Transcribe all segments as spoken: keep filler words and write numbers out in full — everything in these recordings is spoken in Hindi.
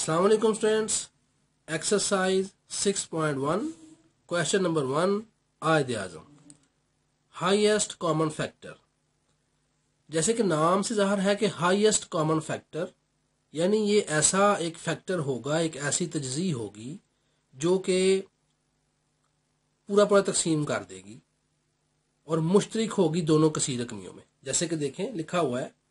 अस्सलाम वालेकुम students. Exercise six point one question number one आयत आज़म हाईएस्ट कॉमन फैक्टर। जैसे कि नाम से ज़ाहिर है कि हाईएस्ट कॉमन फैक्टर यानी ये ऐसा एक फैक्टर होगा, एक ऐसी तजज़ी होगी जो कि पूरा पूरा तकसीम कर देगी और मुश्तरक होगी दोनों कसीर रकमियों में। जैसे कि देखें लिखा हुआ है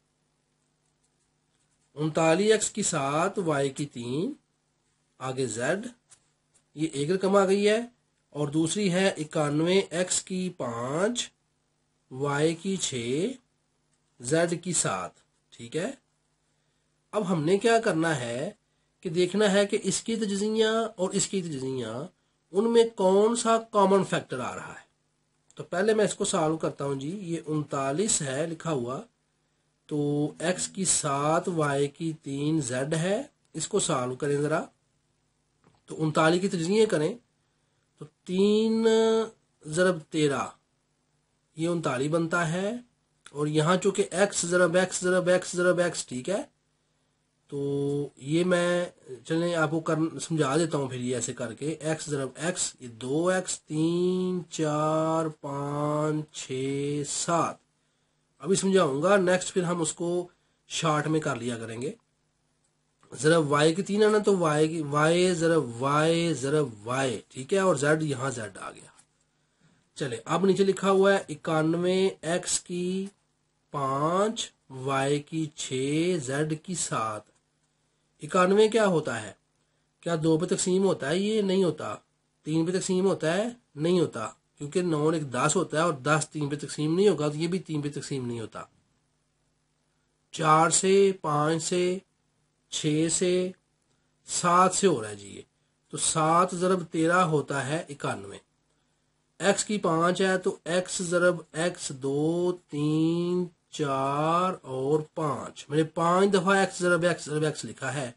उनतालीस एक्स की सात वाई की तीन आगे जेड, ये एक रकम आ गई है, और दूसरी है इक्यानवे एक्स की पाँच वाई की छः जेड की सात। ठीक है, अब हमने क्या करना है कि देखना है कि इसकी तजज़ियाँ और इसकी तजज़ियाँ उनमें कौन सा कॉमन फैक्टर आ रहा है। तो पहले मैं इसको सॉल्व करता हूँ जी। ये उनतालीस है लिखा हुआ, तो x की सात y की तीन z है। इसको सॉल्व करें ज़रा, तो उनतालीस की तजज़ियाँ करें तो तीन ज़रब तेरह ये उनतालीस बनता है, और यहाँ चूँकि x ज़रब x ज़रब x ज़रब x, ठीक है, तो ये मैं चलें आपको कर समझा देता हूँ फिर ये ऐसे करके। x ज़रब x ये दो एक्स तीन चार पाँच छः सात, अभी समझाऊंगा नेक्स्ट, फिर हम उसको शार्ट में कर लिया करेंगे। ज़रब y की तीन है ना, तो y की y ज़रब y ज़रब y, ठीक है, और z यहाँ z आ गया। चले अब नीचे लिखा हुआ है इक्यानवे एक्स की पाँच y की छः z की सात। इक्यानवे क्या होता है? क्या दो पे तकसीम होता है? ये नहीं होता। तीन पे तकसीम होता है? नहीं होता, क्योंकि नौ एक दस होता है और दस तीन पे तकसीम नहीं होगा, तो ये भी तीन पे तकसीम नहीं होता। चार से, पाँच से, छः से, सात से हो रहा है जी ये, तो सात ज़रब तेरह होता है इक्यानवे। एक्स की पाँच है तो एक्स ज़रब एक्स दो तीन चार और पाँच, मैंने पाँच दफ़ा एक्स ज़रब एक्स ज़रब एक्स लिखा है।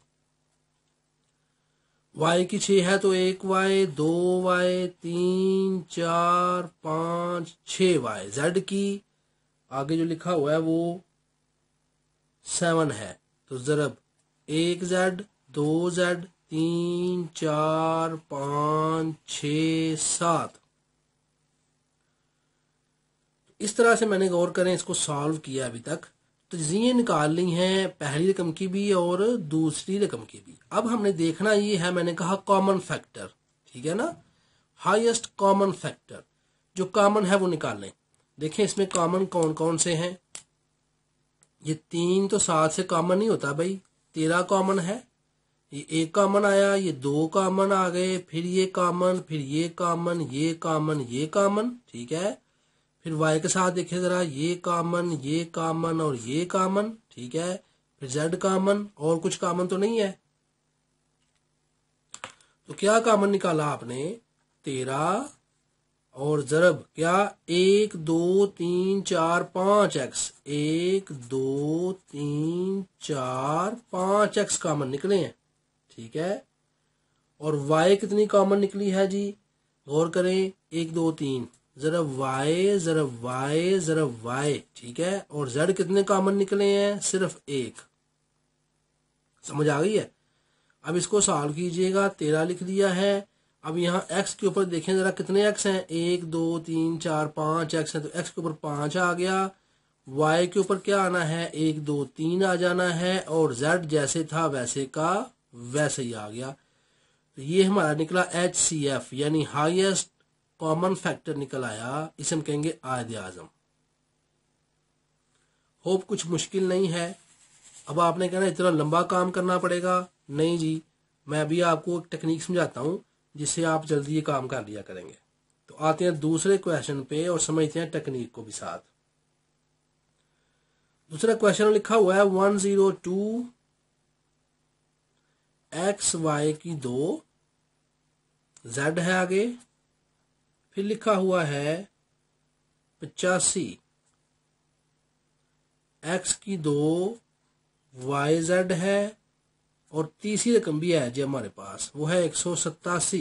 वाई की छः है तो एक वाई दो वाई तीन चार पाँच छः वाई। जेड की आगे जो लिखा हुआ है वो सेवन है, तो ज़रब एक जेड दो जेड तीन चार पाँच छः सात। इस तरह से मैंने गौर करें इसको सॉल्व किया अभी तक। तजज़ियाँ निकाल ली हैं पहली रकम की भी और दूसरी रकम की भी। अब हमने देखना ये है, मैंने कहा कॉमन फैक्टर, ठीक है ना, हाईएस्ट कॉमन फैक्टर जो कॉमन है वो निकाल लें। देखें इसमें कॉमन कौन कौन से हैं। ये तीन तो सात से कॉमन नहीं होता भाई, तेरह कॉमन है, ये एक कॉमन आया, ये दो कॉमन आ गए, फिर ये कॉमन, फिर ये कॉमन, ये कॉमन, ये कॉमन, ठीक है। फिर y के साथ देखें ज़रा, ये कॉमन, ये कॉमन और ये कॉमन, ठीक है। फिर z कॉमन, और कुछ कॉमन तो नहीं है। तो क्या कॉमन निकाला आपने? तेरह और ज़रब क्या, एक दो तीन चार पाँच एक्स, एक दो तीन चार पाँच एक्स कॉमन निकले हैं, ठीक है। और y कितनी कॉमन निकली है जी? गौर करें, एक दो तीन, ज़रब y ज़रब y ज़रब y, ठीक है। और z कितने कॉमन निकले हैं? सिर्फ एक। समझ आ गई है? अब इसको सॉल्व कीजिएगा। तेरह लिख दिया है। अब यहाँ x के ऊपर देखें ज़रा कितने x हैं, एक दो तीन चार पाँच x हैं, तो x के ऊपर पाँच आ गया। y के ऊपर क्या आना है? एक दो तीन आ जाना है, और z जैसे था वैसे का वैसे ही आ गया। तो ये हमारा निकला एच सी एफ यानी हाईएस्ट कॉमन फैक्टर निकल आया। इसे हम कहेंगे आयत आज़म। होप कुछ मुश्किल नहीं है। अब आपने कहना इतना लंबा काम करना पड़ेगा, नहीं जी, मैं अभी आपको एक टेक्निक समझाता हूँ जिससे आप जल्दी ये काम कर लिया करेंगे। तो आते हैं दूसरे क्वेश्चन पे और समझते हैं टेक्निक को भी साथ। दूसरा क्वेश्चन लिखा हुआ है one zero two x y की दो, जेड है आगे, फिर लिखा हुआ है पचासी एक्स की दो वाई जेड है, और तीसरी रकम भी है जी हमारे पास, वो है एक सौ सत्तासी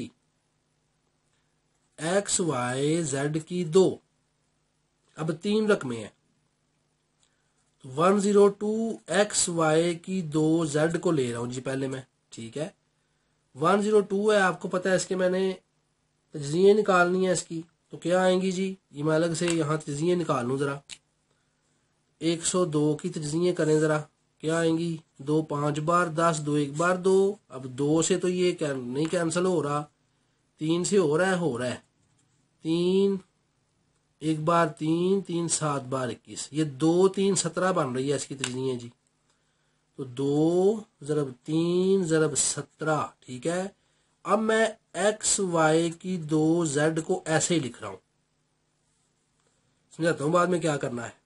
एक्स वाई जेड की दो। अब तीन रकमें हैं, तो one zero two x y की दो जेड को ले रहा हूं जी पहले मैं, ठीक है। वन जीरो टू है, आपको पता है इसके मैंने तजज़िये निकालनी है इसकी, तो क्या आएंगी जी, ये मैं अलग से यहाँ तजज़िये निकाल लूँ ज़रा। एक सौ दो की तजज़िये करें ज़रा, क्या आएंगी, दो पाँच बार, दस दो एक बार दो। अब दो से तो ये क्या नहीं कैंसिल हो रहा, तीन से हो रहा है, हो रहा है तीन एक बार तीन, तीन सात बार इक्कीस, ये दो तीन सत्रह बन रही है इसकी तजज़िये जी। तो दो ज़रब तीन ज़रब सत्रह, ठीक है। अब मैं एक्स वाई की दो जेड को ऐसे ही लिख रहा हूं, समझाता हूं बाद में क्या करना है।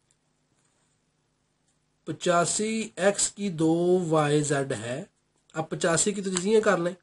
पचासी एक्स की दो वाई जेड है। अब पचासी की तजज़िये कर लें,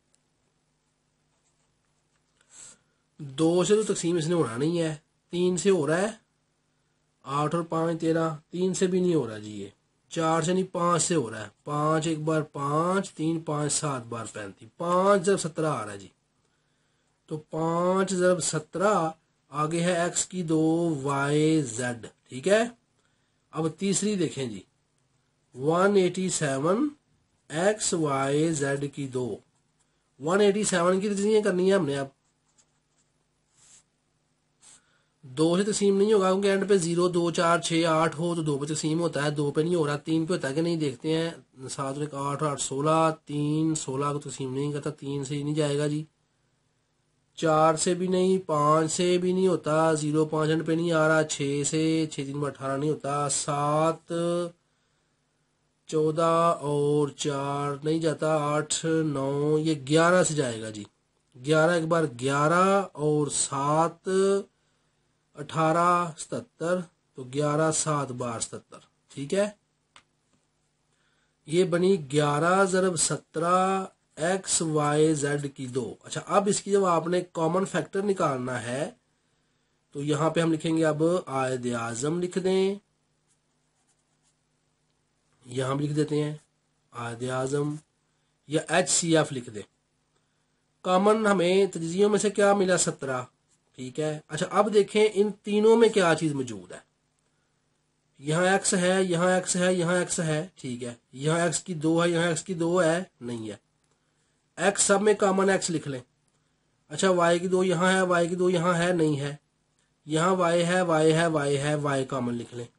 दो से तो तकसीम इसने होना नहीं है, तीन से हो रहा है, आठ और पाँच तेरह, तीन से भी नहीं हो रहा जी, ये चार से नहीं पाँच से हो रहा है, पाँच एक बार पाँच, तीन पाँच सात बार पैंतीस, पाँच जब सत्रह आ रहा है जी। तो पाँच जब सत्रह, आगे है एक्स की दो वाई जेड, ठीक है। अब तीसरी देखें जी, one eighty seven x y z की दो, वन एटी सेवन की तजज़िये करनी है हमने। अब दो से तकसीम नहीं होगा क्योंकि एंड पे जीरो दो चार छः आठ हो तो दो पे तकसीम होता है, दो पे नहीं हो रहा, तीन पे होता है कि नहीं देखते हैं। सात और एक आठ, आठ सोलह, तीन सोलह को तकसीम नहीं करता, तीन से ही नहीं जाएगा जी, चार से भी नहीं, पाँच से भी नहीं होता, जीरो पाँच एंड पे नहीं आ रहा, छः से, छः तीन बार अठारह नहीं होता, सात चौदह और चार नहीं जाता, आठ नौ, ये ग्यारह से जाएगा जी, ग्यारह एक बार ग्यारह और सात अठारह सतहत्तर, तो ग्यारह सात बार सतहत्तर, ठीक है। ये बनी ग्यारह ज़रब सत्रह एक्स वाई जेड की दो। अच्छा, अब इसकी जब आपने कॉमन फैक्टर निकालना है तो यहां पे हम लिखेंगे, अब आयद आजम लिख दें, यहां भी लिख देते हैं आयद आजम, या एच सी एफ लिख दें। कॉमन हमें तजज़ियों में से क्या मिला, सत्रह, ठीक है। अच्छा, अब देखें इन तीनों में क्या चीज मौजूद है, यहाँ एक्स है, यहाँ एक्स है, यहाँ एक्स है, ठीक है। यहाँ एक्स की दो है, यहाँ एक्स की दो है, नहीं है, एक्स सब में कॉमन एक्स लिख लें। अच्छा, वाई की दो यहाँ है, वाई की दो यहाँ है, नहीं है, यहाँ वाई है, वाई है, वाई है, वाई कॉमन लिख लें।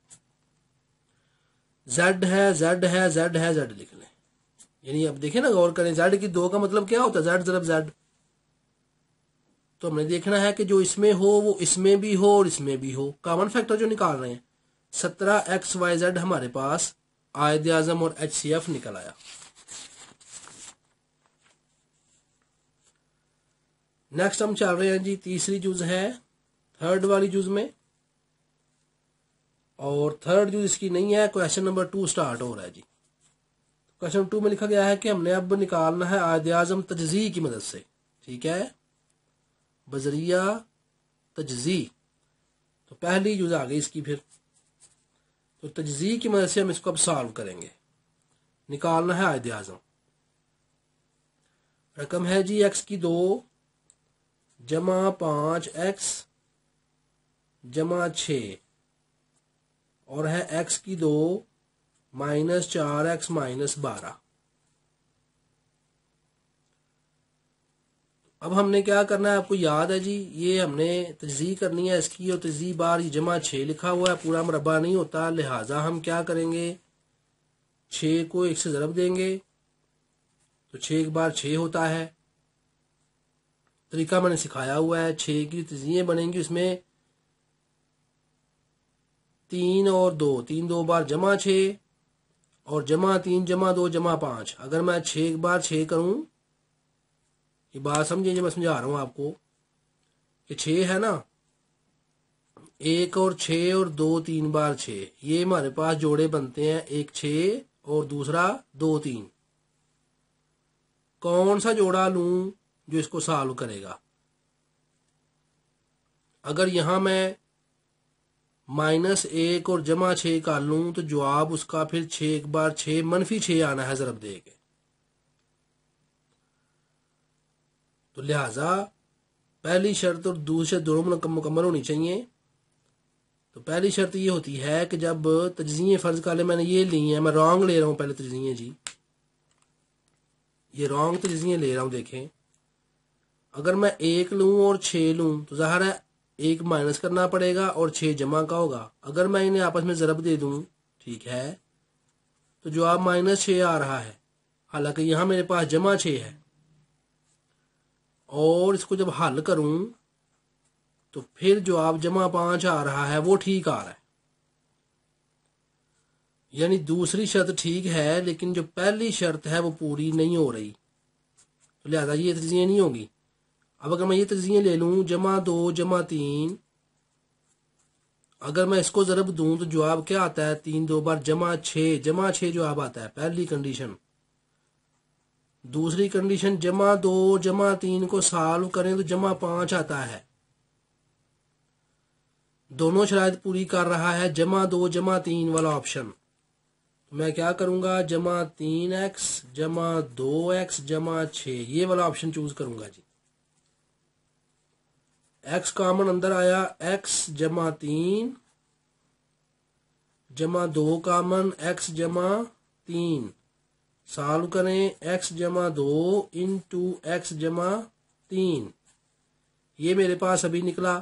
जेड है, जेड है, जेड है, जेड लिख लें। यानी अब देखें ना, गौर करें, जेड की दो का मतलब क्या होता है, जेड ज़रब जेड। तो हमने देखना है कि जो इसमें हो वो इसमें भी हो और इसमें भी हो। कॉमन फैक्टर जो निकाल रहे हैं, सत्रह एक्स वाई जेड हमारे पास आयद आजम और एच सी एफ निकल आया। नेक्स्ट हम चल रहे हैं जी, तीसरी जुज है थर्ड वाली जुज में, और थर्ड जुज इसकी नहीं है, क्वेश्चन नंबर टू स्टार्ट हो रहा है जी। क्वेश्चन टू में लिखा गया है कि हमने अब निकालना है आयद आजम तजज़ी की मदद से, ठीक है, बजरिया तजज़ी। तो पहली जुज आ गई इसकी, फिर तो तजज़ी की मदद से हम इसको अब सॉल्व करेंगे। निकालना है आयद आजम, रकम है जी एक्स की दो जमा पाँच एक्स जमा छ, और है एक्स की दो माइनस चार एक्स माइनस बारह। अब हमने क्या करना है, आपको याद है जी, ये हमने तजज़ी करनी है इसकी, और तजज़ी बार ये जमा छः लिखा हुआ है, पूरा मुरब्बा नहीं होता, लिहाजा हम क्या करेंगे, छः को एक से ज़रब देंगे तो छः एक बार छः होता है। तरीका मैंने सिखाया हुआ है, छः की तजज़िये बनेंगी उसमें तीन और दो, तीन दो बार जमा छः और जमा तीन जमा दो जमा पाँच। अगर मैं छः एक बार छः करूं, ये बात समझिए जो मैं समझा रहा हूं आपको, कि छः है ना, एक और छः और दो तीन बार छः, ये हमारे पास जोड़े बनते हैं, एक छः और दूसरा दो तीन। कौन सा जोड़ा लूं जो इसको सॉल्व करेगा? अगर यहां मैं माइनस एक और जमा छः कर लूं तो जवाब उसका फिर छः एक बार छः मनफी छः आना है ज़रब दे के। तो लिहाजा पहली शर्त और दूसरी शर्त दोनों मुकम्मल होनी चाहिए। तो पहली शर्त ये होती है कि जब तजज़िये फ़र्ज कर ले मैंने ये ली है, मैं रॉन्ग ले रहा हूँ पहले तजज़िये जी, ये रॉन्ग तजीज़ियाँ ले रहा हूँ। देखें, अगर मैं एक लूँ और छः लूँ तो ज़ाहिर है एक माइनस करना पड़ेगा और छः जमा का होगा। अगर मैं इन्हें आपस में ज़रब दे दूँ, ठीक है, तो जवाब माइनस छः आ रहा है, हालांकि यहाँ मेरे पास जमा छः है। और इसको जब हल करूँ तो फिर जवाब जमा पाँच आ रहा है, वो ठीक आ रहा है। यानी दूसरी शर्त ठीक है, लेकिन जो पहली शर्त है वो पूरी नहीं हो रही, तो लिहाजा ये तजीज़ियाँ नहीं होगी। अब अगर मैं ये तजीज़ियाँ ले लूँ, जमा दो जमा तीन, अगर मैं इसको ज़रब दूँ तो जवाब क्या आता है, तीन दो बार जमा छः, जमा छः जवाब आता है, पहली कंडीशन। दूसरी कंडीशन, जमा दो जमा तीन को सॉल्व करें तो जमा पाँच आता है। दोनों शराइत पूरी कर रहा है जमा दो जमा तीन वाला ऑप्शन। मैं क्या करूंगा, जमा तीन एक्स जमा दो एक्स जमा छः, ये वाला ऑप्शन चूज करूंगा जी। एक्स कॉमन अंदर आया, एक्स जमा तीन जमा दो कॉमन, एक्स जमा तीन, सॉल्व करें, एक्स जमा दो इंटू एक्स जमा तीन, ये मेरे पास अभी निकला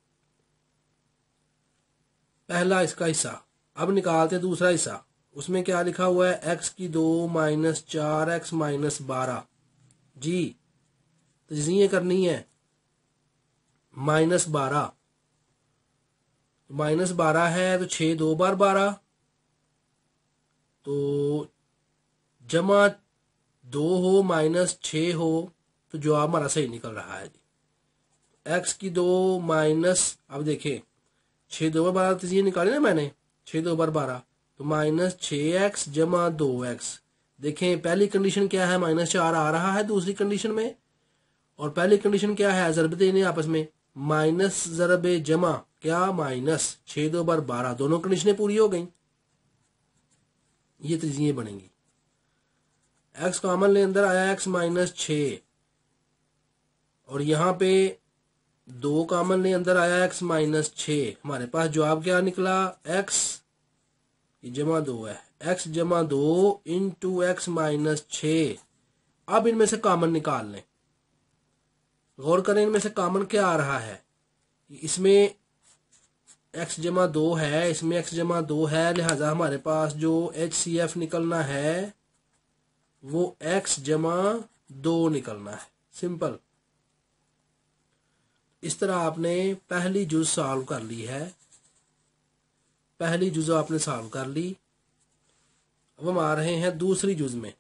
पहला इसका हिस्सा। अब निकालते दूसरा हिस्सा, उसमें क्या लिखा हुआ है, एक्स की दो माइनस चार एक्स माइनस बारह। जी तजीज़ियाँ करनी है, माइनस बारह, माइनस बारह है तो छः दो बार बारह, तो जमा दो हो माइनस छः हो तो जवाब हमारा सही निकल रहा है जी। एक्स की दो माइनस, अब देखें छः दो बार बारह तजीज़ियाँ निकाली ना मैंने, छः दो बार बारह, तो माइनस छः एक्स जमा दो एक्स। देखें पहली कंडीशन क्या है, माइनस चार आ रहा है दूसरी कंडीशन में, और पहली कंडीशन क्या है, ज़रब देने आपस में, माइनस ज़रब जमा क्या, माइनस छः दो बार बारह, दोनों कंडीशनें पूरी हो गई, ये तजीज़ियाँ बनेंगी। एक्स कॉमन ले अंदर आया, एक्स माइनस छः, और यहाँ पे दो कॉमन ले अंदर आया, एक्स माइनस छः। हमारे पास जवाब क्या निकला, एक्स ये जमा दो है, एक्स जमा दो इंटू एक्स माइनस छः। अब इनमें से कॉमन निकाल लें, गौर करें इनमें से कॉमन क्या आ रहा है, इसमें एक्स जमा दो है, इसमें एक्स जमा दो है, लिहाजा हमारे पास जो एच सी एफ निकलना है वो एक्स जमा दो निकलना है, सिंपल। इस तरह आपने पहली जुज सॉल्व कर ली है, पहली जुज आपने सॉल्व कर ली। अब हम आ रहे हैं दूसरी जुज में।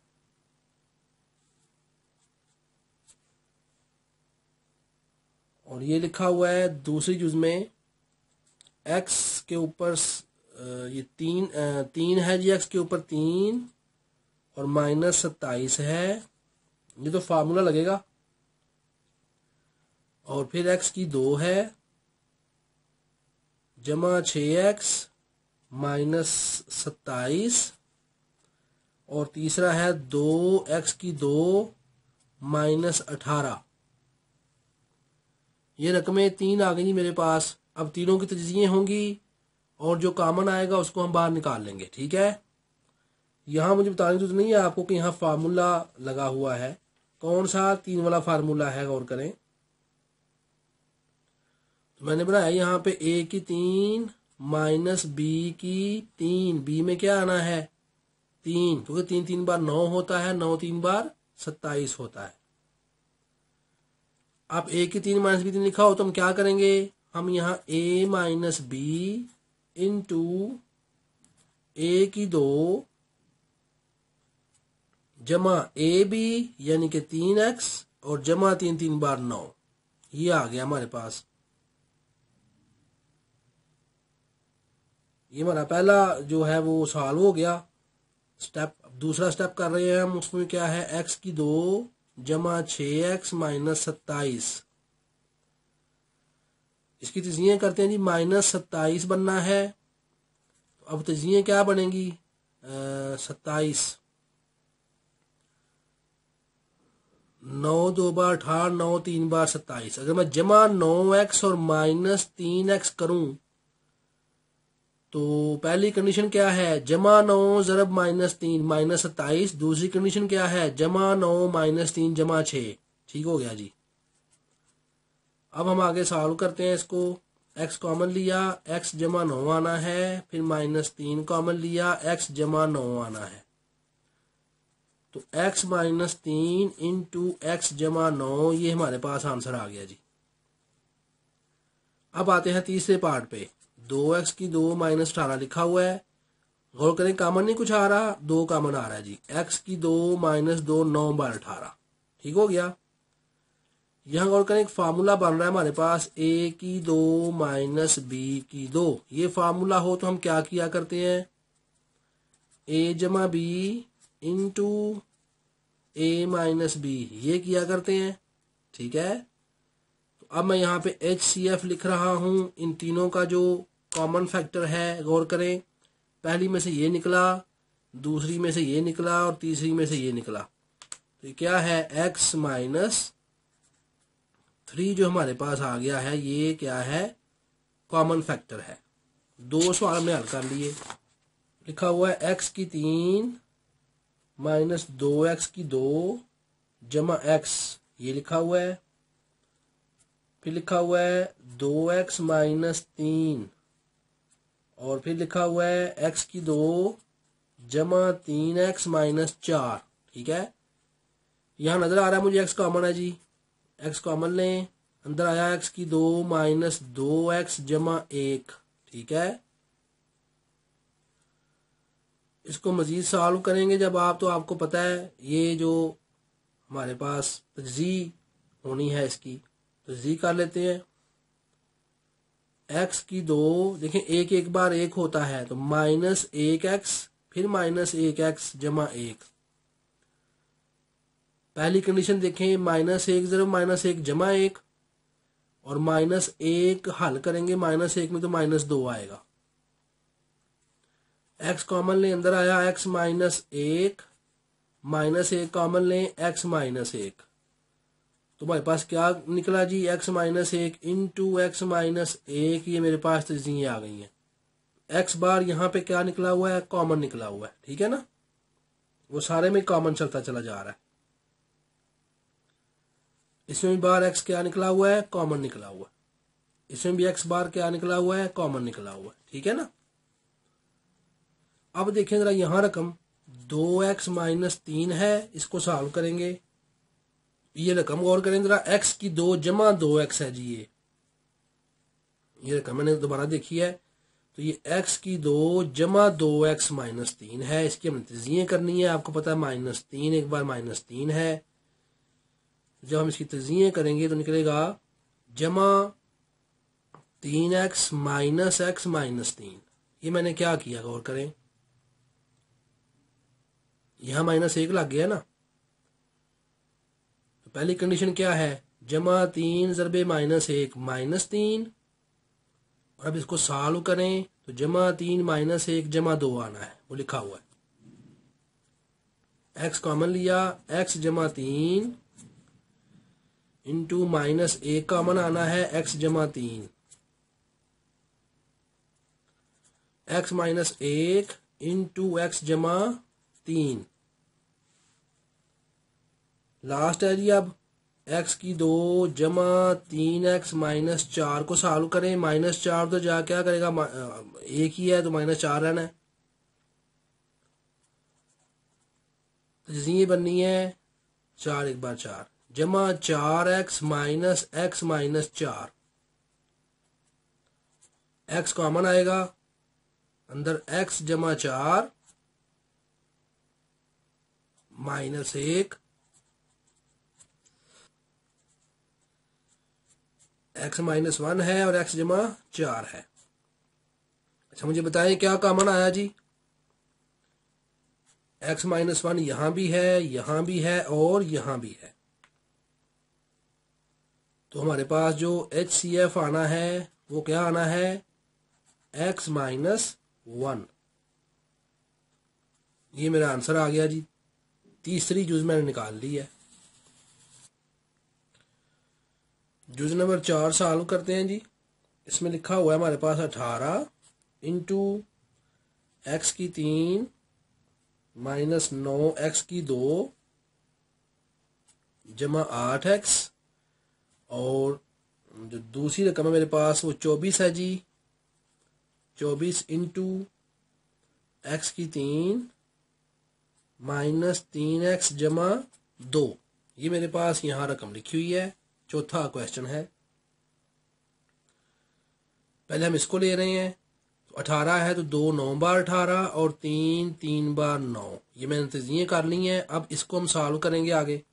और ये लिखा हुआ है दूसरी जुज में, एक्स के ऊपर ये तीन तीन है जी, एक्स के ऊपर तीन और माइनस सत्ताईस है, ये तो फार्मूला लगेगा। और फिर एक्स की दो है जमा छः एक्स माइनस सत्ताईस, और तीसरा है दो एक्स की दो माइनस अठारह। ये रकमें तीन आ गई मेरे पास। अब तीनों की तजीज़ियाँ होंगी और जो कॉमन आएगा उसको हम बाहर निकाल लेंगे, ठीक है। यहाँ मुझे बताने की जरूरत नहीं है आपको कि यहाँ फार्मूला लगा हुआ है, कौन सा तीन वाला फार्मूला है, गौर करें। तो मैंने बनाया यहाँ पे ए की तीन माइनस बी की तीन, बी में क्या आना है तीन, क्योंकि तीन तीन बार नौ होता है, नौ तीन बार सत्ताईस होता है। अब ए की तीन माइनस बी तीन लिखा हो तो हम क्या करेंगे, हम यहाँ a minus b into a की दो जमा ए बी यानी कि तीन एक्स और जमा तीन तीन बार नौ, ये आ गया हमारे पास। ये हमारा पहला जो है वो सॉल्व हो गया स्टेप। दूसरा स्टेप कर रहे हैं हम, उसमें क्या है, एक्स की दो जमा छः एक्स माइनस सत्ताईस। इसकी तजीज़ियाँ करते हैं जी, माइनस सत्ताईस बनना है। तो अब तजीज़ियाँ क्या बनेंगी, सत्ताईस, नौ दो बार अठारह, नौ तीन बार सत्ताईस। अगर मैं जमा नौ एक्स और माइनस तीन एक्स करूं तो पहली कंडीशन क्या है, जमा नौ जरब माइनस तीन माइनस सत्ताईस। दूसरी कंडीशन क्या है, जमा नौ माइनस तीन जमा छः। ठीक हो गया जी। अब हम आगे सॉल्व करते हैं इसको। x कॉमन लिया, x जमा नौ आना है, फिर माइनस तीन कॉमन लिया, x जमा नौ आना है। तो x माइनस तीन इंटू एक्स जमा नौ, ये हमारे पास आंसर आ गया जी। अब आते हैं तीसरे पार्ट पे। दो एक्स की दो माइनस अठारह लिखा हुआ है। गौर करें कॉमन नहीं कुछ आ रहा, दो कॉमन आ रहा है जी। एक्स की दो माइनस दो, नौ बार अठारह। ठीक हो गया। यहाँ गौर करें एक फार्मूला बन रहा है हमारे पास, ए की दो माइनस बी की दो। ये फार्मूला हो तो हम क्या किया करते हैं, ए जमा b into a minus b, ये किया करते हैं। ठीक है। तो अब मैं यहाँ पे एच सी एफ लिख रहा हूँ। इन तीनों का जो कॉमन फैक्टर है, गौर करें, पहली में से ये निकला, दूसरी में से ये निकला और तीसरी में से ये निकला। तो ये क्या है, एक्स माइनस थ्री जो हमारे पास आ गया है, ये क्या है, कॉमन फैक्टर है। दो सवाल हमने हल कर लिए। लिखा हुआ है एक्स की तीन माइनस दो एक्स की दो जमा एक्स, ये लिखा हुआ है। फिर लिखा हुआ है दो एक्स माइनस तीन, और फिर लिखा हुआ है एक्स की दो जमा तीन एक्स माइनस चार। ठीक है। यहां नजर आ रहा है मुझे एक्स कॉमन है जी। एक्स कॉमन लें, अंदर आया एक्स की दो माइनस दो एक्स जमा एक। ठीक है। इसको मजीद सॉल्व करेंगे जब आप, तो आपको पता है ये जो हमारे पास तजी होनी है, इसकी तजी कर लेते हैं। एक्स की दो, देखें एक एक बार एक होता है, तो माइनस एक एक्स फिर माइनस एक एक्स जमा एक। पहली कंडीशन देखें, माइनस एक जरा माइनस एक जमा एक, और माइनस एक हल करेंगे माइनस एक में तो माइनस दो आएगा। एक्स कॉमन लें, अंदर आया एक्स माइनस एक, माइनस एक कॉमन लें, एक्स माइनस एक। तो हमारे पास क्या निकला जी, एक्स माइनस एक इंटू एक्स माइनस एक। ये मेरे पास तजीएं आ गई हैं। एक्स बार यहाँ पे क्या निकला हुआ है, कॉमन निकला हुआ है। ठीक है ना, वो सारे में कॉमन चलता चला जा रहा है। इसमें भी बार एक्स क्या निकला हुआ है, कॉमन निकला हुआ है। इसमें भी एक्स बार क्या निकला हुआ है, कॉमन निकला हुआ है। ठीक है ना। अब देखें जरा यहां रकम दो एक्स माइनस तीन है, इसको सॉल्व करेंगे। ये रकम गौर करें जरा, एक्स की दो जमा दो एक्स है जी। ये ये रकम मैंने दोबारा देखी है, तो ये एक्स की दो जमा दो एक्स माइनस तीन है। इसकी हमने तजीएं करनी है। आपको पता है माइनस तीन एक बार माइनस तीन है। जब हम इसकी तजीएं करेंगे तो निकलेगा जमा तीन एक्स माइनस एक्स माइनस तीन। ये मैंने क्या किया, गौर करें, यहां माइनस एक लग गया ना। तो पहली कंडीशन क्या है, जमा तीन जरबे माइनस एक माइनस तीन, और अब इसको सॉल्व करें तो जमा तीन माइनस एक जमा दो आना है, वो लिखा हुआ है। एक्स कॉमन लिया, एक्स जमा तीन इंटू माइनस एक कॉमन आना है, एक्स जमा तीन। एक्स माइनस एक इंटू एक्स जमा तीन। लास्ट है जी। अब एक्स की दो जमा तीन एक्स माइनस चार को सॉल्व करें। माइनस चार तो जा क्या करेगा, एक ही है तो माइनस चार रहना है। तजीएं बननी है चार एक बार चार, जमा चार एक्स माइनस एक्स माइनस चार। एक्स कॉमन आएगा, अंदर एक्स जमा चार माइनस एक, एक्स माइनस वन है और एक्स जमा चार है। अच्छा मुझे बताएं क्या कॉमन आया जी, एक्स माइनस वन यहां भी है, यहां भी है और यहां भी है। तो हमारे पास जो एच सी एफ आना है वो क्या आना है, एक्स माइनस वन। ये मेरा आंसर आ गया जी। तीसरी जुज मैंने निकाल ली है। जुज नंबर चार सॉल्व करते हैं जी। इसमें लिखा हुआ है हमारे पास अठारह इंटू एक्स की तीन माइनस नौ एक्स की दो जमा आठ एक्स, और जो दूसरी रकम है मेरे पास वो चौबीस है जी। चौबीस इंटू एक्स की तीन माइनस तीन एक्स जमा दो, ये मेरे पास यहाँ रकम लिखी हुई है। चौथा क्वेश्चन है, पहले हम इसको ले रहे हैं। तो अठारह है तो दो नौ बार अठारह और तीन तीन बार नौ, ये मैंने तजीए कर ली हैं। अब इसको हम सॉल्व करेंगे आगे।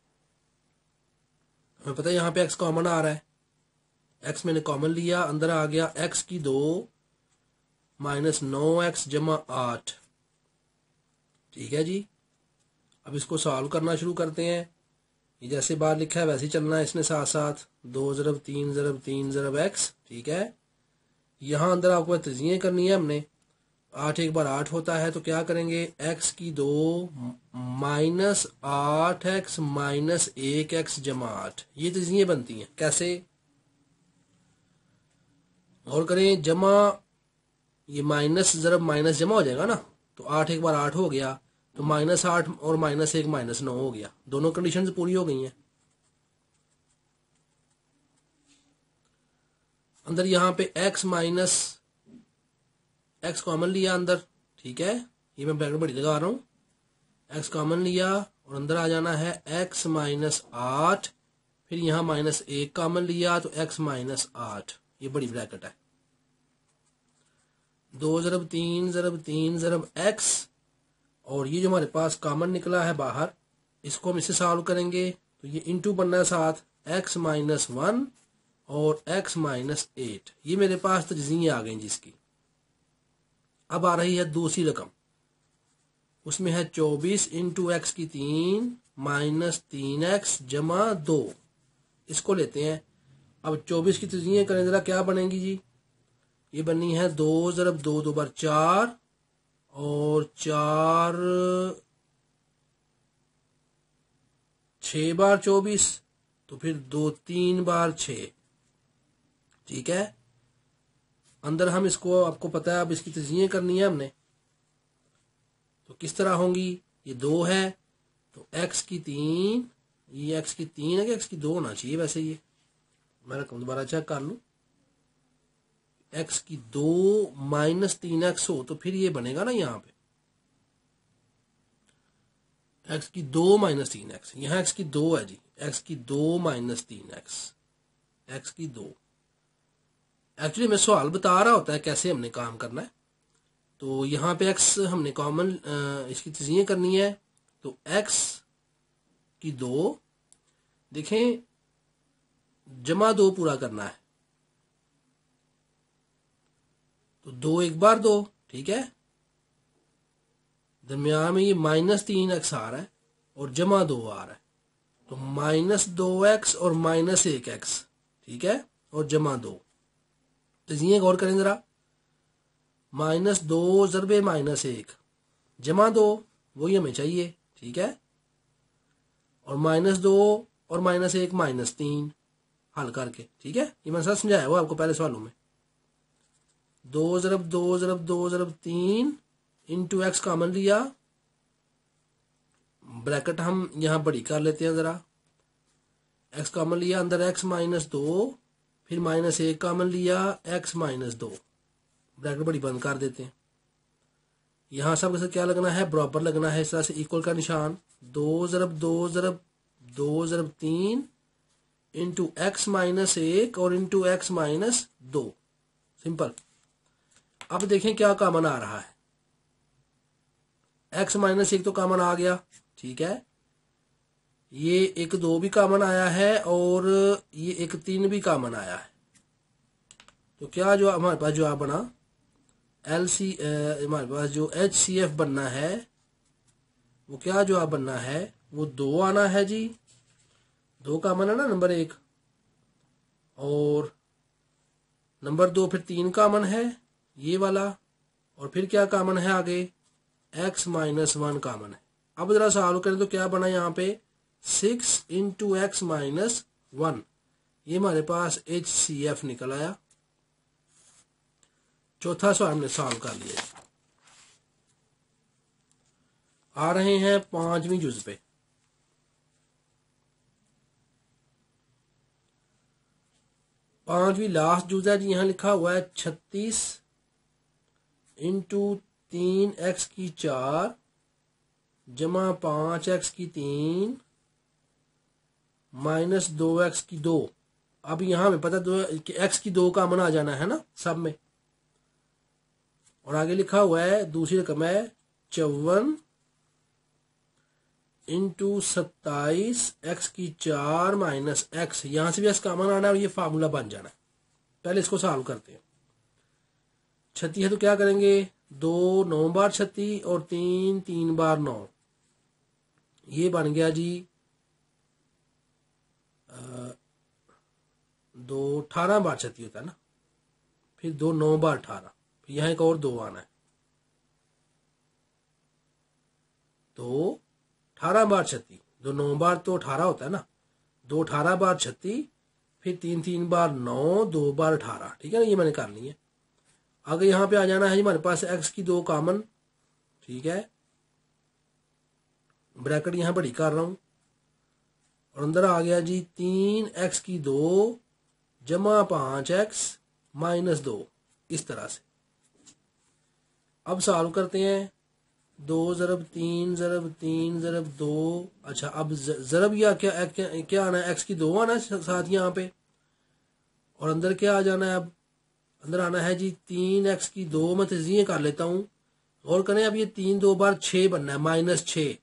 हमें पता है यहाँ पे एक्स कॉमन आ रहा है, एक्स मैंने कॉमन लिया, अंदर आ गया एक्स की दो माइनस नौ एक्स जमा आठ, ठीक है जी। अब इसको सॉल्व करना शुरू करते हैं। ये जैसे बाहर लिखा है वैसे ही चलना है इसने साथ साथ, दो ज़रब तीन ज़रब तीन ज़रब एक्स, ठीक है। यहाँ अंदर आपको तजीए करनी है हमने। आठ एक बार आठ होता है तो क्या करेंगे, एक्स की दो माइनस आठ एक्स माइनस एक एक्स जमा आठ, ये तजीए बनती हैं। कैसे और करें, जमा ये माइनस ज़रब माइनस जमा हो जाएगा ना, तो आठ एक बार आठ हो गया, तो माइनस आठ और माइनस एक माइनस नौ हो गया। दोनों कंडीशंस पूरी हो गई हैं। अंदर यहाँ पे x माइनस एक्स कॉमन लिया अंदर, ठीक है, ये मैं ब्रैकेट बड़ी लगा रहा हूँ। x कॉमन लिया और अंदर आ जाना है x माइनस आठ, फिर यहाँ माइनस एक कॉमन लिया तो x माइनस आठ, ये बड़ी ब्रैकेट है। दो ज़रब तीन ज़रब तीन ज़रब x, और ये जो हमारे पास कॉमन निकला है बाहर, इसको हम इससे सॉल्व करेंगे तो ये इंटू बनना है साथ x माइनस वन और x माइनस एट, ये मेरे पास तजज़िए आ गई जिसकी। अब आ रही है दूसरी रकम, उसमें है चौबीस इंटू एक्स की तीन माइनस तीन एक्स जमा दो, इसको लेते हैं। अब चौबीस की तजज़िए करें जरा, क्या बनेगी जी, ये बननी है दो ज़रब दो दो बार चार, और चार छः बार चौबीस, तो फिर दो तीन बार छः, ठीक है। अंदर हम इसको, आपको पता है अब इसकी तजज़िए करनी है हमने, तो किस तरह होंगी, ये दो है तो x की तीन, ये x की तीन है कि x की दो होना चाहिए वैसे, ये मैं रकम दोबारा चेक कर लूँ। x की दो माइनस तीन एक्स हो तो फिर ये बनेगा ना यहाँ पे x की दो माइनस तीन एक्स, यहाँ x की दो है जी, x की दो माइनस तीन एक्स, x की दो। एक्चुअली मैं सवाल बता रहा होता है कैसे हमने काम करना है। तो यहाँ पे x हमने कॉमन इसकी तजज़िए करनी है, तो x की दो, देखें जमा दो पूरा करना है, तो दो एक बार दो, ठीक है। दरमियान में ये माइनस तीन एक्स आ रहा है और जमा दो आ रहा है, तो माइनस दो एक्स और माइनस एक एक्स, ठीक है, और जमा दो। तजज़िए गौर करें जरा, माइनस दो ज़रबे माइनस एक जमा दो, वही हमें चाहिए, ठीक है। और माइनस दो और माइनस एक माइनस तीन, हल करके, ठीक है। ये मैंने साथ समझाया हुआ आपको पहले सवालों में। दो ज़रब दो ज़रब दो ज़रब तीन इंटू एक्स कॉमन लिया, ब्रैकेट हम यहाँ बड़ी कर लेते हैं जरा, एक्स कॉमन लिया, अंदर एक्स माइनस दो, फिर माइनस एक कॉमन लिया, एक्स माइनस दो, ब्रैकेट बड़ी बंद कर देते हैं। यहाँ सब कैसे क्या लगना है, बराबर लगना है, इस तरह से इक्वल का निशान। दो ज़रब दो ज़रब दो ज़रब तीन इंटू एक्स माइनस एक और इंटू एक्स माइनस दो, सिंपल। अब देखें क्या कॉमन आ रहा है, एक्स माइनस एक तो कॉमन आ गया, ठीक है। ये एक दो भी कॉमन आया है और ये एक तीन भी कॉमन आया है, तो क्या जो हमारे पास जवाब बना, एल सी हमारे पास जो एच सी एफ बनना है वो क्या जवाब बनना है, वो दो आना है जी। दो कॉमन है ना नंबर एक, और नंबर दो फिर तीन कॉमन है ये वाला, और फिर क्या कॉमन है आगे, एक्स माइनस वन कॉमन है। अब जरा सॉल्व करें तो क्या बना यहाँ पे, six into x minus one, ये हमारे पास एच सी एफ निकल आया, चौथा सवाल हमने सॉल्व कर लिया। आ रहे हैं पांचवी जुज पे। पांचवी लास्ट जुज है जी। यहां लिखा हुआ है छत्तीस इंटू तीन एक्स की चार जमा पांच एक्स की तीन माइनस दो एक्स की दो। अब यहां में पता दो एक्स की दो का अमन आ जाना है ना सब में। और आगे लिखा हुआ है दूसरी रकम है चौवन इंटू सत्ताईस एक्स की चार माइनस एक्स। यहां से भी एक्स कॉमन आना है और ये फार्मूला बन जाना है। पहले इसको सॉल्व करते हैं। छत्तीस है तो क्या करेंगे, दो नौ बार छत्तीस और तीन तीन बार नौ। ये बन गया जी आ, दो अठारह बार छत्तीस होता है ना, फिर दो नौ बार अठारह, फिर यहां एक और दो आना है, तो अठारह बार छत्तीस, दो नौ बार तो अठारह होता है ना, दो अठारह बार छत्तीस, फिर तीन तीन बार नौ, दो बार अठारह। ठीक है ना, ये मैंने कर ली है। आगे यहाँ पे आ जाना है हमारे पास एक्स की दो कॉमन। ठीक है, ब्रैकेट यहाँ बड़ी कर रहा हूं और अंदर आ गया जी तीन एक्स की दो जमा पांच एक्स माइनस दो। इस तरह से अब सॉल्व करते हैं। दो जरब तीन जरब तीन जरब दो। अच्छा, अब जरब या क्या क्या, क्या आना है, एक्स की दो आना है साथ यहाँ पे, और अंदर क्या आ जाना है, अब अंदर आना है जी तीन एक्स की दो। मैं तजीए कर लेता हूं, गौर करें। अब ये तीन दो बार छह बनना है, माइनस छह।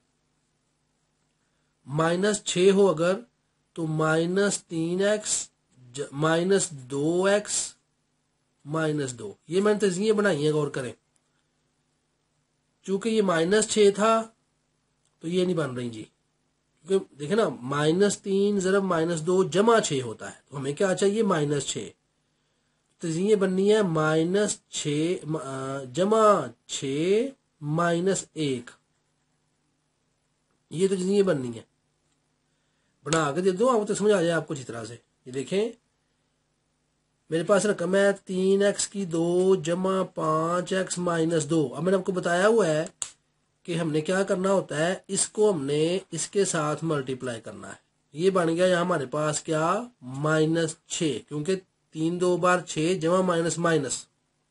माइनस छह हो अगर तो माइनस तीन एक्स माइनस दो एक्स माइनस दो। ये मैंने तजीए बनाई है, गौर करें। चूंकि ये माइनस छह था तो ये नहीं बन रही जी, क्योंकि देखे ना माइनस तीन जरब माइनस दो जमा छह होता है, तो हमें क्या चाहिए, माइनस छह। तो ये बननी है माइनस छ जमा छ माइनस एक। ये तो ये बननी है, बना के दे दो आपको तो समझ आ जाए आपको अच्छी तरह से। ये देखें मेरे पास रकम है तीन एक्स की दो जमा पांच एक्स माइनस दो। अब मैंने आपको बताया हुआ है कि हमने क्या करना होता है, इसको हमने इसके साथ मल्टीप्लाई करना है। ये बन गया यहाँ हमारे पास क्या, माइनस छ, क्योंकि तीन दो बार छह जमा माइनस माइनस।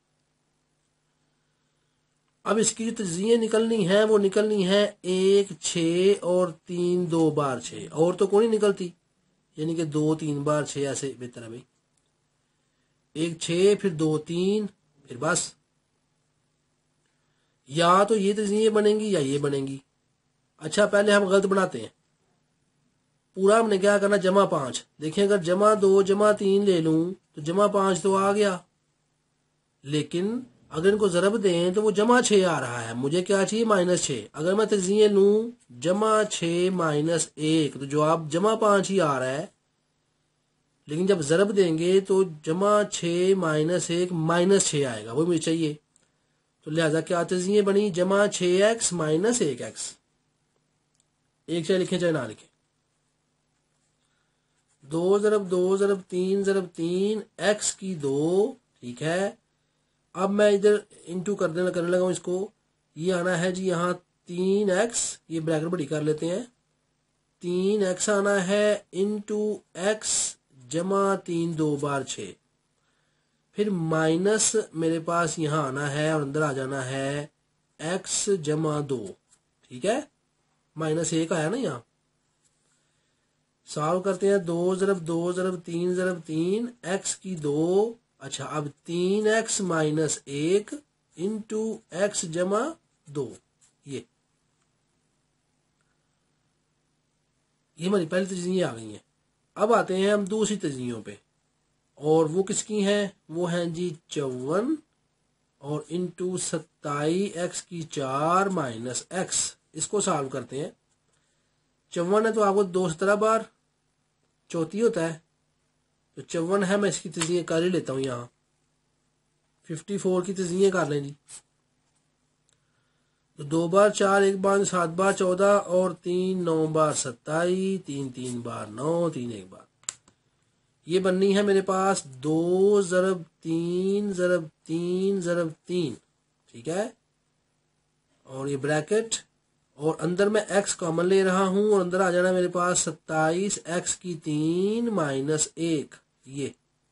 अब इसकी जो तजीए निकलनी है वो निकलनी है एक छ और तीन दो बार छ, और तो कोई नहीं निकलती, यानी कि दो तीन बार छ। ऐसे बेहतर है भाई, एक छ फिर दो तीन, फिर बस या तो ये तजीए बनेंगी या ये बनेंगी। अच्छा, पहले हम गलत बनाते हैं। पूरा हमने क्या करना, जमा पांच। देखिए अगर जमा दो जमा तीन ले लूं तो जमा पांच तो आ गया, लेकिन अगर इनको जरब दें तो वो जमा छह आ रहा है। मुझे क्या चाहिए, माइनस छह। अगर मैं तजीए लूं जमा छह माइनस एक तो जवाब जमा पांच ही आ रहा है, लेकिन जब जरब देंगे तो जमा छह माइनस एक माइनस छह आएगा, वो मुझे चाहिए। तो लिहाजा क्या तजीए बनी, जमा छह एक्स माइनस एक एक्स। एक चाहे लिखे चाहे ना लिखे। दो जरब दो जरब तीन जरब तीन एक्स की दो। ठीक है, अब मैं इधर इंटू करने करने लगा हूं इसको। ये आना है जी यहाँ तीन एक्स, ये ब्रैकेट बड़ी कर लेते हैं, तीन एक्स आना है इंटू एक्स जमा तीन दो बार छ, फिर माइनस मेरे पास यहाँ आना है और अंदर आ जाना है एक्स जमा दो। ठीक है, माइनस एक आया ना यहाँ। सॉल्व करते हैं। दो जरब दो जरब तीन जरब तीन एक्स की दो। अच्छा, अब तीन एक्स माइनस एक इंटू एक्स जमा दो। ये ये हमारी पहली तजीए आ गई हैं। अब आते हैं हम दूसरी तजीयों पे, और वो किसकी हैं, वो हैं जी चौवन और इंटू सत्ताईस एक्स की चार माइनस एक्स। इसको सॉल्व करते हैं। चौवन है तो आपको दो सत्रह बार चौथी होता है, तो चौवन है, मैं इसकी तजीए कर ही लेता हूं। यहाँ फिफ्टी फोर की तजीए कर लें जी। तो दो बार चार, एक बार सात बार चौदह, और तीन नौ बार सत्ताईस, तीन तीन बार नौ, तीन एक बार। ये बननी है मेरे पास दो ज़रब तीन ज़रब तीन ज़रब तीन, ठीक है। और ये ब्रैकेट, और अंदर मैं x कॉमन ले रहा हूं और अंदर आ जाना मेरे पास सत्ताईस एक्स की तीन माइनस एक। ये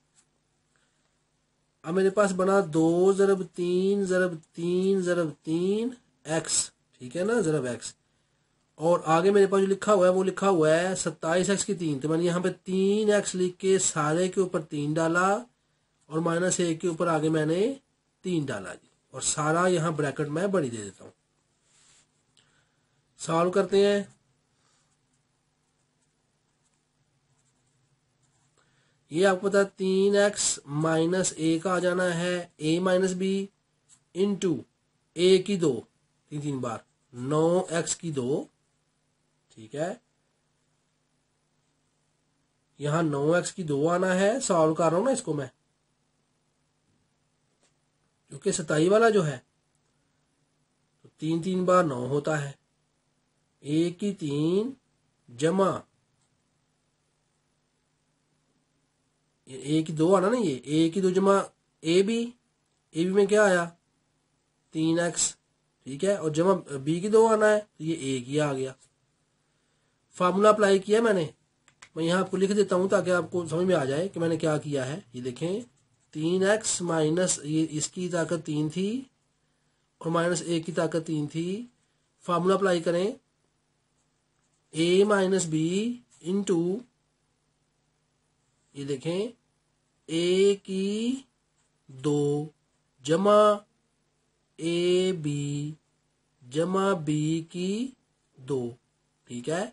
अब मेरे पास बना दो ज़रब तीन ज़रब तीन ज़रब तीन एक्स, ठीक है ना, ज़रब एक्स। और आगे मेरे पास जो लिखा हुआ है वो लिखा हुआ है सत्ताईस एक्स की तीन, तो मैंने यहाँ पे तीन एक्स लिख के सारे के ऊपर तीन डाला और माइनस एक के ऊपर आगे मैंने तीन डाला जी, और सारा यहाँ ब्रैकेट में बड़ी दे देता हूँ। सॉल्व करते हैं। ये आपको पता है तीन एक्स माइनस ए का आ जाना है a minus b into a की दो, तीन तीन बार नौ एक्स की दो, ठीक है। यहां नौ एक्स की दो आना है। सॉल्व कर रहा हूं ना इसको मैं, क्योंकि सताई वाला जो है तो तीन तीन बार नौ होता है, ए की तीन जमा ए की दो आना ना, ये ए की दो जमा ए बी, ए बी में क्या आया तीन एक्स, ठीक है, और जमा बी की दो आना है तो ये ए की आ गया। फार्मूला अप्लाई किया मैंने, मैं यहाँ आपको लिख देता हूँ ताकि आपको समझ में आ जाए कि मैंने क्या किया है। ये देखें तीन एक्स माइनस ये इसकी ताकत तीन थी और माइनस ए की ताकत तीन थी। फार्मूला अप्लाई करें, ए माइनस बी इंटू ये देखें ए की दो जमा ए बी जमा बी की दो, ठीक है,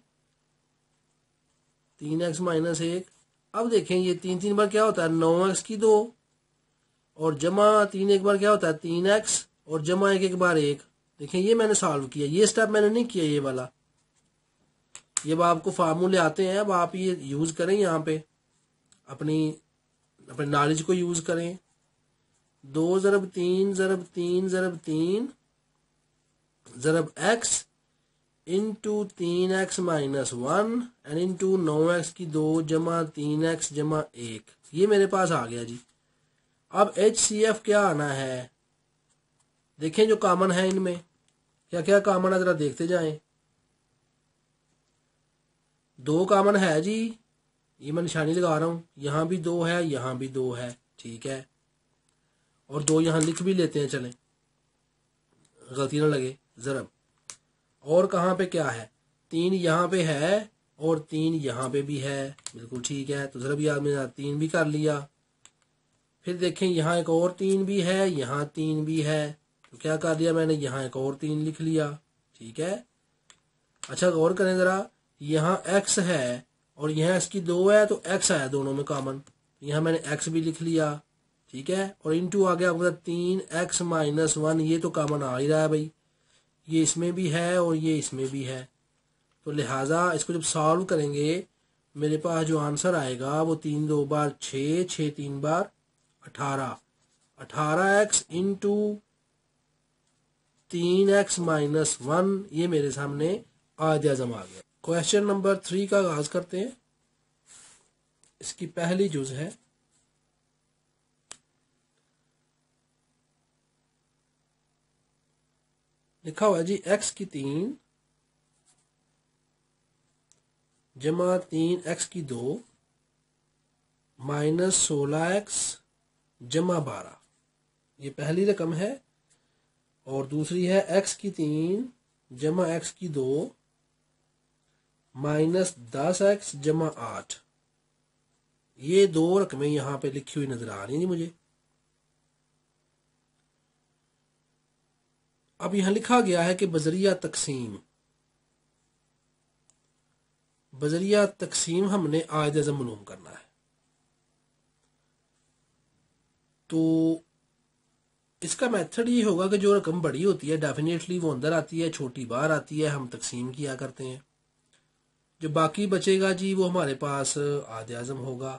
तीन एक्स माइनस एक। अब देखें ये तीन तीन बार क्या होता है नौ एक्स की दो, और जमा तीन एक बार क्या होता है तीन एक्स, और जमा एक एक बार एक। देखें ये मैंने सॉल्व किया, ये स्टेप मैंने नहीं किया ये वाला। ये आपको फार्मूले आते हैं, अब आप ये यूज करें, यहाँ पे अपनी अपने नॉलेज को यूज करें। दो ज़रब तीन ज़रब तीन ज़रब तीन ज़रब एक्स इंटू तीन x minus one and into नौ एक्स की दो जमा तीन एक्स जमा एक, ये मेरे पास आ गया जी। अब एच सी एफ क्या आना है, देखें जो कॉमन है इनमें क्या क्या कॉमन है जरा देखते जाएं। दो कॉमन है जी, ये मैं निशानी लगा रहा हूं, यहां भी दो है यहां भी दो है, ठीक है, और दो यहां लिख भी लेते हैं, चलें गलती ना लगे ज़रब। और कहाँ पे क्या है, तीन यहाँ पे है और तीन यहाँ पे भी है, बिल्कुल ठीक है, तो ज़रब याद में तीन भी कर लिया। फिर देखें यहाँ एक और तीन भी है, यहाँ तीन भी है, तो क्या कर दिया मैंने, यहाँ एक और तीन लिख लिया, ठीक है। अच्छा गौर करें ज़रा, यहाँ x है और यहाँ इसकी दो है तो x आया दोनों में कॉमन, यहाँ मैंने x भी लिख लिया, ठीक है, और इंटू आ गया आपका तीन एक्स माइनस वन, ये तो कॉमन आ ही रहा है भाई, ये इसमें भी है और ये इसमें भी है, तो लिहाजा इसको जब सॉल्व करेंगे मेरे पास जो आंसर आएगा वो तीन दो बार छः, छः तीन बार अठारह, अठारह एक्स इंटू तीन एक्स माइनस वन, ये मेरे सामने आद आज़म आ गया। क्वेश्चन नंबर थ्री का आगाज करते हैं। इसकी पहली जुज है, लिखा हुआ है जी एक्स की तीन जमा तीन एक्स की दो माइनस सोलह एक्स जमा बारह, ये पहली रकम है। और दूसरी है एक्स की तीन जमा एक्स की दो माइनस दस एक्स जमा आठ, ये दो रकमें यहां पे लिखी हुई नजर आ रही हैं मुझे। अब यहां लिखा गया है कि बजरिया तकसीम, बजरिया तकसीम हमने आयद अज़म मालूम करना है। तो इसका मेथड ये होगा कि जो रकम बड़ी होती है डेफिनेटली वो अंदर आती है, छोटी बाहर आती है, हम तकसीम किया करते हैं। जो बाकी बचेगा जी वो हमारे पास आयद अज़म होगा,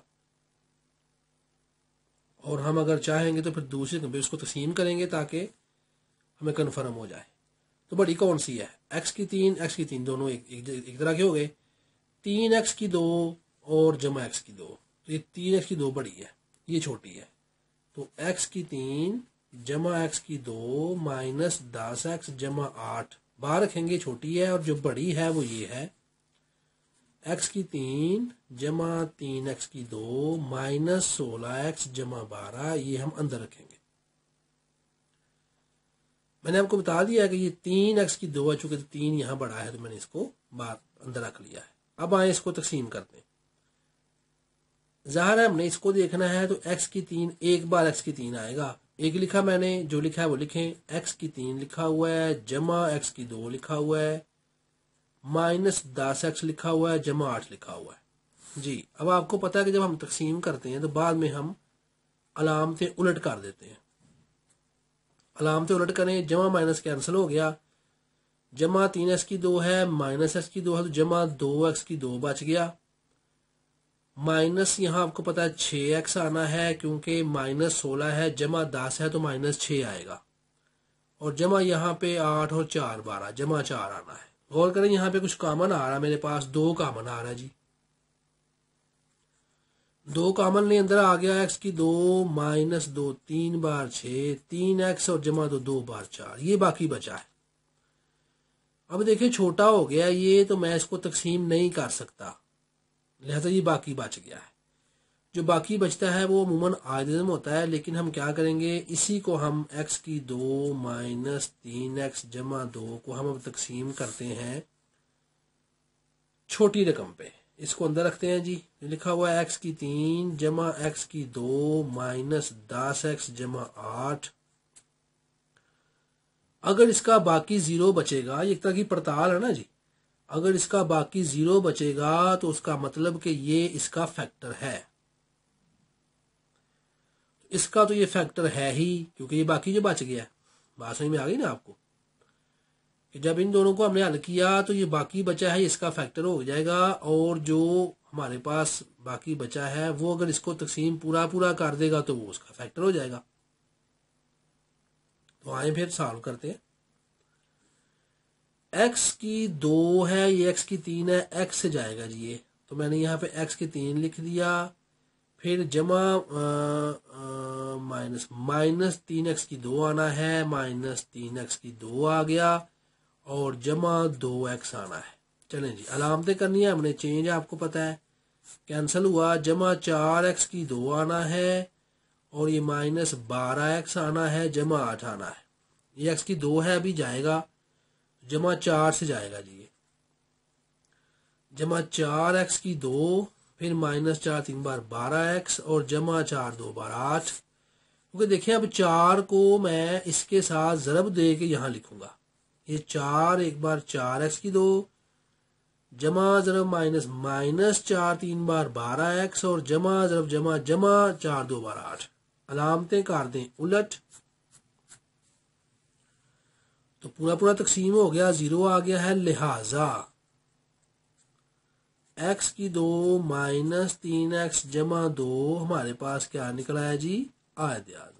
और हम अगर चाहेंगे तो फिर दूसरे रकम पे उसको तकसीम करेंगे ताकि हमें कन्फर्म हो जाए। तो बड़ी कौन सी है, एक्स की तीन एक्स की तीन दोनों एक, एक, एक तरह के हो गए, तीन एक्स की दो और जमा एक्स की दो, तो ये तीन एक्स की दो बड़ी है, ये छोटी है, तो एक्स की तीन जमा एक्स की दो माइनस दस एक्स जमा आठ, बाहर रखेंगे छोटी है, और जो बड़ी है वो ये है एक्स की तीन जमा तीन एक्स की दो माइनस सोलह एक्स जमा बारह, ये हम अंदर रखेंगे। मैंने आपको बता दिया कि ये तीन एक्स की दो है, चूंकि तीन यहाँ बड़ा है तो मैंने इसको बाहर अंदर रख लिया है। अब आए इसको तकसीम करते हैं। ज़ाहिर है हमने इसको देखना है, तो एक्स की तीन एक बार एक्स की तीन आएगा, एक लिखा मैंने, जो लिखा है वो लिखें, एक्स की तीन लिखा हुआ है जमा एक्स की दो लिखा हुआ है माइनस दस एक्स लिखा हुआ है जमा आठ लिखा हुआ है जी। अब आपको पता है कि जब हम तकसीम करते हैं तो बाद में हम अलामतें उलट कर देते हैं। अलामतें उलट करें, जमा माइनस कैंसिल हो गया, जमा तीन एक्स की दो है माइनस एक्स की दो है तो जमा दो एक्स की दो बच गया, माइनस यहाँ आपको पता है छः एक्स आना है क्योंकि माइनस सोलह है, जमा दस है तो माइनस छः आएगा, और जमा यहाँ पे आठ और चार बारह, जमा चार आना है। गौर करें यहाँ पे कुछ कॉमन आ रहा है, मेरे पास दो कॉमन आ रहा है जी, दो कॉमन ले अंदर आ गया, एक्स की दो माइनस दो तीन बार छः, तीन एक्स और जमा दो दो बार चार, ये बाकी बचा है। अब देखिए छोटा हो गया ये, तो मैं इसको तकसीम नहीं कर सकता, लिहाजा ये बाकी बच गया है। जो बाकी बचता है वो अमूमन आयदम होता है, लेकिन हम क्या करेंगे, इसी को हम एक्स की दो माइनस तीन एक्स जमा दो को हम अब तकसीम करते हैं छोटी रकम पे, इसको अंदर रखते हैं जी। लिखा हुआ है एक्स की तीन जमा एक्स की दो माइनस दस एक्स जमा आठ। अगर इसका बाकी जीरो बचेगा, ये एक तरह की पड़ताल है ना जी, अगर इसका बाकी जीरो बचेगा तो उसका मतलब कि ये इसका फैक्टर है, इसका तो ये फैक्टर है ही क्योंकि ये बाकी जो बच गया है। बात समझ में आ गई ना आपको, कि जब इन दोनों को हमने हल किया तो ये बाकी बचा है इसका फैक्टर हो जाएगा, और जो हमारे पास बाकी बचा है वो अगर इसको तकसीम पूरा पूरा कर देगा तो वो उसका फैक्टर हो जाएगा। तो आए फिर सॉल्व करते हैं। एक्स की दो है, ये एक्स की तीन है, एक्स से जाएगा जी ये, तो मैंने यहाँ पे एक्स की तीन लिख दिया, फिर जमा माइनस माइनस तीन एक्स की दो आना है, माइनस तीन एक्स की दो आ गया, और जमा दो एक्स आना है। चलें जी, अलामतें करनी है हमने, चेंज आपको पता है कैंसिल हुआ, जमा चार एक्स की दो आना है, और ये माइनस बारह एक्स आना है, जमा आठ आना है। ये एक्स की दो है अभी जाएगा, जमा चार से जाएगा जी ये, जमा चार एक्स की दो, फिर माइनस चार तीन बार बारह एक्स, और जमा चार दो बार आठ। क्योंकि देखिए अब चार को मैं इसके साथ ज़रब दे के यहाँ लिखूंगा, ये चार एक बार चार एक्स की दो, जमा ज़रब माइनस माइनस चार तीन बार बारह एक्स, और जमा ज़रब जमा जमा चार दो बार आठ। अलामतें कर दें उलट, तो पूरा पूरा तकसीम हो गया, जीरो आ गया है, लिहाजा एक्स की दो माइनस तीन एक्स जमा दो हमारे पास क्या निकला है जी, आयत आज़म।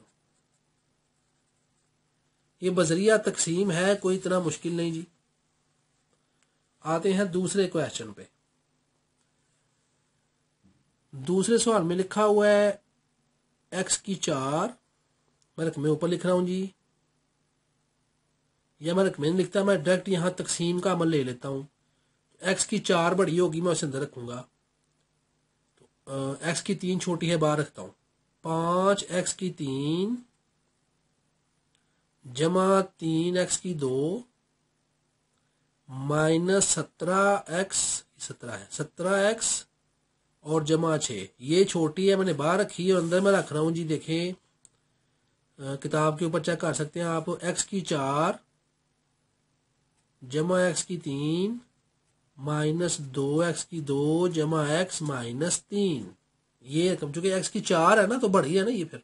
ये बजरिया तकसीम है, कोई इतना मुश्किल नहीं जी। आते हैं दूसरे क्वेश्चन पे। दूसरे सवाल में लिखा हुआ है एक्स की चार, मैं रकमें ऊपर लिख रहा हूं जी, या मैं रकमें लिखता, मैं डायरेक्ट यहां तकसीम का अमल ले लेता हूं। एक्स की चार बड़ी होगी, मैं उसे अंदर रखूंगा, तो एक्स की तीन छोटी है, बाहर रखता हूं। पांच एक्स की तीन जमा तीन एक्स की दो माइनस सत्रह एक्स, सत्रह है, सत्रह एक्स और जमा छः, ये छोटी है मैंने बाहर रखी है और अंदर मैं रख रहा हूँ जी। देखें किताब के ऊपर चेक कर सकते हैं आप, एक्स की चार जमा एक्स की तीन माइनस दो एक्स की दो जमा एक्स माइनस तीन, ये चूंकि एक्स की चार है ना तो बढ़ी है ना ये। फिर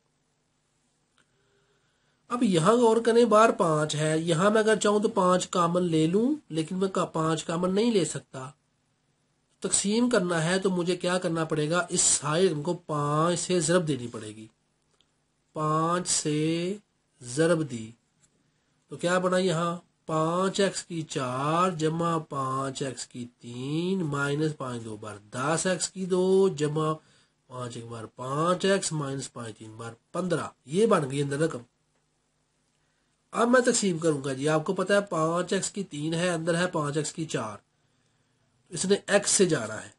अब यहां गौर करें, बाहर पांच है, यहां मैं अगर चाहूं तो पांच कामन ले लूं, लेकिन मैं का, पांच कामन नहीं ले सकता। तकसीम करना है तो मुझे क्या करना पड़ेगा, इस सारे रकम को पांच से ज़रब देनी पड़ेगी। पांच से ज़रब दी तो क्या बना यहाँ, पांच एक्स की चार जमा पांच एक्स की तीन माइनस पांच दो बार दस एक्स की दो जमा पांच एक बार पांच एक्स माइनस पांच तीन बार पंद्रह, ये बन गई अंदर रकम। अब मैं तकसीम करूंगा जी, आपको पता है पांच एक्स की तीन है, अंदर है पांच एक्स की चार, इसने एक्स से जाना है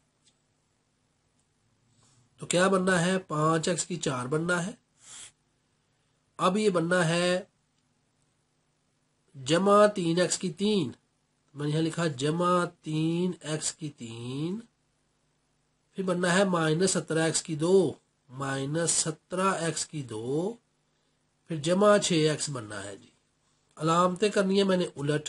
तो क्या बनना है, पांच एक्स की चार बनना है। अब ये बनना है जमा तीन एक्स की तीन, मैंने यहां लिखा जमा तीन एक्स की तीन, फिर बनना है माइनस सत्रह एक्स की दो, माइनस सत्रह एक्स की दो, फिर जमा छह एक्स बनना है जी। अलामतें करनी है मैंने उलट,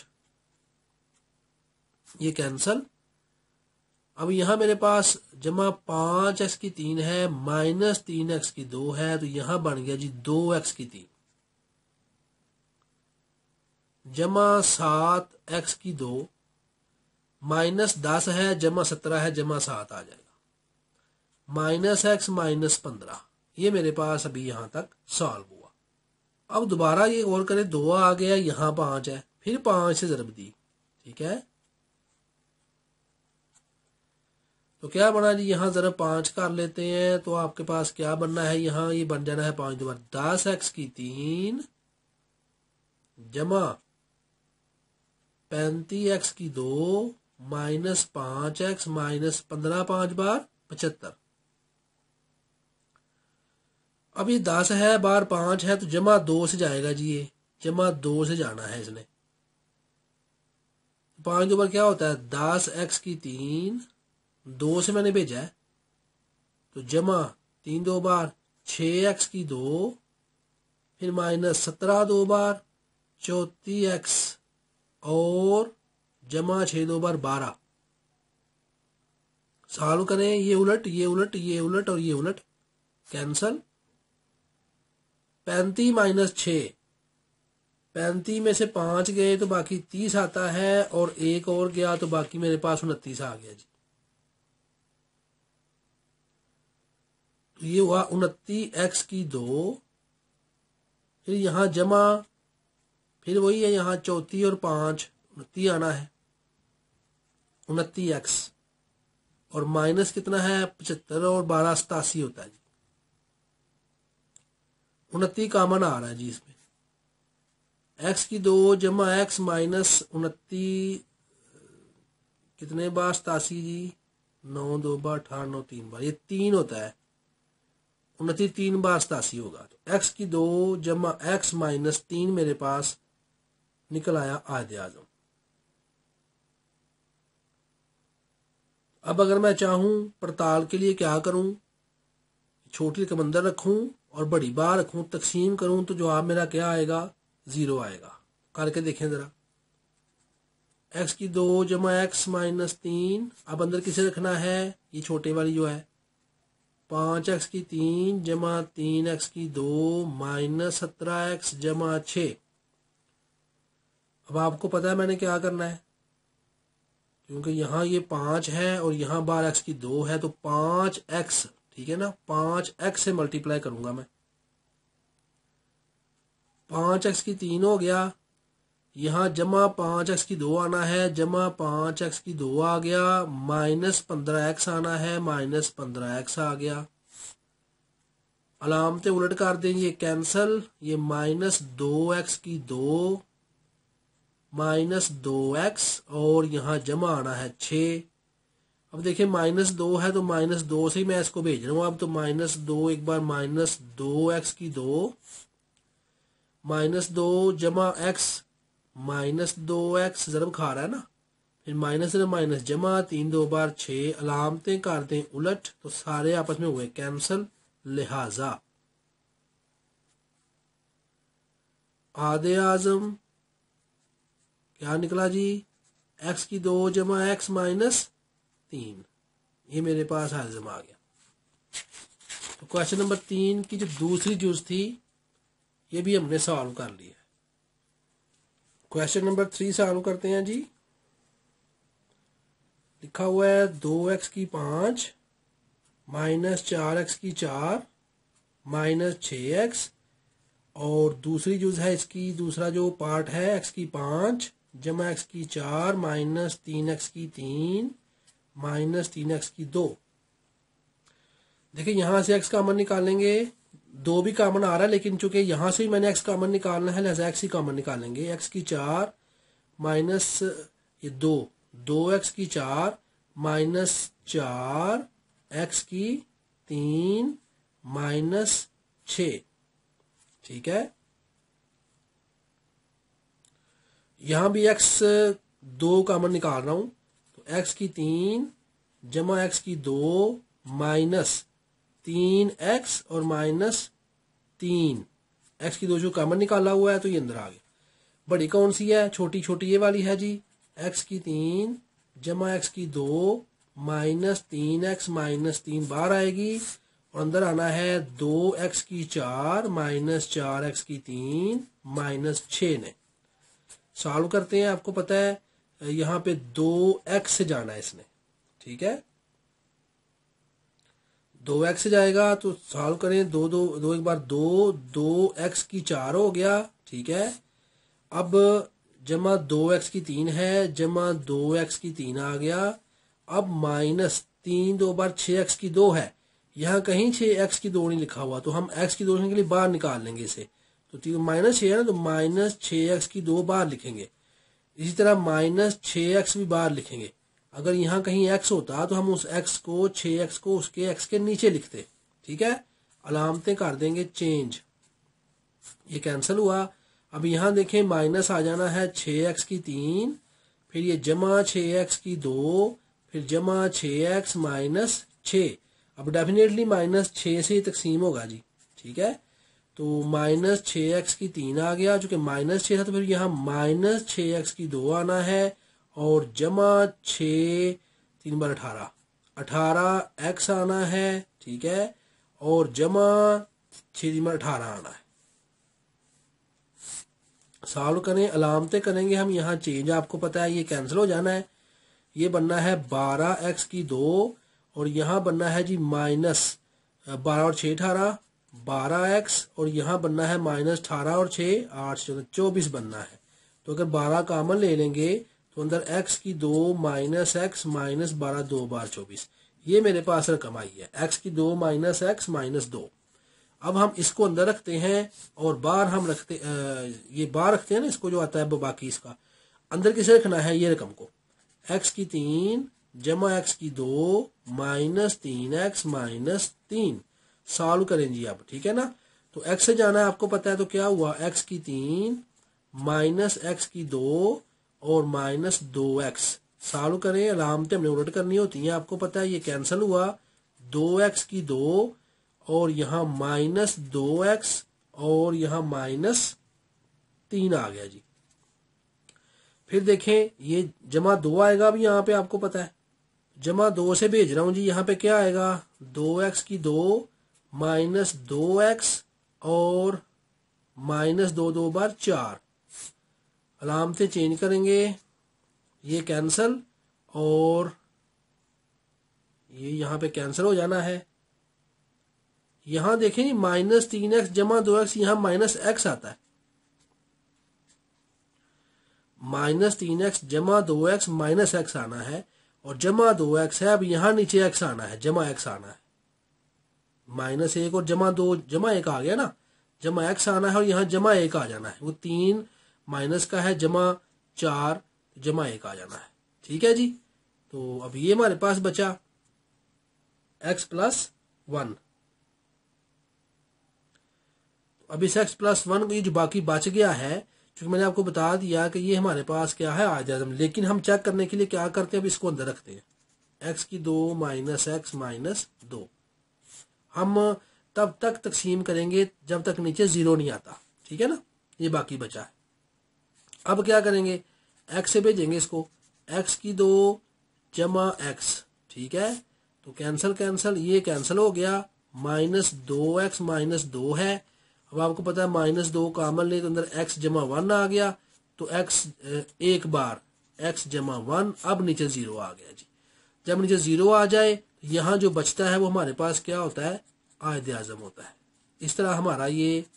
ये कैंसल। अब यहां मेरे पास जमा पांच एक्स की तीन है, माइनस तीन एक्स की दो है, तो यहां बन गया जी दो एक्स की तीन, जमा सात एक्स की दो, माइनस दस है, जमा सत्रह है, जमा सात आ जाएगा, माइनस एक्स माइनस पंद्रह। ये मेरे पास अभी यहां तक सॉल्व हुआ। अब दोबारा ये और करें, दो आ गया, यहां पांच है, फिर पांच से ज़रब दी, ठीक है, तो क्या बना जी, यहां ज़रा पांच कर लेते हैं, तो आपके पास क्या बनना है, यहां ये बन जाना है पांच दो बार दस एक्स की तीन, जमा पैंतीस एक्स की दो, माइनस पांच एक्स माइनस पंद्रह, पांच बार पचहत्तर। अब ये दस है, बार पांच है, तो जमा दो से जाएगा जी, ये जमा दो से जाना है इसने। पांच दो बार क्या होता है, दस एक्स की तीन, दो से मैंने भेजा है, तो जमा तीन दो बार छः एक्स की दो, फिर माइनस सत्रह दो बार चौतीस एक्स, और जमा छः दो बार बारह। सॉल्व करें, ये उलट ये उलट ये उलट और ये उलट, कैंसल। पैंतीस माइनस छः, पैंतीस में से पांच गए तो बाकी तीस आता है, और एक और गया तो बाकी मेरे पास उनतीस आ गया जी। तो ये हुआ उनतीस एक्स की दो, फिर यहां जमा, फिर वही है यहाँ चौथी और पांच, उनतीस आना है, उनतीस एक्स, और माइनस कितना है पचहत्तर, और बारह सतासी होता है जी। उनतीस कामन आ रहा है जी इसमें, एक्स की दो जमा एक्स माइनस उनतीस, कितने बार सतासी जी, नौ दो बार अठारह, नौ तीन बार, ये तीन होता है, उनतीस तीन बार सतासी होगा, तो एक्स की दो जमा एक्स माइनस तीन मेरे पास निकल आया आयत आजम। अब अगर मैं चाहूं पड़ताल के लिए क्या करूं, छोटी रकम अंदर रखूं और बड़ी बार रखूं, तकसीम करूं, तो जवाब मेरा क्या आएगा, जीरो आएगा। करके देखें जरा, एक्स की दो जमा एक्स माइनस तीन, अब अंदर किसे रखना है, ये छोटे वाली जो है, पांच एक्स की तीन जमा तीन एक्स की दो, माइनस सत्रह एक्स जमा छ। अब आपको पता है मैंने क्या करना है, क्योंकि यहाँ ये पांच है और यहाँ बार एक्स की दो है, तो पांच एक्स, ठीक है ना, पांच एक्स से मल्टीप्लाई करूंगा मैं, पांच एक्स की तीन हो गया, यहाँ जमा पांच एक्स की दो आना है, जमा पांच एक्स की दो आ गया, माइनस पंद्रह एक्स आना है, माइनस पंद्रह एक्स आ गया। अलामतें उलट कर दें, ये कैंसल, ये माइनस दो एक्स की दो, माइनस दो एक्स, और यहाँ जमा आना है छः। अब देखिए माइनस दो है तो माइनस दो से ही मैं इसको भेज रहा हूँ, अब तो माइनस दो, एक बार माइनस दो एक्स की दो, माइनस दो जमा एक्स, माइनस दो एक्स ज़रब खा रहा है ना, फिर माइनस माइनस जमा, तीन दो बार छः, अलामतें कर दें उलट, तो सारे आपस में हुए कैंसल, लिहाजा आधे आजम क्या निकला जी, एक्स की दो जमा एक्स माइनस तीन, ये मेरे पास आजम आ गया। तो क्वेश्चन नंबर तीन की जो दूसरी जुज थी ये भी हमने सॉल्व कर लिया है। क्वेश्चन नंबर थ्री सॉल्व करते हैं जी। लिखा हुआ है दो एक्स की पाँच माइनस चार एक्स की चार माइनस छः एक्स, और दूसरी जुज है इसकी, दूसरा जो पार्ट है एक्स की पाँच जमा एक्स की चार माइनस तीन एक्स की तीन माइनस तीन एक्स की दो। देखिए यहाँ से x कॉमन निकालेंगे, दो भी कॉमन आ रहा है, लेकिन चूंकि यहाँ से ही मैंने x कॉमन निकालना है लिहाजा x ही कॉमन निकालेंगे। x की चार माइनस ये दो, दो एक्स की चार माइनस चार एक्स की तीन माइनस छ, ठीक है। यहां भी x दो कॉमन निकाल रहा हूं, तो x की तीन जमा x की दो माइनस तीन एक्स और माइनस तीन, x की दो जो कॉमन निकाला हुआ है तो ये अंदर आ गया। बड़ी कौन सी है? छोटी छोटी ये वाली है जी। x की तीन जमा x की दो माइनस तीन एक्स माइनस तीन बाहर आएगी, और अंदर आना है दो एक्स की चार माइनस चार एक्स की तीन माइनस छ ने। सॉल्व करते हैं। आपको पता है यहाँ पे दो एक्स से जाना है इसने, ठीक है। दो एक्स से जाएगा तो सॉल्व करें। दो दो दो एक बार दो, दो एक्स की चार हो गया, ठीक है। अब जमा दो एक्स की तीन है, जमा दो एक्स की तीन आ गया। अब माइनस तीन दो बार छः एक्स की दो है, यहाँ कहीं छः एक्स की दो नहीं लिखा हुआ, तो हम एक्स की दो लिखने के लिए बाहर निकाल लेंगे इसे। तो माइनस छः है ना, तो माइनस छः एक्स की दो बाहर लिखेंगे। इसी तरह माइनस छः एक्स भी बाहर लिखेंगे। अगर यहाँ कहीं x होता तो हम उस x को छः एक्स को उसके x के नीचे लिखते, ठीक है। अलामतें कर देंगे चेंज, ये कैंसिल हुआ। अब यहाँ देखें माइनस आ जाना है छः एक्स की तीन, फिर ये जमा छः एक्स की दो, फिर जमा छः एक्स माइनस छः। अब डेफिनेटली माइनस छः से ही तकसीम होगा जी, ठीक है। तो माइनस छः एक्स की तीन आ गया, जो कि माइनस छः था, तो फिर यहाँ माइनस छः एक्स की दो आना है, और जमा छः तीन बार अठारह, अठारह एक्स आना है, ठीक है, और जमा छः तीन बार अठारह आना है। सॉल्व करें, अलामतें करेंगे हम यहाँ चेंज, आपको पता है ये कैंसिल हो जाना है। ये बनना है बारह एक्स की दो, और यहाँ बनना है जी माइनस बारह और छः अठारह, बारह एक्स, और यहाँ बनना है माइनस अठारह और छः आठ चौदह चौबीस बनना है। तो अगर बारह कॉमन ले लेंगे तो अंदर x की दो माइनस एक्स माइनस बारह दो बार चौबीस, ये मेरे पास रकम आई है x की दो माइनस एक्स माइनस दो। अब हम इसको अंदर रखते हैं और बाहर हम रखते आ, ये बाहर रखते हैं ना, इसको जो आता है बाकी इसका अंदर किसे रखना है, ये रकम को। x की तीन जमा x की दो माइनस तीन एक्स माइनस तीन। सॉल्व करें जी अब, ठीक है ना। तो x से जाना है, आपको पता है, तो क्या हुआ, x की तीन माइनस एक्स की दो और माइनस दो एक्स। सॉल्व करें, अलामतें हमने उलट करनी होती हैं, आपको पता है। ये कैंसिल हुआ, दो एक्स की दो और यहाँ माइनस दो एक्स और यहाँ माइनस तीन आ गया जी। फिर देखें ये जमा दो आएगा भी यहाँ पे, आपको पता है। जमा दो से भेज रहा हूँ जी, यहाँ पे क्या आएगा, दो एक्स की दो माइनस दो एक्स और माइनस दो दो बार चार। अलामतें चेंज करेंगे, ये कैंसिल और ये यहाँ पे कैंसिल हो जाना है। यहाँ देखें जी माइनस तीन एक्स जमा दो एक्स, यहाँ माइनस एक्स आता है। माइनस तीन एक्स जमा दो एक्स माइनस एक्स आना है, और जमा दो एक्स है, अब यहाँ नीचे एक्स आना है, जमा एक्स आना है। माइनस एक और जमा दो जमा एक आ गया ना, जमा एक्स आना है, और यहाँ जमा एक आ जाना है। वो तीन माइनस का है, जमा चार जमा एक आ जाना है, ठीक है जी। तो अब ये हमारे पास बचा एक्स प्लस वन। अब इस एक्स प्लस वन को जो बाकी बच गया है, क्योंकि मैंने आपको बता दिया कि ये हमारे पास क्या है आजम, लेकिन हम चेक करने के लिए क्या करते हैं, अब इसको अंदर रखते हैं। एक्स की दो माइनस एक्स माइनस दो। हम तब तक तकसीम करेंगे जब तक नीचे जीरो नहीं आता, ठीक है ना। ये बाकी बचा है। अब क्या करेंगे, एक्स से भेजेंगे इसको, एक्स की दो जमा एक्स, ठीक है। तो कैंसिल कैंसिल, ये कैंसिल हो गया। माइनस दो एक्स माइनस दो है। अब आपको पता है माइनस दो कॉमन ले तो अंदर एक्स जमा वन आ गया, तो एक्स एक बार एक्स जमा वन, अब नीचे जीरो आ गया जी। जब नीचे जीरो आ जाए, यहाँ जो बचता है वो हमारे पास क्या होता है, आयत आज़म होता है। इस तरह हमारा ये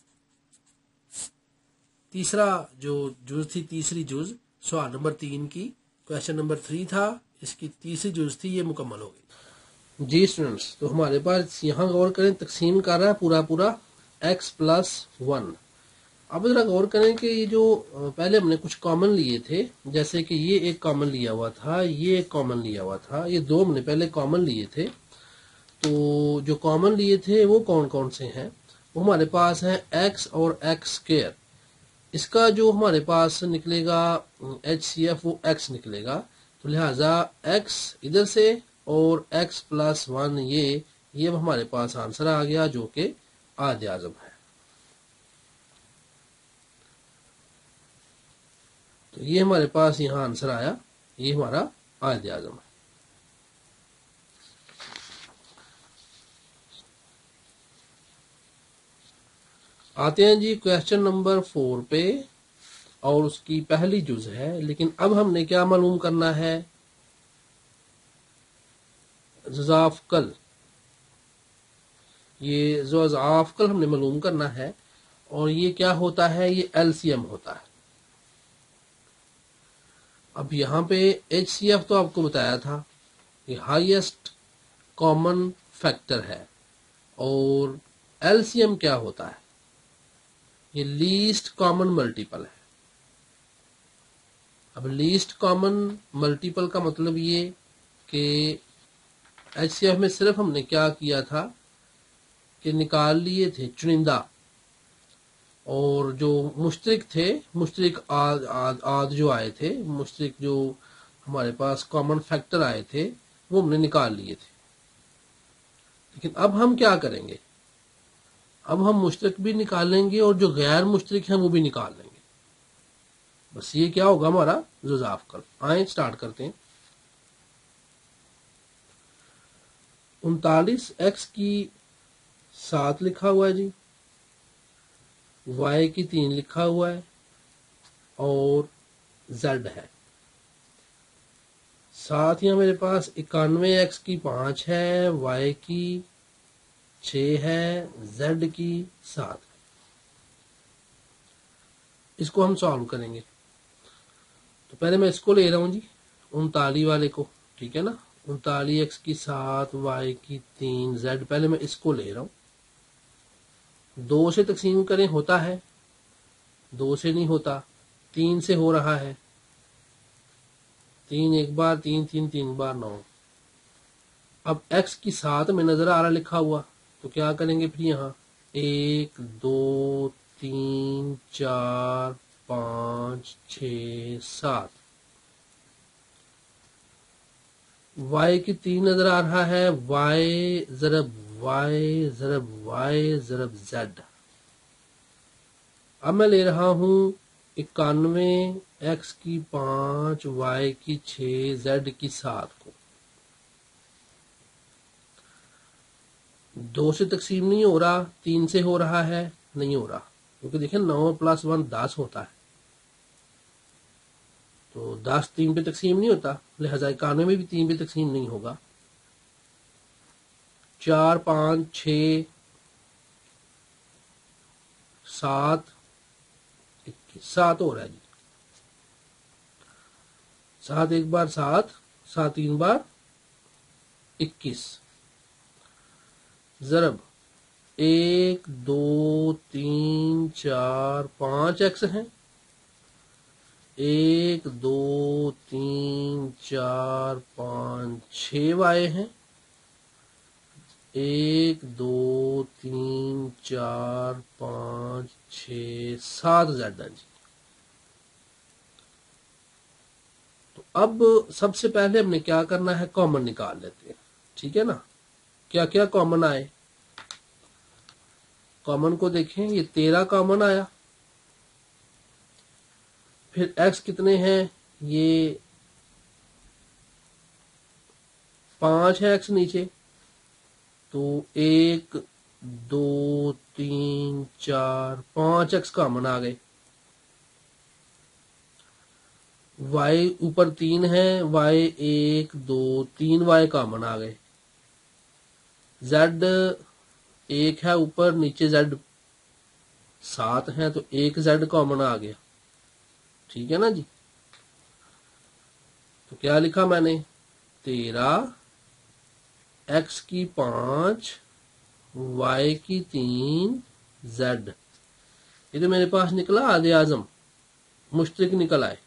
तीसरा जो जुज थी, तीसरी जुज सवाल नंबर तीन की, क्वेश्चन नंबर थ्री था, इसकी तीसरी जुज थी, ये मुकम्मल हो गई। जी स्टूडेंट्स, तो हमारे पास यहाँ गौर करें, तकसीम कर रहा है पूरा पूरा x प्लस वन। अब जरा गौर करें कि ये जो पहले हमने कुछ कॉमन लिए थे, जैसे कि ये एक कॉमन लिया हुआ था, ये एक कॉमन लिया हुआ था, ये दो हमने पहले कॉमन लिए थे। तो जो कॉमन लिए थे वो कौन कौन से हैं? वो हमारे पास है x और x स्क्वायर। इसका जो हमारे पास निकलेगा एच सी एफ वो x निकलेगा, तो लिहाजा x इधर से और x प्लस वन ये ये अब हमारे पास आंसर आ गया, जो कि आद आज़म है। तो ये हमारे पास यहाँ आंसर आया, ये हमारा आद आज़म है। आते हैं जी क्वेश्चन नंबर फोर पे, और उसकी पहली जुज है। लेकिन अब हमने क्या मालूम करना है? ज़ाफ़कल, ये जो ज़ाफ़कल हमने मालूम करना है। और ये क्या होता है? ये एलसीएम होता है। अब यहाँ पे एच सी एफ तो आपको बताया था, ये हाईएस्ट कॉमन फैक्टर है। और एलसीएम क्या होता है? ये लीस्ट कॉमन मल्टीपल है। अब लीस्ट कॉमन मल्टीपल का मतलब ये कि एच सी एफ में सिर्फ हमने क्या किया था कि निकाल लिए थे चुनिंदा, और जो मुश्तरिक थे, मुश्तरिक आद, आद, आद जो आए थे, मुश्तरिक जो हमारे पास कॉमन फैक्टर आए थे, वो हमने निकाल लिए थे। लेकिन अब हम क्या करेंगे? अब हम मुश्तरिक भी निकालेंगे और जो गैर मुश्तरिक हैं वो भी निकाल लेंगे। बस ये क्या होगा हमारा ज़ाफ़कल। आए स्टार्ट करते हैं। उनतालीस एक्स की सात लिखा हुआ है जी, y की तीन लिखा हुआ है, और z है। साथ ही मेरे पास इक्यानवे एक्स की पाँच है, y की छः है, z की सात। इसको हम सॉल्व करेंगे। तो पहले मैं इसको ले रहा हूँ जी, उनतालीस वाले को, ठीक है ना। उनतालीस एक्स की सात, y की तीन, z, पहले मैं इसको ले रहा हूँ। दो से तकसीम करें होता है, दो से नहीं होता, तीन से हो रहा है। तीन एक बार, तीन तीन तीन बार, नौ। अब x की सात में नजर आ रहा लिखा हुआ, तो क्या करेंगे फिर? यहाँ एक दो तीन चार पाँच छ सात। y की तीन नजर आ रहा है, y जरब y जरब y जरब z। अब मैं ले रहा हूं इक्यानवे एक्स की पाँच, y की छः, z की सात को। दो से तकसीम नहीं हो रहा, तीन से हो रहा है, नहीं हो रहा, क्योंकि देखिए नौ प्लस वन दस होता है, तो दस तीन पे तकसीम नहीं होता, लिहाजा इक्यानवे में भी तीन पे तकसीम नहीं होगा। चार पाँच छ सात, इक्कीस, सात हो रहा है जी। सात एक बार सात, सात तीन बार इक्कीस। जरब एक दो तीन चार पाँच एक्स हैं, एक दो तीन चार पाँच छः वाई हैं, एक दो तीन चार पाँच छ सात जेड है जी। तो अब सबसे पहले हमने क्या करना है? कॉमन निकाल लेते हैं, ठीक है ना। क्या क्या कॉमन आए? कॉमन को देखें, ये तेरह कॉमन आया। फिर x कितने हैं? ये पांच है x नीचे, तो एक दो तीन चार पांच एक्स कॉमन आ गए। y ऊपर तीन है, y एक दो तीन y कॉमन आ गए। z एक है ऊपर, नीचे z सात है, तो एक z कॉमन आ गया, ठीक है ना जी। तो क्या लिखा मैंने? तेरह एक्स की पांच, वाई की तीन, जेड। ये तो मेरे पास निकला आधे आजम, मुश्तरिक निकल आए।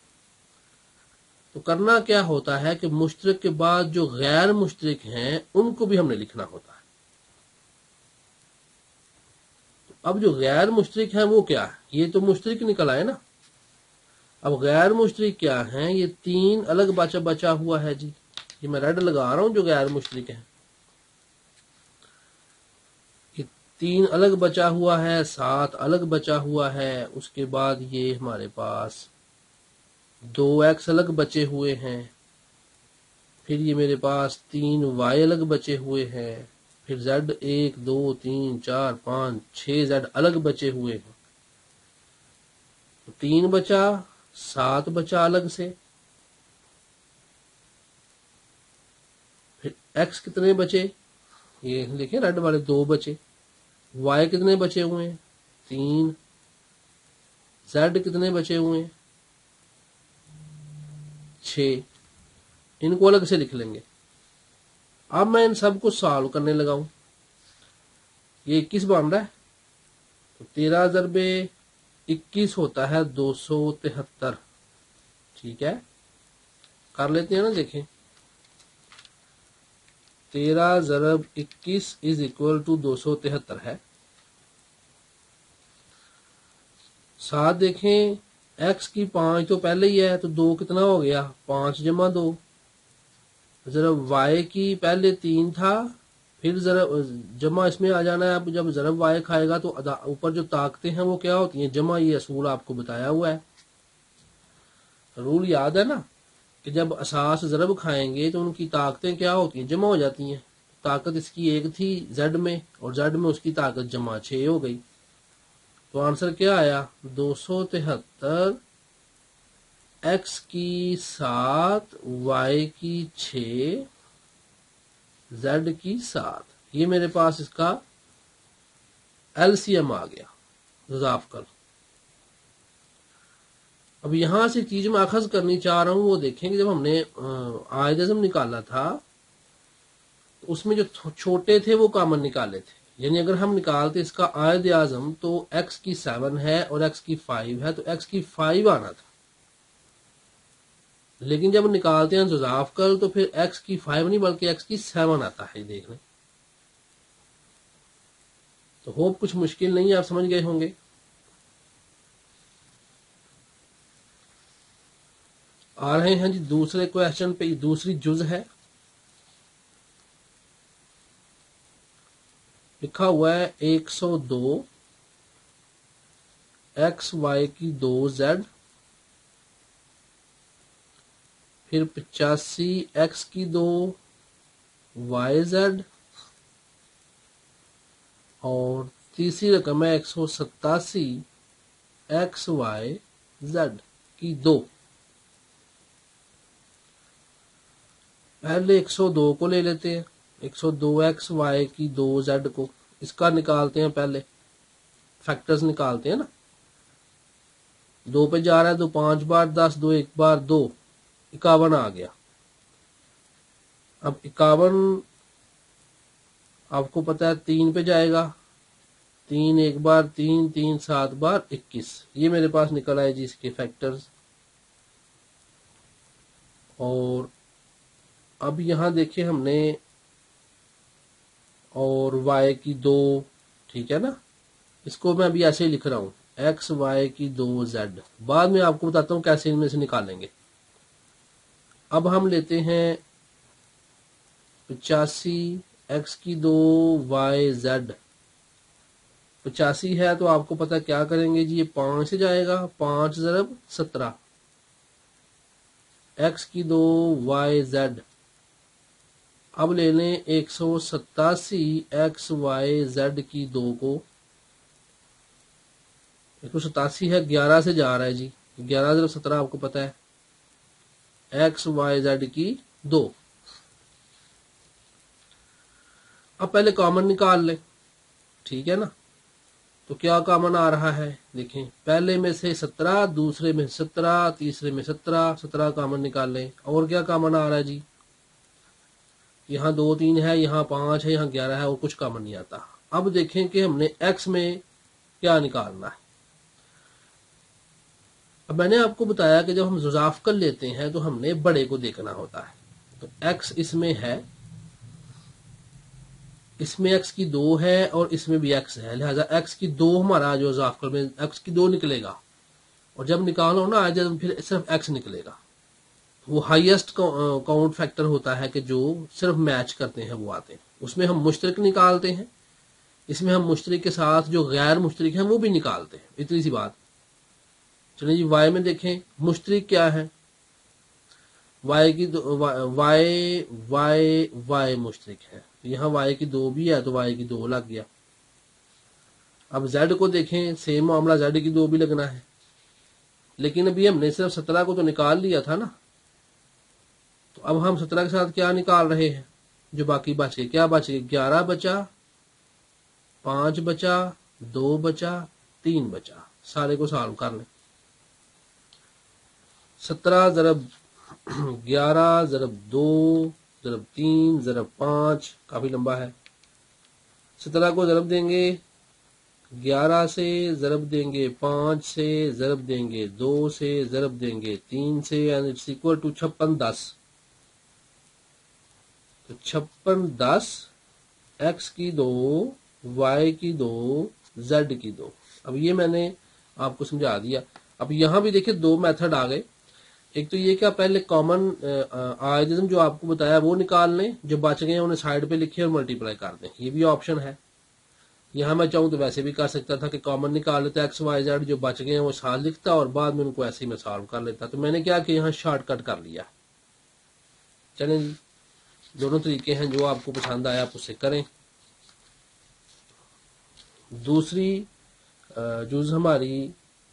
तो करना क्या होता है कि मुश्तरिक के बाद जो गैर मुश्तरिक हैं उनको भी हमने लिखना होता है। तो अब जो गैर मुश्तरिक है वो क्या है, ये तो मुश्तरिक निकल आए ना। अब गैर मुश्तरिक क्या है, ये तीन अलग बचा बचा हुआ है जी, ये मैं रेड लगा रहा हूं जो गैर मुश्तरिक है। ये तीन अलग बचा हुआ है, सात अलग बचा हुआ है, उसके बाद ये हमारे पास दो एक्स अलग बचे हुए हैं, फिर ये मेरे पास तीन वाई अलग बचे हुए हैं, फिर जेड एक दो तीन चार पांच छह जेड अलग बचे हुए हैं। तो तीन बचा, सात बचा अलग से, फिर एक्स कितने बचे, ये देखिए रेड वाले दो बचे, वाई कितने बचे हुए हैं तीन, जेड कितने बचे हुए हैं छह, इनको अलग से लिख लेंगे। अब मैं इन सबको सॉल्व करने लगा हूं। ये इक्कीस बन रहा है, तो तेरह जरबे इक्कीस होता है दो सौ तिहत्तर। ठीक है, कर लेते हैं ना, देखें तेरह जरब इक्कीस इज इक्वल टू दो सौ तिहत्तर है। साथ देखें, एक्स की पांच तो पहले ही है, तो दो कितना हो गया, पांच जमा दो। जरब वाई की पहले तीन था, फिर जरब जमा इसमें आ जाना है। अब जब जरब वाई खाएगा तो ऊपर जो ताकतें हैं वो क्या होती हैं, जमा। ये असूल आपको बताया हुआ है, रूल याद है ना, कि जब असास जरब खाएंगे तो उनकी ताकतें क्या होती हैं, जमा हो जाती हैं। ताकत इसकी एक थी जेड में, और जेड में उसकी ताकत जमा छह हो गई। तो आंसर क्या आया, दो सौ तिहत्तर, एक्स की सात, वाई की छह, जेड की सात। ये मेरे पास इसका एलसीएम आ गया, इजाफ कर। अब यहां से चीज मैं अखज करनी चाह रहा हूं, वो देखेंगे जब हमने आयद अज़म निकाला था तो उसमें जो छोटे थे वो कॉमन निकाले थे। यानी अगर हम निकालते इसका आयद आजम तो एक्स की सेवन है और एक्स की फाइव है, तो एक्स की फाइव आना था। लेकिन जब निकालते हैं जुजाफ कर तो फिर एक्स की फाइव नहीं बल्कि एक्स की सेवन आता है, देख लें। तो होप कुछ मुश्किल नहीं है, आप समझ गए होंगे। आ रहे हैं जी दूसरे क्वेश्चन पे, दूसरी जुज है। लिखा हुआ है एक सौ दो, एक्स वाई की दो जेड, फिर पचासी एक्स की दो वाई जेड, और तीसरी रकम है एक सौ सतासी एक्स वाई जेड की दो। पहले एक सौ दो को ले लेते हैं, एक सौ दो एक्स वाई की दो जेड को, इसका निकालते हैं, पहले फैक्टर्स निकालते हैं ना। दो पे जा रहा है, दो पांच बार दस, दो एक बार दो, इक्यावन आ गया। अब इक्यावन आपको पता है तीन पे जाएगा, तीन एक बार तीन, तीन सात बार इक्कीस। ये मेरे पास निकल आए जी इसके फैक्टर्स। और अब यहां देखिए हमने, और वाई की दो, ठीक है ना, इसको मैं अभी ऐसे ही लिख रहा हूं, एक्स वाई की दो जेड। बाद में आपको बताता हूं कैसे इनमें से निकालेंगे। अब हम लेते हैं पचासी एक्स की दो वाई जेड। पचासी है तो आपको पता क्या करेंगे जी, ये पांच से जाएगा, पांच जरब सत्रह, एक्स की दो वाई जेड। अब ले लें एक सौ सतासी एक्स वाई जेड की दो को, एक सौ सतासी है, ग्यारह से जा रहा है जी, ग्यारह जरब सत्रह आपको पता है, एक्स वाई जेड की दो। अब पहले कॉमन निकाल ले, ठीक है ना। तो क्या कॉमन आ रहा है, देखें, पहले में से सत्रह, दूसरे में सत्रह, तीसरे में सत्रह, सत्रह कॉमन निकाल लें। और क्या कॉमन आ रहा है जी, यहाँ दो तीन है, यहाँ पांच है, यहाँ ग्यारह है और कुछ कम नहीं आता। अब देखें कि हमने एक्स में क्या निकालना है। अब मैंने आपको बताया कि जब हम जुजाफ कर लेते हैं तो हमने बड़े को देखना होता है। तो एक्स इसमें है, इसमें एक्स की दो है और इसमें भी एक्स है, लिहाजा एक्स की दो हमारा जो जुजाफकर में एक्स की दो निकलेगा। और जब निकालो ना जब फिर सिर्फ एक्स निकलेगा। वो हाईएस्ट काउंट फैक्टर होता है कि जो सिर्फ मैच करते हैं वो आते हैं। उसमें हम मुश्तरक निकालते हैं, इसमें हम मुश्तरक के साथ जो गैर मुश्तरक हैं वो भी निकालते हैं। इतनी सी बात। चलिए जी वाई में देखें मुश्तरक क्या है। वाई की दो, वाई वाई वाई मुश्तरक है, यहाँ वाई की दो भी है तो वाई की दो लग गया। अब जेड को देखें, सेम मामला, जेड की दो भी लगना है। लेकिन अभी हमने सिर्फ सत्रह को तो निकाल लिया था ना, तो अब हम सत्रह के साथ क्या निकाल रहे हैं, जो बाकी बच गए। क्या बच गए, ग्यारह बचा, पांच बचा, दो बचा, तीन बचा। सारे को सॉल्व कर लें। सत्रह जरब ग्यारह जरब दो जरब तीन जरब पांच, काफी लंबा है। सत्रह को जरब देंगे ग्यारह से, जरब देंगे पांच से, जरब देंगे दो से, जरब देंगे तीन से, एंड इट्स इक्वल टू छप्पन दस। तो छप्पन दस, एक्स की दो, वाई की दो, जेड की दो। अब ये मैंने आपको समझा दिया। अब यहां भी देखिए दो मेथड आ गए। एक तो ये क्या, पहले कॉमन आयोजन जो आपको बताया वो निकाल लें, जो बच गए उन्हें साइड पे लिखे और मल्टीप्लाई कर दें, ये भी ऑप्शन है। यहां मैं चाहूं तो वैसे भी कर सकता था कि कॉमन निकाल लेता, एक्स वाई जेड जो बच गए हैं वो साथ लिखता और बाद में उनको ऐसे ही मैं सॉल्व कर लेता। तो मैंने क्या कि यहाँ शॉर्टकट कर लिया। चलें जी, दोनों तरीके हैं, जो आपको पसंद आया आप उसे करें। दूसरी जुज हमारी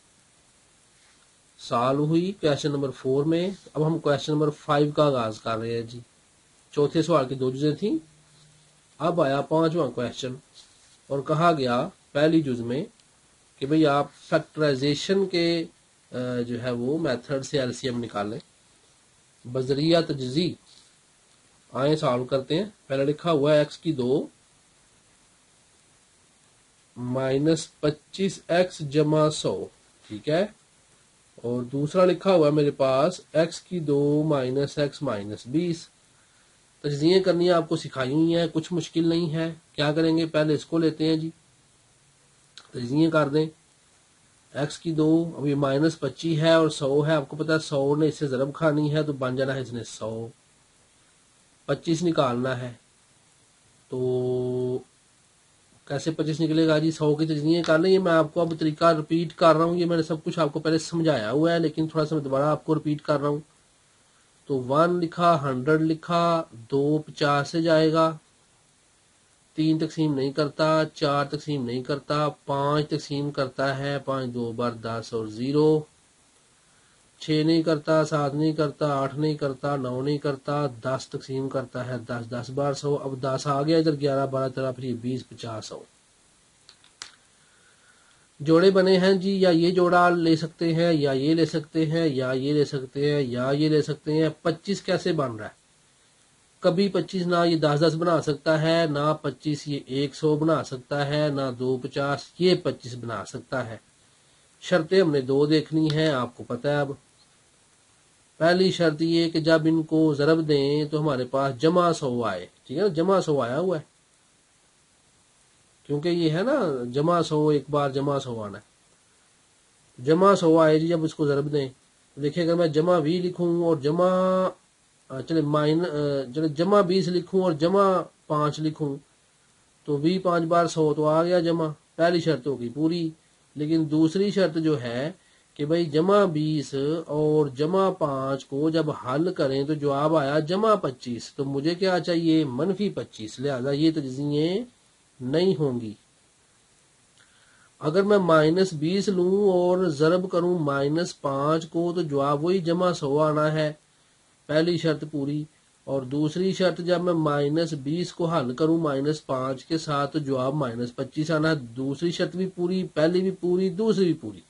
सॉल्व हुई क्वेश्चन नंबर फोर में। अब हम क्वेश्चन नंबर फाइव का आगाज कर रहे हैं जी। चौथे सवाल की दो जुजें थी, अब आया पांचवा क्वेश्चन और कहा गया पहली जुज में कि भाई आप फैक्टराइजेशन के जो है वो मेथड से एलसीएम निकालें, बजरिया तजजी। आए सॉल्व करते हैं। पहले लिखा हुआ है एक्स की दो माइनस पच्चीस एक्स जमा सौ, ठीक है। और दूसरा लिखा हुआ है मेरे पास एक्स की दो माइनस एक्स माइनस बीस। तजज़िये करनी है आपको सिखाई हुई है, कुछ मुश्किल नहीं है। क्या करेंगे, पहले इसको लेते हैं जी, तजज़िये कर दें। एक्स की दो, अभी माइनस पच्चीस है और सौ है, आपको पता है सौ ने इससे जरब खानी है तो बन जाना है इसने सौ। पच्चीस निकालना है तो कैसे पच्चीस निकलेगा जी, सौ की तजज़िये कर लें। ये मैं आपको अब तरीका रिपीट कर रहा हूँ, ये मैंने सब कुछ आपको पहले समझाया हुआ है, लेकिन थोड़ा सा मैं दोबारा आपको रिपीट कर रहा हूँ। तो वन लिखा, हंड्रेड लिखा, दो पचास से जाएगा, तीन तकसीम नहीं करता, चार तकसीम नहीं करता, पांच तकसीम करता है, पांच दो बार दस और जीरो, छः नहीं करता, सात नहीं करता, आठ नहीं करता, नौ नहीं करता, दस तकसीम करता है, दस दस बार सौ। अब दस आ गया इधर, ग्यारह बारह तेरह, फिर ये बीस पचास सौ। जोड़े बने हैं जी, या ये जोड़ा ले सकते हैं, या ये ले सकते हैं, या ये ले सकते हैं, या ये ले सकते हैं। पच्चीस कैसे बन रहा है, कभी पच्चीस ना ये दस दस बना सकता है, ना पच्चीस ये एक सौ बना सकता है, ना दो पचास ये पच्चीस बना सकता है। शर्तें हमने दो देखनी है, आपको पता है। अब पहली शर्त ये कि जब इनको जरब दें तो हमारे पास जमा सौ आए, ठीक है ना, जमा सौ आया हुआ है, क्योंकि ये है ना जमा सौ, एक बार जमा सौ आना है। जमा सौ आए जी, जब इसको जरब दें तो देखिए, अगर मैं जमा भी लिखूं और जमा चले माइन चले जमा बीस लिखूं और जमा पांच लिखूं तो भी पांच बार सौ तो आ गया जमा, पहली शर्त होगी पूरी। लेकिन दूसरी शर्त जो है कि भाई जमा बीस और जमा पांच को जब हल करें तो जवाब आया जमा पच्चीस, तो मुझे क्या चाहिए, मनफी पच्चीस, लिहाजा ये तजज़िये नहीं होंगी। अगर मैं माइनस बीस लूं और जरब करूं माइनस पांच को तो जवाब वही जमा सौ आना है, पहली शर्त पूरी। और दूसरी शर्त जब मैं माइनस बीस को हल करूं माइनस पांच के साथ तो जवाब माइनस पच्चीस आना है, दूसरी शर्त भी पूरी, पहली भी पूरी, दूसरी भी पूरी।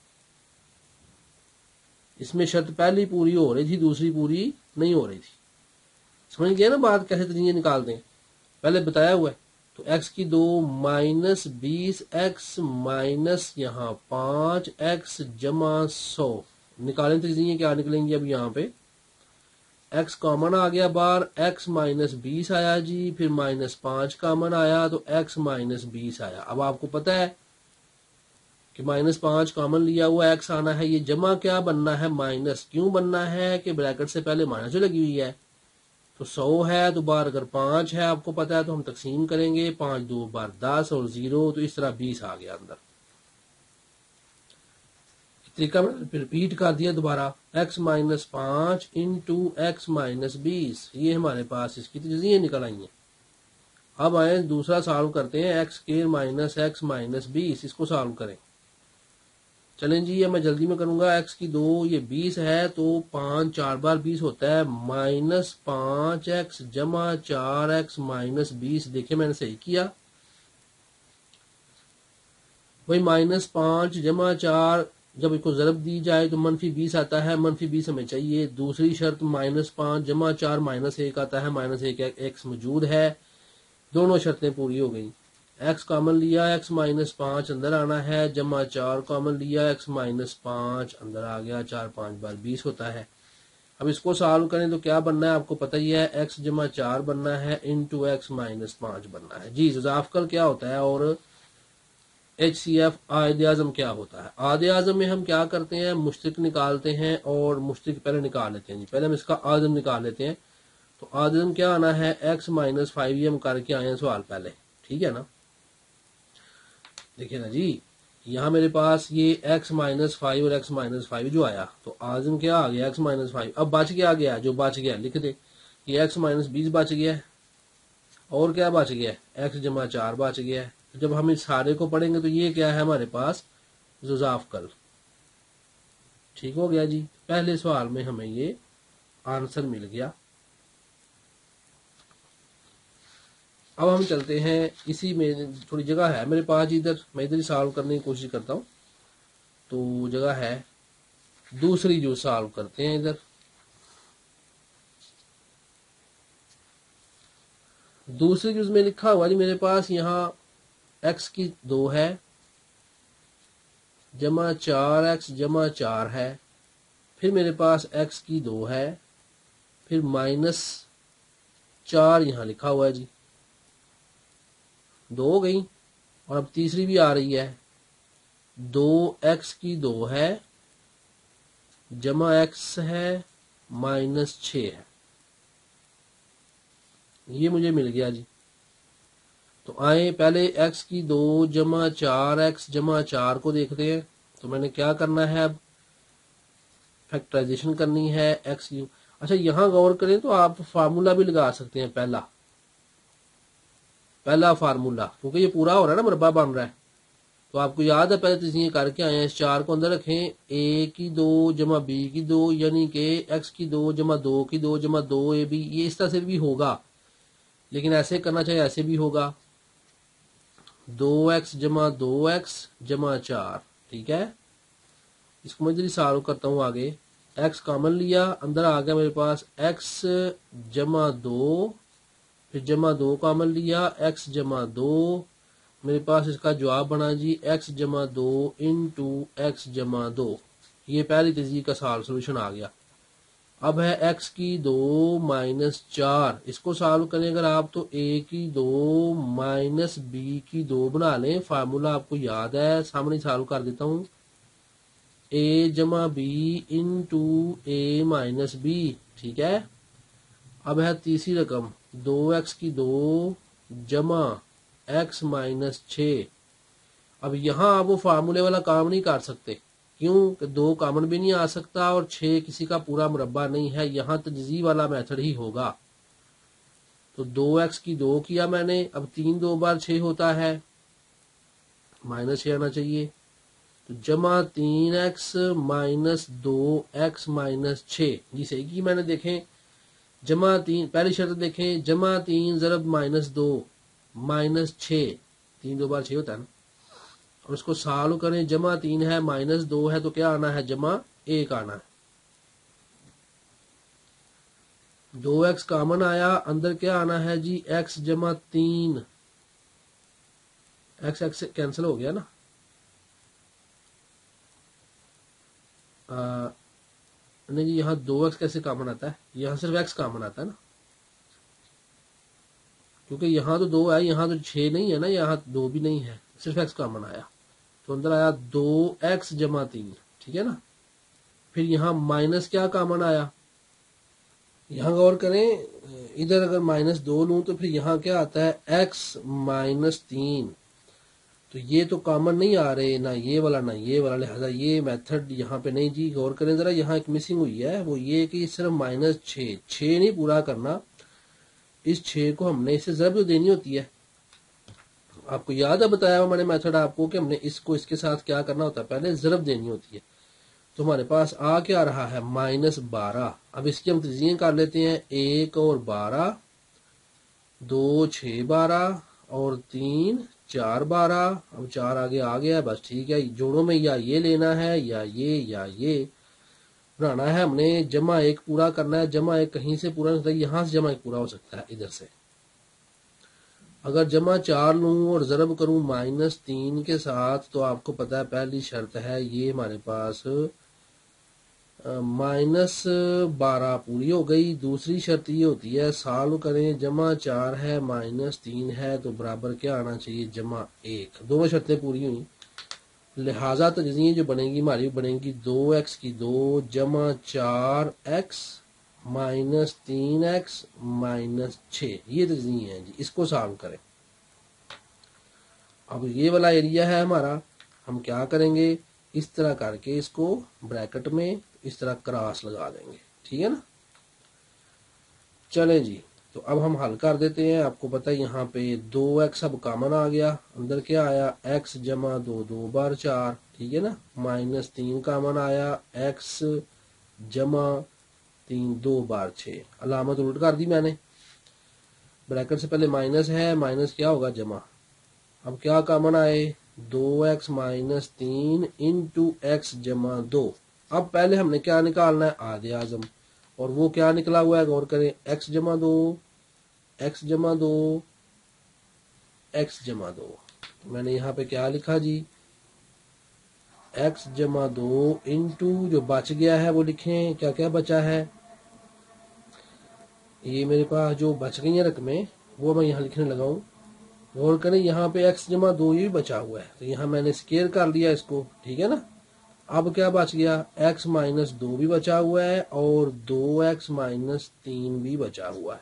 इसमें शर्त पहली पूरी हो रही थी, दूसरी पूरी नहीं हो रही थी। समझ गए ना बात, कैसे तरीके निकालते हैं, पहले बताया हुआ है। तो एक्स की दो माइनस बीस एक्स माइनस यहाँ पांच एक्स जमा सौ, निकालें तरीके क्या निकलेंगे। अब यहाँ पे x कॉमन आ गया बाहर, x माइनस बीस आया जी, फिर माइनस पांच कॉमन आया तो x माइनस बीस आया। अब आपको पता है कि माइनस पांच कॉमन लिया हुआ x आना है, ये जमा क्या बनना है, माइनस। क्यों बनना है कि ब्रैकेट से पहले माइनस लगी हुई है। तो सौ है तो बाहर अगर पांच है आपको पता है तो हम तकसीम करेंगे, पांच दो बार दस और जीरो, तो इस तरह बीस आ गया अंदर। तरीका मैंने रिपीट कर दिया दोबारा, x माइनस पांच इंटू एक्स माइनस बीस, ये हमारे पास इसकी तजज़िये निकल आई हैं। अब आए दूसरा सॉल्व करते हैं, x square minus x minus बीस, इसको सॉल्व करें। चलें जी, ये मैं जल्दी में करूंगा। x की दो ये बीस है तो पांच चार बार बीस होता है, माइनस पांच एक्स जमा चार एक्स माइनस बीस। देखिए मैंने सही किया भाई, माइनस पांच जमा चार जब इसको जरब दी जाए तो मनफी बीस आता है, मनफी बीस हमें चाहिए। दूसरी शर्त माइनस पांच जमा चार माइनस एक आता है, माइनस एक एक्स मौजूद है, दोनों शर्तें पूरी हो गई। एक्स कॉमन लिया, एक्स माइनस पांच अंदर आना है, जमा चार कॉमन लिया, एक्स माइनस पांच अंदर आ गया, चार पांच बार बीस होता है। अब इसको सॉल्व करें तो क्या बनना है आपको पता ही है, एक्स जमा चार बनना है इंटू एक्स माइनस पांच बनना है जी। जुजाफकल क्या होता है और एच सी एफ आयद आजम क्या होता है। आयद आजम में हम क्या करते हैं, मुश्तरक निकालते हैं और मुश्तरक पहले निकाल लेते हैं जी। पहले हम इसका आजम निकाल लेते हैं। तो आजम क्या आना है, एक्स माइनस फाइव, ये हम करके आए हैं सवाल पहले, ठीक है ना। देखिए ना जी, यहाँ मेरे पास ये x माइनस फाइव और x माइनस फाइव जो आया, तो आजम क्या आ गया, x माइनस फाइव। अब बच क्या गया, जो बच गया लिख दे, ये x माइनस बीस बच गया है, और क्या बच गया, x जमा चार बच गया है। जब हम इस सारे को पढ़ेंगे तो ये क्या है हमारे पास, जुजाफकल। ठीक हो गया जी, पहले सवाल में हमें ये आंसर मिल गया। अब हम चलते हैं, इसी में थोड़ी जगह है मेरे पास इधर, मैं इधर ही सॉल्व करने की कोशिश करता हूँ। तो जगह है दूसरी जो सॉल्व करते हैं इधर, दूसरी जो में लिखा हुआ जी मेरे पास यहाँ x की दो है, जमा चार एक्स जमा चार है, फिर मेरे पास x की दो है, फिर माइनस चार यहाँ लिखा हुआ है जी, दो हो गई। और अब तीसरी भी आ रही है, दो एक्स की दो है, जमा x है, माइनस छ है, ये मुझे मिल गया जी। तो आए पहले x की दो जमा चार एक्स जमा चार को देखते हैं। तो मैंने क्या करना है, अब फैक्टराइजेशन करनी है x की। अच्छा यहां गौर करें तो आप फार्मूला भी लगा सकते हैं, पहला पहला फार्मूला, क्योंकि ये पूरा हो रहा है ना, मुरब्बा बन रहा है। तो आपको याद है पहले तो ये करके आए हैं, इस चार को अंदर रखें, a की दो जमा b की दो, यानी कि x की दो जमा दो की दो जमा दो ए बी, ये इस तरह से भी होगा, लेकिन ऐसे करना चाहिए, ऐसे भी होगा, दो एक्स जमा दो एक्स जमा चार, ठीक है। इसको मैं इधर सॉल्व करता हूँ आगे। x कॉमन लिया, अंदर आ गया मेरे पास x जमा दो, फिर जमा दो कॉमन लिया, x जमा दो, मेरे पास इसका जवाब बना जी x जमा दो इंटू एक्स जमा दो। ये पहली तजवीज़ का सॉल्व सोल्यूशन आ गया। अब है x की दो माइनस चार, इसको सॉल्व करें अगर आप तो a की दो माइनस b की दो बना लें। फार्मूला आपको याद है, सामने सॉल्व कर देता हूँ, a जमा b into a minus b, ठीक है। अब है तीसरी रकम, दो एक्स की दो जमा एक्स माइनस छ। अब यहां आप वो फार्मूले वाला काम नहीं कर सकते, क्यों कि दो कॉमन भी नहीं आ सकता और छह किसी का पूरा मुरब्बा नहीं है, यहां तजज़ी वाला मेथड ही होगा। तो दो एक्स की दो किया मैंने, अब तीन दो बार छह होता है, माइनस छह आना चाहिए, तो जमा तीन एक्स माइनस दो एक्स माइनस छ, जी सही की मैंने। देखें जमा तीन, पहली शर्त देखें, जमा तीन जरब माइनस दो माइनस छ, तीन दो बार छह होता है ना, और उसको सॉल्व करें, जमा तीन है माइनस दो है तो क्या आना है, जमा एक आना है। दो एक्स कॉमन आया, अंदर क्या आना है जी, एक्स जमा तीन, एक्स एक्स कैंसिल हो गया ना, आ, नहीं जी यहाँ दो एक्स कैसे कॉमन आता है, यहाँ सिर्फ एक्स कॉमन आता है ना, क्योंकि यहाँ तो दो है, यहाँ तो छः नहीं है ना, यहाँ दो भी नहीं है, सिर्फ एक्स कॉमन आया, तो अंदर आया दो एक्स जमा तीन, ठीक है ना। फिर यहाँ माइनस क्या कॉमन आया, यहाँ गौर करें, इधर अगर माइनस दो लूं तो फिर यहाँ क्या आता है एक्स माइनस तीन, तो ये तो कॉमन नहीं आ रहे, ना ये वाला ना ये वाला, लिहाजा ये मेथड यहाँ पे नहीं जी। गौर करें जरा, यहाँ एक मिसिंग हुई है, वो ये कि सिर्फ माइनस छः छः नहीं पूरा करना, इस छः को हमने इससे ज़रब तो देनी होती है। आपको याद है बताया हुआ मैंने मेथड आपको कि हमने इसको इसके साथ क्या करना होता है, पहले ज़रब देनी होती है। तो हमारे पास आ क्या रहा है, माइनस बारह। अब इसकी हम तजीएं कर लेते हैं, एक और बारह, दो छः बारह और तीन चार बारह, अब चार आगे आ गया, बस ठीक है। जोड़ों में या ये लेना है या ये या ये बनाना है हमने, जमा एक पूरा करना है, जमा एक कहीं से पूरा नहीं होता, यहाँ से जमा एक पूरा हो सकता है इधर से। अगर जमा चार लूं और ज़रब करूं माइनस तीन के साथ, तो आपको पता है पहली शर्त है ये हमारे पास माइनस बारह पूरी हो गई। दूसरी शर्त ये होती है, सॉल्व करें, जमा चार है माइनस तीन है तो बराबर क्या आना चाहिए, जमा एक। दोनों शर्तें पूरी हुई, लिहाजा तजज़ियाँ जो बनेगी हमारी बनेगी दो एक्स की दो जमा चार एक्स माइनस तीन एक्स माइनस छः, ये तजज़ियाँ हैं जी। इसको सॉल्व करें। अब ये वाला एरिया है हमारा, हम क्या करेंगे, इस तरह करके इसको ब्रैकेट में इस तरह क्रॉस लगा देंगे, ठीक है ना। चले जी, तो अब हम हल कर देते हैं। आपको पता है यहाँ पे दो एक्स अब कॉमन आ गया, अंदर क्या आया, एक्स जमा दो दो बार चार, ठीक है ना। माइनस तीन कॉमन आया, एक्स जमा तीन दो बार छः, अलामत उल्ट कर दी मैंने, ब्रैकेट से पहले माइनस है, माइनस क्या होगा, जमा। अब क्या कॉमन आए, दो एक्स माइनस तीन इंटू एक्स जमा दो। अब पहले हमने क्या निकालना है, आदे आजम, और वो क्या निकला हुआ है, गौर करें, एक्स जमा दो एक्स जमा दो एक्स जमा दो। तो मैंने यहाँ पे क्या लिखा जी, एक्स जमा दो इंटू जो बच गया है वो लिखें, क्या क्या बचा है, ये मेरे पास जो बच गई है रकमें वो मैं यहाँ लिखने लगा हूँ। गौर करें यहाँ पे एक्स जमा दो ये भी बचा हुआ है, तो यहाँ मैंने स्केयर कर लिया इसको, ठीक है ना। अब क्या बच गया, x माइनस दो भी बचा हुआ है और दो एक्स माइनस तीन भी बचा हुआ है,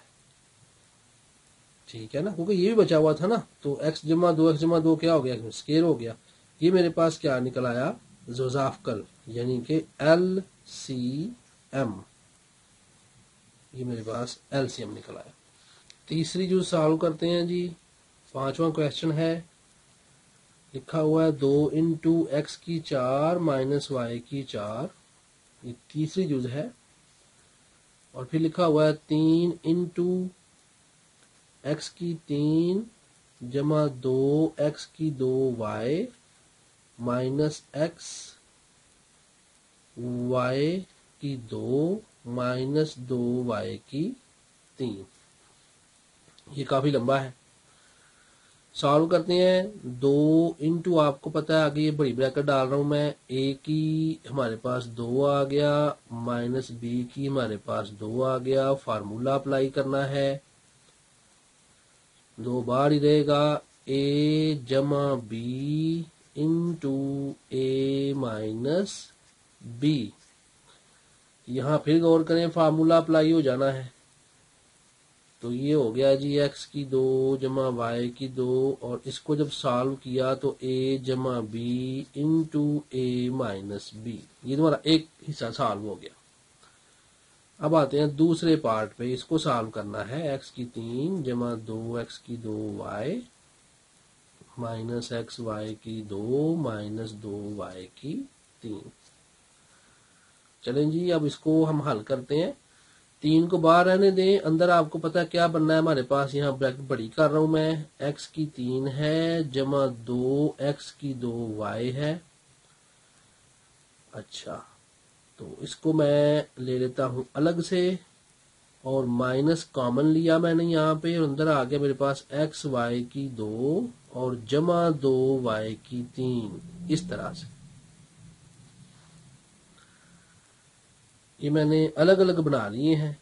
ठीक है ना, क्योंकि ये भी बचा हुआ था ना। तो x जमा दो एक्स जमा दो क्या हो गया, स्केयर हो गया। ये मेरे पास क्या निकल आया, जोजाफकल, यानी कि एल सी एम, ये मेरे पास एल सी एम निकल आया। तीसरी जो सॉल्व करते हैं जी, पांचवा क्वेश्चन है, लिखा हुआ है दो इंटू एक्स की चार माइनस वाई की चार, ये तीसरी जुज है। और फिर लिखा हुआ है तीन इंटू एक्स की तीन जमा दो एक्स की दो वाई माइनस एक्स वाई की दो माइनस दो वाई की तीन। ये काफी लंबा है, सॉल्व करते हैं। दो इंटू आपको पता है आगे ये बड़ी ब्रैकेट डाल रहा हूं मैं, ए की हमारे पास दो आ गया माइनस बी की हमारे पास दो आ गया, फार्मूला अप्लाई करना है, दो बार ही रहेगा, ए जमा b into a minus b. यहां फिर गौर करें फार्मूला अप्लाई हो जाना है, तो ये हो गया जी एक्स की दो जमा वाई की दो, और इसको जब सॉल्व किया तो ए जमा b into a minus b, ये तुम्हारा एक हिस्सा सॉल्व हो गया। अब आते हैं दूसरे पार्ट पे, इसको सॉल्व करना है, एक्स की तीन जमा दो एक्स की दो वाई माइनस एक्स वाई की दो माइनस दो वाई की तीन। चलें जी, अब इसको हम हल करते हैं। तीन को बाहर रहने दें, अंदर आपको पता है क्या बनना है हमारे पास, यहाँ ब्रैकेट बड़ी कर रहा हूं मैं, एक्स की तीन है जमा दो एक्स की दो वाई है। अच्छा, तो इसको मैं ले लेता हूं अलग से, और माइनस कॉमन लिया मैंने यहाँ पे, और अंदर आ गया मेरे पास एक्स वाई की दो और जमा दो वाई की तीन। इस तरह से ये मैंने अलग अलग बना लिए हैं।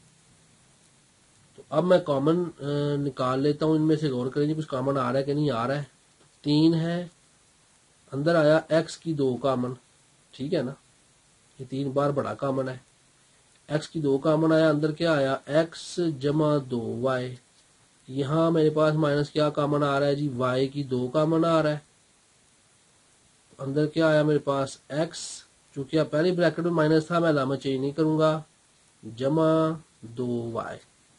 तो अब मैं कॉमन निकाल लेता हूं इनमें से। गौर करेंगे कुछ कॉमन आ रहा है कि नहीं आ रहा है। तीन है, अंदर आया एक्स की दो कॉमन, ठीक है ना, ये तीन बार बड़ा कॉमन है। एक्स की दो कॉमन आया, अंदर क्या आया, एक्स जमा दो वाई। यहां मेरे पास माइनस क्या कॉमन आ रहा है जी, वाई की दो कॉमन आ रहा है। अंदर क्या आया मेरे पास, एक्स, चूंकि अब पहले ब्रैकेट में माइनस था मैं अलामत चेंज नहीं करूंगा, जमा दो वाई।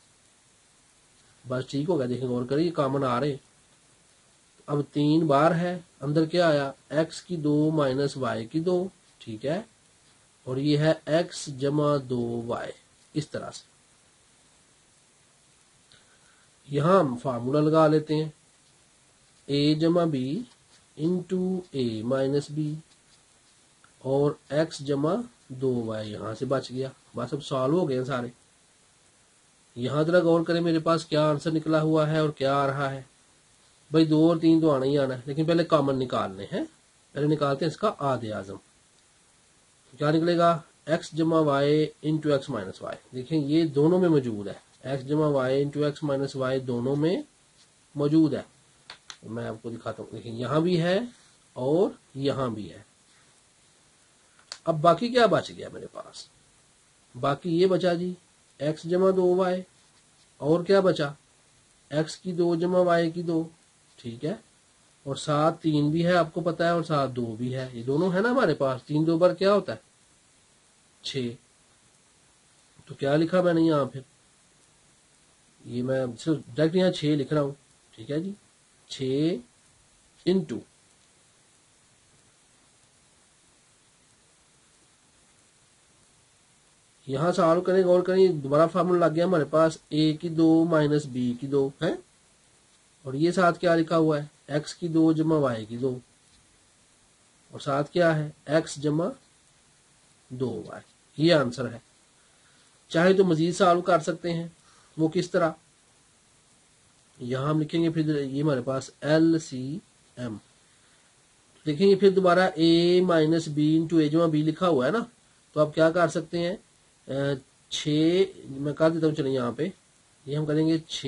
बस ठीक हो गया। देखें गौर करिए कॉमन आ रहे। अब तीन बार है, अंदर क्या आया, एक्स की दो माइनस वाई की दो, ठीक है, और ये है एक्स जमा दो वाई। इस तरह से यहां हम फार्मूला लगा लेते हैं, ए जमा b into a minus b और एक्स जमा दो वाई, यहां से बच गया। बस अब सॉल्व हो गए सारे। यहां जरा गौर करें मेरे पास क्या आंसर निकला हुआ है और क्या आ रहा है। भाई दो और तीन तो आना ही आना है, लेकिन पहले कॉमन निकालने हैं। पहले निकालते हैं इसका आधे आजम। क्या निकलेगा, एक्स जमा y into x minus y. देखें ये दोनों में मौजूद है, एक्स जमा y into x minus y दोनों में मौजूद है। मैं आपको दिखाता हूँ, देखिए यहां भी है और यहां भी है। अब बाकी क्या बच गया मेरे पास, बाकी ये बचा जी एक्स जमा दो वाई, और क्या बचा, एक्स की दो जमा वाई की दो, ठीक है, और साथ तीन भी है आपको पता है, और साथ दो भी है। ये दोनों है ना हमारे पास, तीन दो बार क्या होता है, छ। तो क्या लिखा मैंने यहाँ फिर, ये मैं सिर्फ डायरेक्ट यहाँ छ लिख रहा हूं, ठीक है जी, छ इंटू यहां सॉल्व करें, गौर करें दोबारा फार्मूला लग गया हमारे पास, ए की दो माइनस बी की दो है, और ये साथ क्या लिखा हुआ है, एक्स की दो जमा वाई की दो, और साथ क्या है, एक्स जमा दो वाई। ये आंसर है। चाहे तो मजीद सॉल्व कर सकते हैं, वो किस तरह, यहां हम लिखेंगे फिर ये हमारे पास एल सी एम। देखेंगे फिर दोबारा a minus b into a जमा बी लिखा हुआ है ना, तो आप क्या कर सकते हैं, छ मैं कर देता हूं, चलिए यहाँ पे ये हम करेंगे छ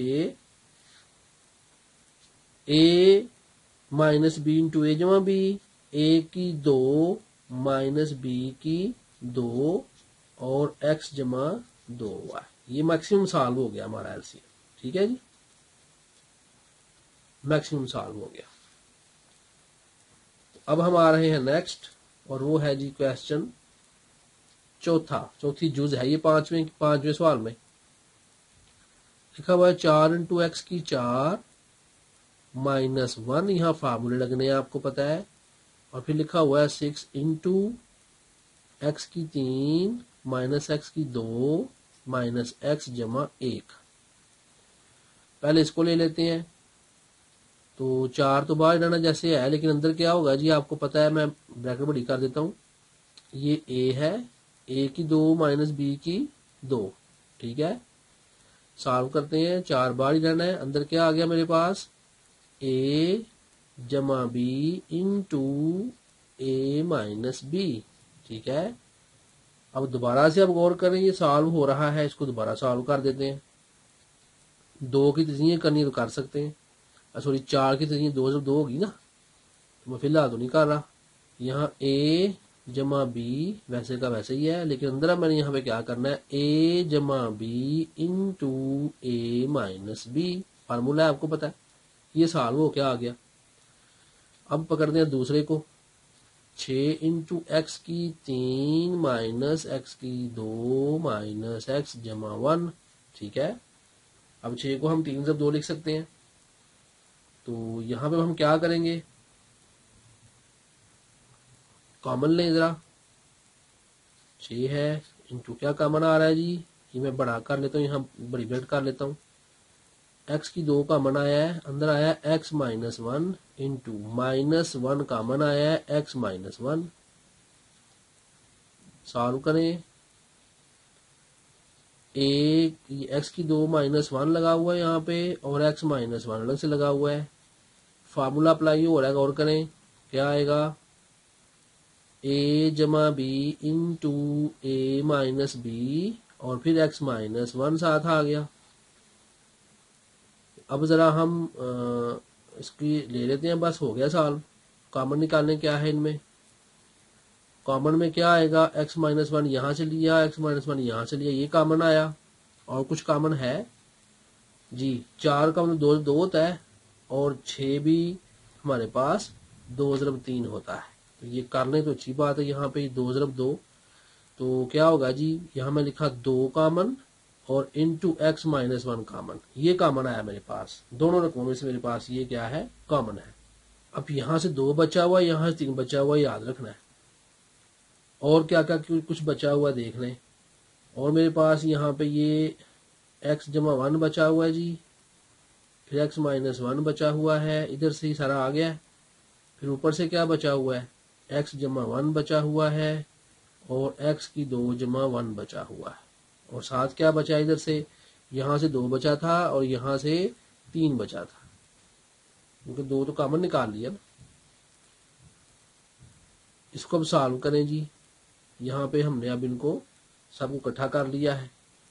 a minus b into a जमा बी, ए की दो माइनस बी की दो और एक्स जमा दो वाई। ये मैक्सिमम सॉल्व हो गया हमारा एलसीएम, ठीक है जी, मैक्सिमम सॉल्व हो गया। अब हम आ रहे हैं नेक्स्ट, और वो है जी क्वेश्चन चौथा, चौथी जुज है ये पांचवें पांचवें सवाल में। लिखा हुआ है चार इंटू एक्स की चार माइनस वन, यहाँ फार्मूले लगने हैं आपको पता है, और फिर लिखा हुआ है सिक्स इंटू एक्स की तीन माइनस एक्स की दो माइनस एक्स जमा एक। पहले इसको ले लेते हैं, तो चार तो बाहर जाना जैसे है, लेकिन अंदर क्या होगा जी आपको पता है, मैं ब्रैकेट बड़ी कर देता हूं, ये ए है, ए की दो माइनस बी की दो, ठीक है, सॉल्व करते हैं, चार बार ही रहना है। अंदर क्या आ गया मेरे पास, ए जमा b into a minus b, ठीक है। अब दोबारा से आप गौर करें, ये सॉल्व हो रहा है, इसको दोबारा सॉल्व कर देते हैं। दो की तजनीय करनी तो कर सकते हैं, सॉरी चार की तजनीय दो जब दो होगी ना, तो मैं फिलहाल तो नहीं कर रहा। यहाँ ए जमा बी वैसे का वैसे ही है, लेकिन अंदर मैंने यहाँ पे क्या करना है, ए जमा b into a minus b, formula है आपको पता है। ये सॉल्व हो क्या आ गया। अब पकड़ते हैं दूसरे को, छ इंटू एक्स की तीन माइनस एक्स की दो माइनस एक्स जमा वन, ठीक है। अब छह को हम तीन जब दो लिख सकते हैं, तो यहां पे हम क्या करेंगे, कॉमन लें जरा, छ है इंटू क्या कॉमन आ रहा है जी, ये मैं बड़ा कर लेता हूँ, यहाँ बड़ी ब्रैकेट कर लेता हूँ, एक्स की दो कॉमन आया है, अंदर आया है x minus one into minus one common आया है एक्स माइनस वन। सॉल्व करें, ए एक्स की दो माइनस वन लगा हुआ है यहाँ पे और एक्स माइनस वन अलग से लगा हुआ है। फार्मूला अप्लाई हो रहा है, गौर करें क्या आएगा, ए जमा b into a minus b और फिर एक्स माइनस वन साथ आ गया। अब जरा हम आ, इसकी ले लेते हैं, बस हो गया सॉल्व। कॉमन निकालने क्या है इनमें, कॉमन में क्या आएगा, x माइनस वन यहाँ से लिया, x माइनस वन यहाँ से लिया, ये कॉमन आया। और कुछ कॉमन है जी, चार का मतलब दो दो होता है और छः भी हमारे पास दो ज़रब तीन होता है। तो ये करने तो अच्छी बात है, यहाँ पे दो ज़रब दो, तो क्या होगा जी, यहाँ मैं लिखा दो कॉमन और into x minus one common, ये कॉमन आया मेरे पास। दोनों रकमों में से मेरे पास ये क्या है, कॉमन है। अब यहाँ से दो बचा हुआ, यहाँ से तीन बचा हुआ, याद रखना है। और क्या क्या कुछ बचा हुआ देख लें। और मेरे पास यहाँ पे ये x जमा वन बचा हुआ है जी, फिर x माइनस वन बचा हुआ है, इधर से ही सारा आ गया है। फिर ऊपर से क्या बचा हुआ है, x जमा वन बचा हुआ है और x की दो जमा वन बचा हुआ है। और साथ क्या बचा इधर से, यहाँ से दो बचा था और यहाँ से तीन बचा था, क्योंकि दो तो कॉमन निकाल लिया ना। इसको अब सॉल्व करें जी। यहाँ पे हमने अब इनको सब इकट्ठा कर लिया है।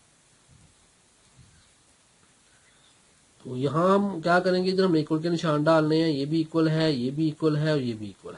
तो यहाँ हम क्या करेंगे, इधर हम इक्वल के निशान डालने हैं, ये भी इक्वल है, ये भी इक्वल है और ये भी इक्वल है।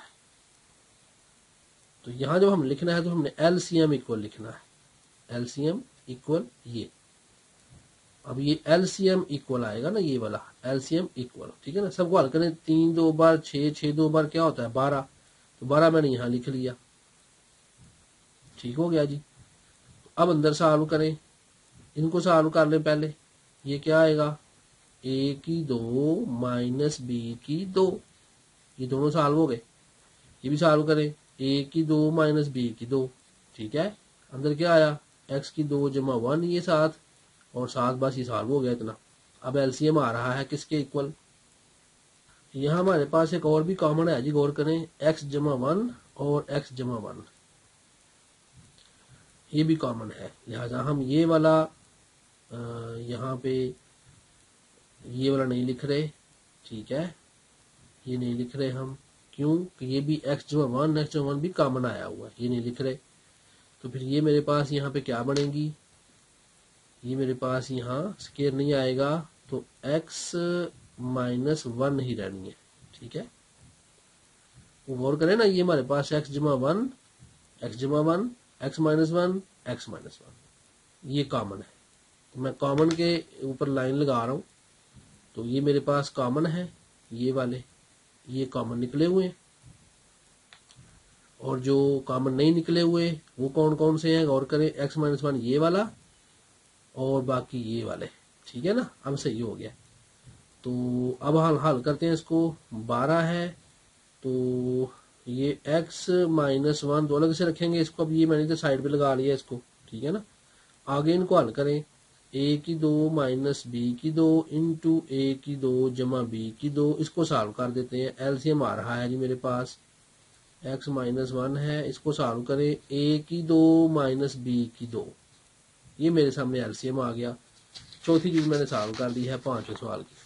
तो यहाँ जब हम लिखना है तो हमने एलसीएम इक्वल लिखना है, एलसीएम इक्वल ये। अब ये एलसीएम इक्वल आएगा ना, ये वाला एलसीएम इक्वल, ठीक है ना। सबको हल करें, तीन दो बार छः, छः दो बार क्या होता है बारह, तो बारह मैंने यहाँ लिख लिया, ठीक हो गया जी। अब अंदर सॉल्व करें, इनको सॉल्व कर लें पहले। ये क्या आएगा, ए की दो माइनस बी की दो, ये दोनों सॉल्व हो गए। ये भी सॉल्व करें, ए की दो माइनस बी की दो, ठीक है। अंदर क्या आया, एक्स की दो जमा वन, ये सात और सात, बस ये सॉल्व हो गया इतना। अब एलसीएम आ रहा है किसके इक्वल, यहाँ हमारे पास एक और भी कॉमन है जी, गौर करें, एक्स जमा वन और एक्स जमा वन, ये भी कॉमन है। लिहाजा हम ये वाला यहाँ पे ये वाला नहीं लिख रहे, ठीक है, ये नहीं लिख रहे हम, क्यों कि ये भी एक्स जमा वन एक्स जमा वन भी कॉमन आया हुआ है, ये नहीं लिख रहे। तो फिर ये मेरे पास यहाँ पे क्या बनेगी, ये मेरे पास यहाँ स्केयर नहीं आएगा, तो एक्स माइनस वन ही रहनी है, ठीक है। वो गौर करें ना, ये हमारे पास एक्स जमा वन एक्स जमा one x minus one x minus one, ये कॉमन है। तो मैं कॉमन के ऊपर लाइन लगा रहा हूँ, तो ये मेरे पास कॉमन है, ये वाले ये कॉमन निकले हुए हैं। और जो कॉमन नहीं निकले हुए वो कौन कौन से हैं, गौर करें, एक्स माइनस वन ये वाला और बाकी ये वाले, ठीक है ना। अब सही हो गया। तो अब हल हल करते हैं इसको, बारह है तो ये x माइनस वन दो अलग से रखेंगे इसको। अब ये मैंने इधर साइड पे लगा लिया इसको, ठीक है ना। आगे इनको हल करें, a की दो माइनस बी की दो इंटू ए की दो जमा बी की दो, इसको सॉल्व कर देते हैं। एलसीएम आ रहा है जी मेरे पास, x माइनस वन है, इसको सॉल्व करें, a की दो माइनस बी की दो, ये मेरे सामने एलसीएम आ गया। चौथी चीज मैंने सॉल्व कर दी है पांचवें सवाल की।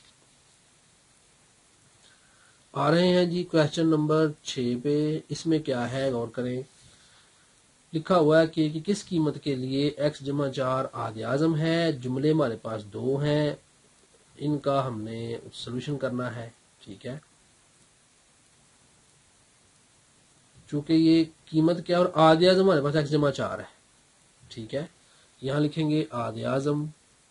आ रहे हैं जी क्वेश्चन नंबर छः पे। इसमें क्या है, गौर करें, लिखा हुआ है कि, कि किस कीमत के लिए x जमा चार आदि आजम है। जुमले हमारे पास दो हैं, इनका हमने सोल्यूशन करना है, ठीक है। चूंकि ये कीमत क्या और आदि आजम हमारे पास x जमा चार है, ठीक है। यहाँ लिखेंगे आदि आजम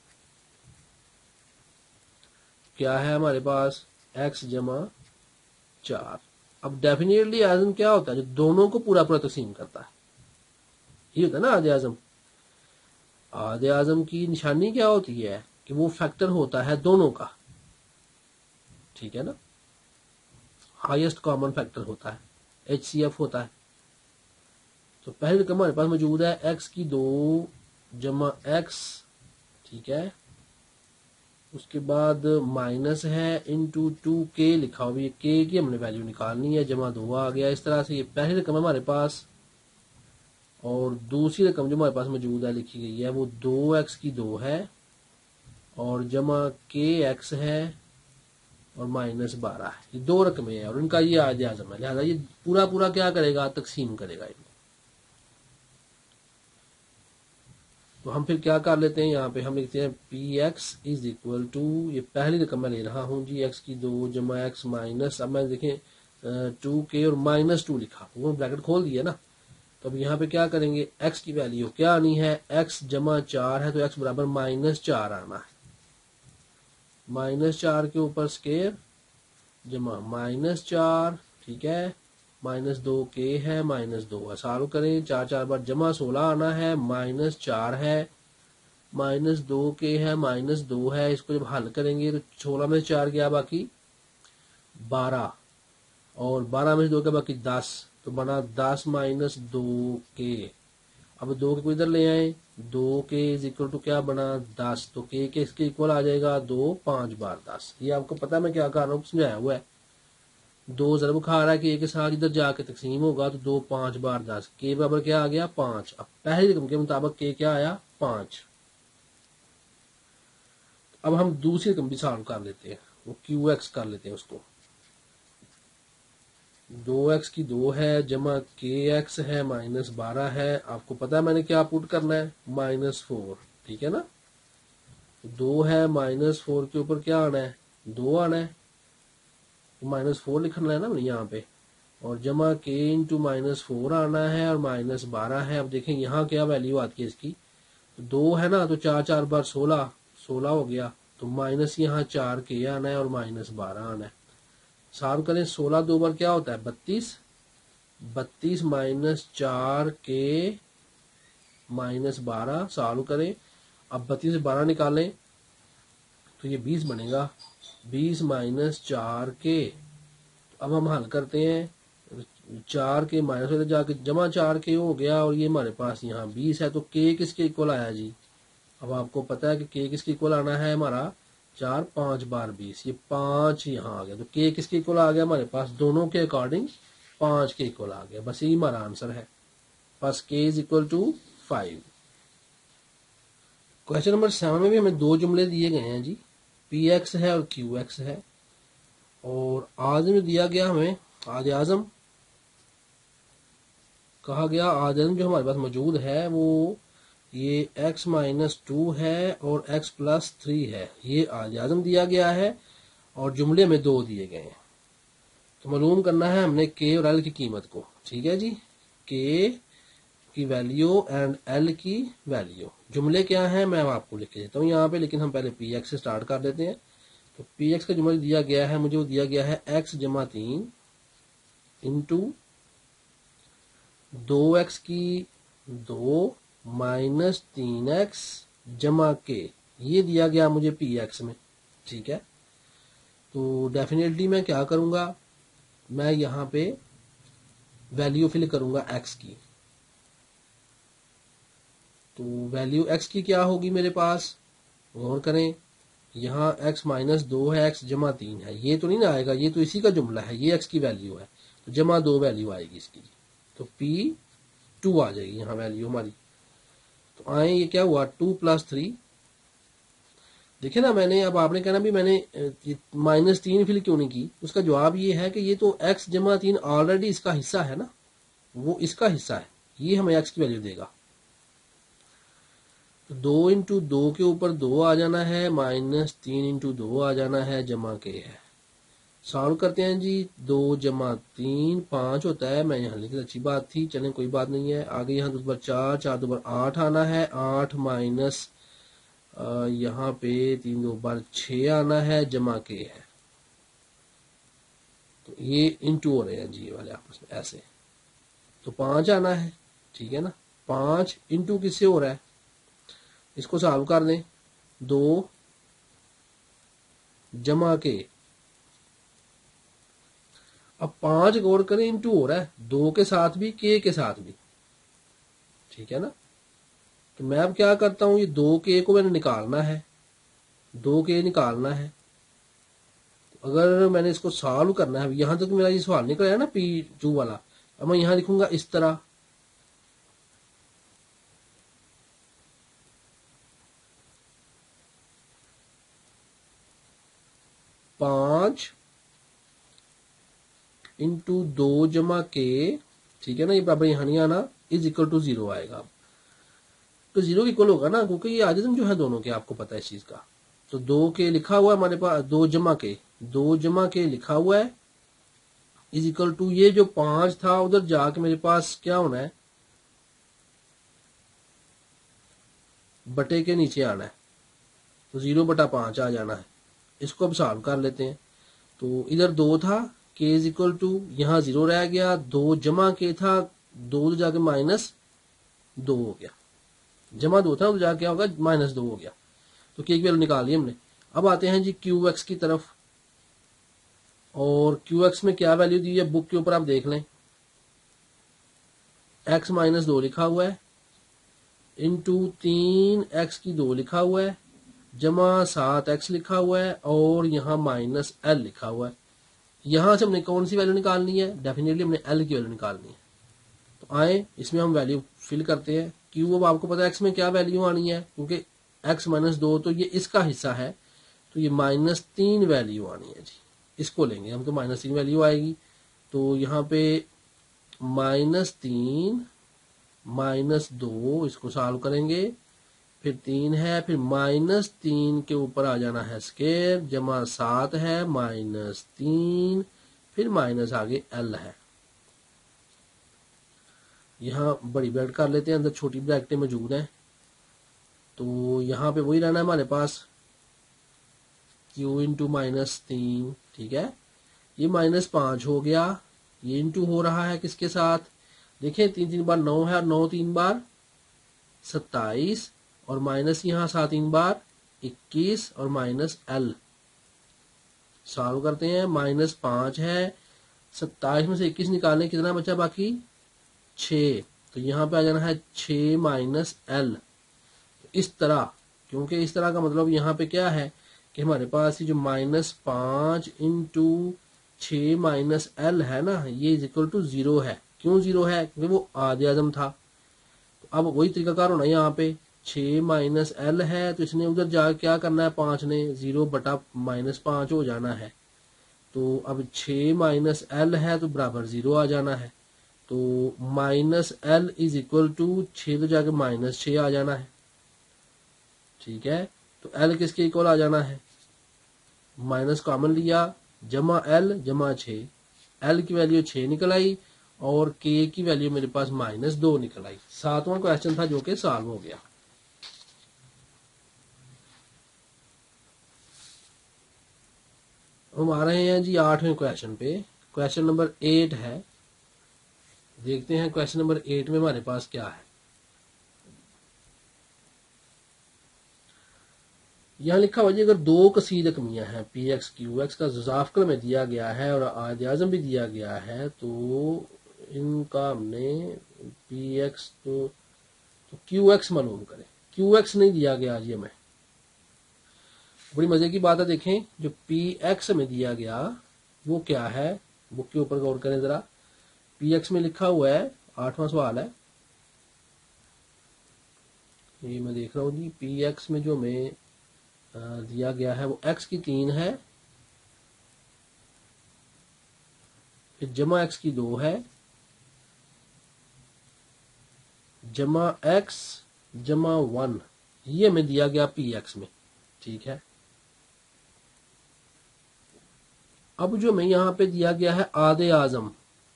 क्या है हमारे पास, x जमा चार। अब डेफिनेटली आजम क्या होता है, जो दोनों को पूरा पूरा तकसीम करता है, ये होता है ना आदे आजम। आदे आजम की निशानी क्या होती है कि वो फैक्टर होता है दोनों का, ठीक है ना। हाईएस्ट कॉमन फैक्टर होता है, एच सी एफ होता है। तो पहले रकम हमारे पास मौजूद है एक्स की दो जमा एक्स, ठीक है। उसके बाद माइनस है इंटू टू के लिखा हुआ, ये के की हमने वैल्यू निकालनी है, जमा दो आ गया। इस तरह से ये पहली रकम हमारे पास और दूसरी रकम जो हमारे पास मौजूद है लिखी गई है वो दो एक्स की दो है और जमा के एक्स है और माइनस बारह है। ये दो रकमें हैं और इनका ये आदे आजम है, लिहाजा ये पूरा पूरा क्या करेगा, तकसीम करेगा इनको। तो हम फिर क्या कर लेते हैं, यहाँ पे हम लिखते हैं P x is equal to, ये पहली रकम मैं ले रहा हूँ जी, एक्स की दो जमा एक्स माइनस, अब मैं देखें टू के और माइनस टू लिखा, वो ब्रैकेट खोल दिया ना। तो अब यहाँ पे क्या करेंगे, एक्स की वैल्यू क्या आनी है, एक्स जमा चार है तो एक्स बराबर माइनस चार आना है। माइनस चार के ऊपर स्केयर जमा माइनस चार, ठीक है, माइनस दो के है माइनस दो है, सॉल्व करें, चार चार बार जमा सोलह आना है, माइनस चार है माइनस दो के है माइनस दो है। इसको जब हल करेंगे तो सोलह में से चार गया बाकी बारह और बारह में से दो क्या बाकी दस, तो बना दस माइनस दो के। अब दो के को इधर ले आए, दो के इज इक्वल टू क्या बना दस, तो के के इसके इक्वल आ जाएगा दो पांच बार दस। ये आपको पता है मैं क्या कर रहा हूँ, समझाया हुआ है। दो जरब खा रहा है कि एक के साथ इधर जाके तकसीम होगा तो दो पांच बार दस, के बराबर क्या आ गया पांच। अब पहली रकम के मुताबिक के क्या आया पांच। अब हम दूसरी रकम भी सॉल्व कर लेते हैं, वो क्यू एक्स कर लेते हैं उसको। दो एक्स की दो है जमा के एक्स है माइनस बारह है, आपको पता है मैंने क्या पुट करना है, माइनस फोर, ठीक है ना। दो है माइनस फोर के ऊपर क्या आना है, दो आना है, माइनस फोर लिखना है ना यहाँ पे, और जमा के इंटू माइनस फोर आना है और माइनस बारह है। अब देखें यहाँ क्या वैल्यू आती है इसकी, दो है ना तो चार चार बार सोलह, सोलह हो गया, तो माइनस यहाँ चार के आना है और माइनस बारह आना है। सॉल्व करें, सोलह दो बार क्या होता है बत्तीस, बत्तीस माइनस चार के माइनस बारह, सॉल्व करें, अब बत्तीस से बारह निकालें तो ये बीस बनेगा, बीस माइनस चार के। अब हम हल करते हैं, चार के माइनस में जाके जमा चार के हो गया और ये हमारे पास यहाँ बीस है, तो के किसके इक्वल आया जी। अब आपको पता है कि के किसके इक्वल आना है हमारा, चार पांच बार बीस, ये पांच यहाँ आ गया, तो के किसके इक्वल आ गया हमारे पास, दोनों के अकॉर्डिंग पांच के इक्वल आ गया। बस यही हमारा आंसर है, बस k is equal to five. Question number seven में भी हमें दो जुमले दिए गए हैं जी, पी एक्स है और क्यू एक्स है, और आजम जो दिया गया हमें, आदे आजम कहा गया, आदे आजम जो हमारे पास मौजूद है वो ये x माइनस टू है और x प्लस थ्री है, ये आदे आजम दिया गया है और जुमले में दो दिए गए हैं। तो मालूम करना है हमने k और l की कीमत को, ठीक है जी, k की वैल्यू एंड l की वैल्यू। जुमले क्या है मैं आपको लिख के देता हूँ यहाँ पे, लेकिन हम पहले पी एक्स से स्टार्ट कर देते हैं। तो पी एक्स का जुमला दिया गया है मुझे, वो दिया गया है x जमा तीन इंटू दो एक्स की दो माइनस तीन एक्स जमा के, ये दिया गया मुझे पी एक्स में, ठीक है। तो डेफिनेटली मैं क्या करूंगा, मैं यहाँ पे वैल्यू फिल करूंगा x की। तो वैल्यू x की क्या होगी मेरे पास, गौर करें, यहाँ x माइनस दो है, x जमा तीन है, ये तो नहीं ना आएगा, ये तो इसी का जुमला है, ये x की वैल्यू है, तो जमा दो वैल्यू आएगी इसकी, तो p टू आ जाएगी यहाँ वैल्यू हमारी। तो आए ये क्या हुआ, टू प्लस थ्री, देखे ना मैंने, अब आपने कहना भी मैंने माइनस तीन फिल क्यों नहीं की, उसका जवाब ये है कि ये तो x जमा तीन ऑलरेडी इसका हिस्सा है ना, वो इसका हिस्सा है, ये हमें x की वैल्यू देगा। तो दो इंटू दो के ऊपर दो आ जाना है, माइनस तीन इंटू दो आ जाना है, जमा के है। सॉल्व करते हैं जी, दो जमा तीन पांच होता है, मैं यहाँ लिखी अच्छी बात थी, चलें कोई बात नहीं है। आगे यहाँ दो बार चार, चार दो बार आठ आना है, आठ माइनस यहाँ पे तीन दो बार छः आना है, जमा के है। तो ये इंटू हो रहे हैं जी ये वाले आपस में ऐसे, तो पांच आना है, ठीक है ना। पांच इंटू किससे हो रहा है, इसको सॉल्व कर दें, दो जमा के, अब पांच गौर करें इंटू हो रहा है, दो के साथ भी के के साथ भी, ठीक है ना। तो मैं अब क्या करता हूं, ये दो के को मैंने निकालना है, दो के निकालना है। तो अगर मैंने इसको सॉल्व करना है, यहां तक मेरा ये सवाल निकल आया ना पी टू वाला, अब मैं यहां लिखूंगा इस तरह, पांच इंटू दो जमा के, ठीक है ना, ये बराबर यहाँ नहीं आना, इज इक्वल टू जीरो आएगा। तो जीरो इक्वल होगा ना, क्योंकि ये आदितम जो है दोनों के, आपको पता है इस चीज का। तो दो के लिखा हुआ है हमारे पास, दो जमा के, दो जमा के लिखा हुआ है, इज इक्वल टू ये जो पांच था उधर जाके मेरे पास क्या होना है, बटे के नीचे आना है, तो जीरो बटा पांच आ जाना है। इसको अब सॉल्व कर लेते हैं। तो इधर दो था, के इज इक्वल टू, यहाँ जीरो रह गया, दो जमा के था, दो जाके माइनस दो हो गया, जमा दो था तो जाके क्या होगा, माइनस दो हो गया। तो के की वैल्यू निकाल ली हमने। अब आते हैं जी क्यू एक्स की तरफ, और क्यू एक्स में क्या वैल्यू दी है बुक के ऊपर आप देख लें, एक्स माइनस दो लिखा हुआ है, इंटू तीन एक्स की दो लिखा हुआ है, जमा सात एक्स लिखा हुआ है, और यहाँ माइनस एल लिखा हुआ है। यहां से हमने कौन सी वैल्यू निकालनी है, डेफिनेटली हमने एल की वैल्यू निकालनी है। तो आए इसमें हम वैल्यू फिल करते हैं। क्यू, अब आपको पता है एक्स में क्या वैल्यू आनी है, क्योंकि एक्स माइनस दो तो ये इसका हिस्सा है, तो ये माइनस तीन वैल्यू आनी है जी। इसको लेंगे हम तो माइनस तीन वैल्यू आएगी। तो यहाँ पे माइनस तीन माइनस दो, इसको सॉल्व करेंगे, फिर तीन है, फिर माइनस तीन के ऊपर आ जाना है स्केयर, जमा सात है, माइनस तीन, फिर माइनस आगे एल है। यहाँ बड़ी ब्रैकेट कर लेते हैं, अंदर छोटी ब्रैकेटें मौजूद हैं, तो यहाँ पे वही रहना है हमारे पास, क्यू इंटू माइनस तीन, ठीक है। ये माइनस पांच हो गया, ये इंटू हो रहा है किसके साथ, देखिए तीन तीन बार नौ है, और नौ तीन बार सत्ताईस, और माइनस यहाँ सात तीन बार इक्कीस, और माइनस एल। सॉल्व करते हैं, माइनस पांच है, सत्ताईस में से इक्कीस निकालने कितना बचा बाकी, छ, तो यहाँ पे आ जाना है छ माइनस एल। इस तरह, क्योंकि इस तरह का मतलब यहाँ पे क्या है कि हमारे पास ये जो माइनस पांच इंटू छ माइनस एल है ना, ये इज इक्वल टू जीरो है। क्यों जीरो है, क्योंकि वो आदि आजम था। तो अब वही तरीकाकार होना है, यहाँ पे छ माइनस एल है, तो इसने उधर जा क्या करना है, पांच ने जीरो बटा माइनस पांच हो जाना है। तो अब छ माइनस एल है तो बराबर जीरो आ जाना है। तो minus l is equal to छ, तो जाके माइनस छ आ जाना है, ठीक है। तो एल किसके इक्वल आ जाना है, माइनस कॉमन लिया, जमा एल जमा छ, एल की वैल्यू छ निकल आई, और के की वैल्यू मेरे पास माइनस दो निकल आई। सातवां क्वेश्चन था जो कि सॉल्व हो गया। हम आ रहे हैं जी आठवें क्वेश्चन पे। क्वेश्चन नंबर एट है, देखते हैं क्वेश्चन नंबर एट में हमारे पास क्या है। यहां लिखा हुआ जी, अगर दो कसीद कमियां हैं पी एक्स क्यू एक्स का जुजाफकल में दिया गया है और आद आजम भी दिया गया है, तो इनका हमने पी एक्स तो, तो क्यू एक्स मालूम करें। क्यू एक्स नहीं दिया गया जी हमें। बड़ी मजे की बात है, देखें जो पी एक्स में दिया गया वो क्या है, बुक के ऊपर गौर करें जरा। पी एक्स में लिखा हुआ है, आठवां सवाल है, ये मैं देख रहा हूं जी। पी एक्स में जो हमें दिया गया है वो एक्स की तीन है, फिर जमा एक्स की दो है, जमा एक्स जमा वन, ये हमें दिया गया पी एक्स में, ठीक है। अब जो हमें यहां पे दिया गया है आधे आजम,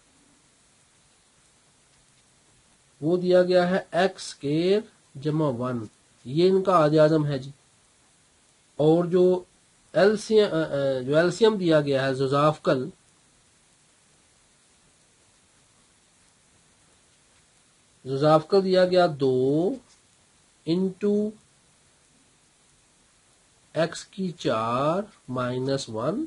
वो दिया गया है एक्स स्केयर जमा वन, ये इनका आधे आजम है जी। और जो एलसीएम जो एलसीएम दिया गया है जुजाफकल, जुजाफकल दिया गया दो इंटू एक्स की चार माइनस वन,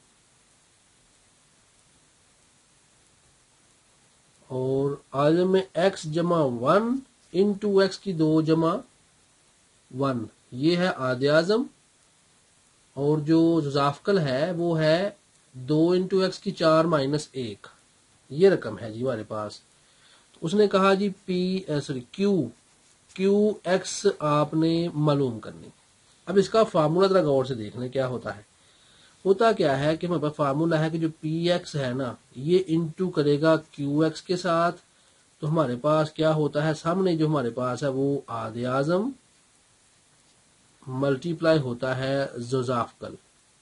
और आजम में एक्स जमा वन इंटू एक्स की दो जमा वन, ये है आधे आजम। और जो जुजाफकल है वो है दो इंटू एक्स की चार माइनस एक, ये रकम है जी हमारे पास। तो उसने कहा जी P sorry Q Q x आपने मालूम करनी। अब इसका फार्मूला जरा गौर से देख लें क्या होता है। होता क्या है कि हमारे पास फार्मूला है कि जो पी एक्स है ना ये इंटू करेगा क्यू एक्स के साथ, तो हमारे पास क्या होता है, सामने जो हमारे पास है वो आदे आजम मल्टीप्लाई होता है जोजाफकल।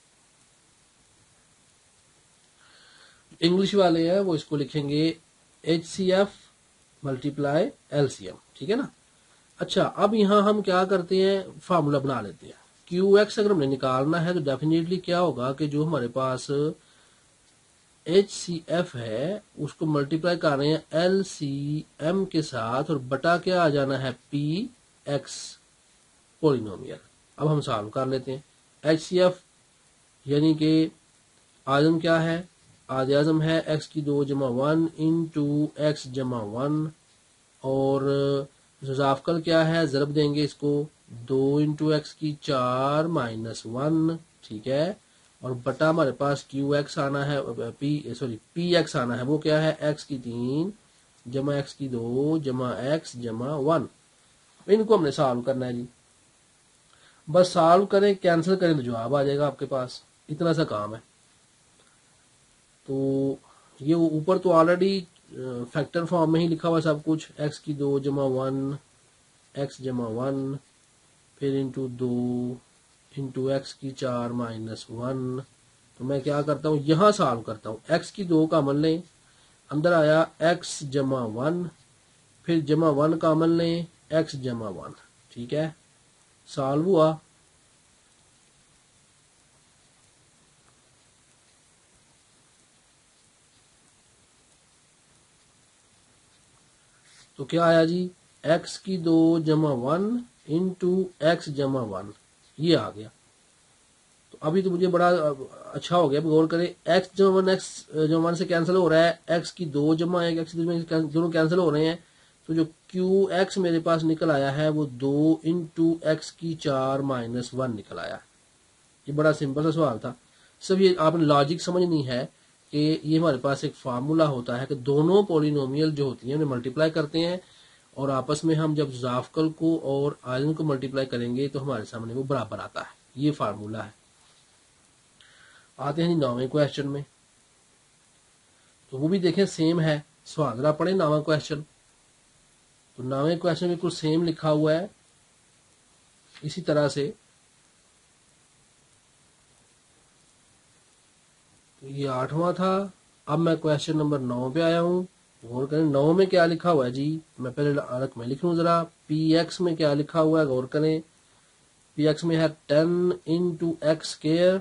इंग्लिश वाले हैं वो इसको लिखेंगे H C F multiply L C M, ठीक है ना। अच्छा, अब यहां हम क्या करते हैं, फार्मूला बना लेते हैं। क्यू एक्स अगर हमने निकालना है तो डेफिनेटली क्या होगा कि जो हमारे पास एच सी एफ है उसको मल्टीप्लाई कर रहे हैं एल सी एम के साथ, और बटा क्या आ जाना है, पी एक्स पोलिनोमियल। अब हम सॉल्व कर लेते हैं। एच सी एफ यानी कि आजम क्या है, आदे आजम है एक्स की दो जमा वन इन टू एक्स जमा वन, और जुजाफकल क्या है, जरब देंगे इसको दो इंटू एक्स की चार माइनस वन, ठीक है। और बटा हमारे पास क्यू एक्स आना है, पी सॉरी पी एक्स आना है, वो क्या है एक्स की तीन जमा एक्स की दो जमा एक्स जमा वन। इनको हमने सॉल्व करना है जी, बस सॉल्व करें कैंसिल करें तो जवाब आ जाएगा आपके पास, इतना सा काम है। तो ये ऊपर तो ऑलरेडी फैक्टर फॉर्म में ही लिखा हुआ सब कुछ, एक्स की दो जमा वन एक्स जमा वन, फिर इंटू दो इंटू एक्स की चार माइनस वन। तो मैं क्या करता हूँ, यहां सॉल्व करता हूँ। एक्स की दो का अमल लें, अंदर आया एक्स जमा वन, फिर जमा वन का अमल लें एक्स जमा वन, ठीक है, सॉल्व हुआ। तो क्या आया जी, एक्स की दो जमा वन इंटू एक्स जमा वन, ये आ गया। तो अभी तो मुझे बड़ा अच्छा हो गया, गौर करें, एक्स जमा वन एक्स जमा वन से कैंसिल हो रहा है, एक्स की दो जमा एक एक्स दोनों कैंसिल हो रहे हैं, तो जो क्यू एक्स मेरे पास निकल आया है वो दो इंटू एक्स की चार माइनस वन निकल आया। ये बड़ा सिंपल सा सवाल था। सब ये आपने लॉजिक समझनी है कि ये हमारे पास एक फार्मूला होता है कि दोनों पॉलिनोमियल जो होती हैं उन्हें मल्टीप्लाई करते हैं, और आपस में हम जब जाफकल को और आयन को मल्टीप्लाई करेंगे तो हमारे सामने वो बराबर आता है। ये फार्मूला है। आते हैं जी नौवें क्वेश्चन में, तो वो भी देखें सेम है। सवाल जरा पढ़े नौवां क्वेश्चन। तो नौवें क्वेश्चन बिल्कुल सेम लिखा हुआ है इसी तरह से। तो ये आठवां था। अब मैं क्वेश्चन नंबर नौ पे आया हूं। गौर करें नौ में क्या लिखा हुआ है जी, मैं पहले अलग में लिख लूं जरा। पी एक्स में क्या लिखा हुआ है, गौर करें। पी एक्स में है ten into x square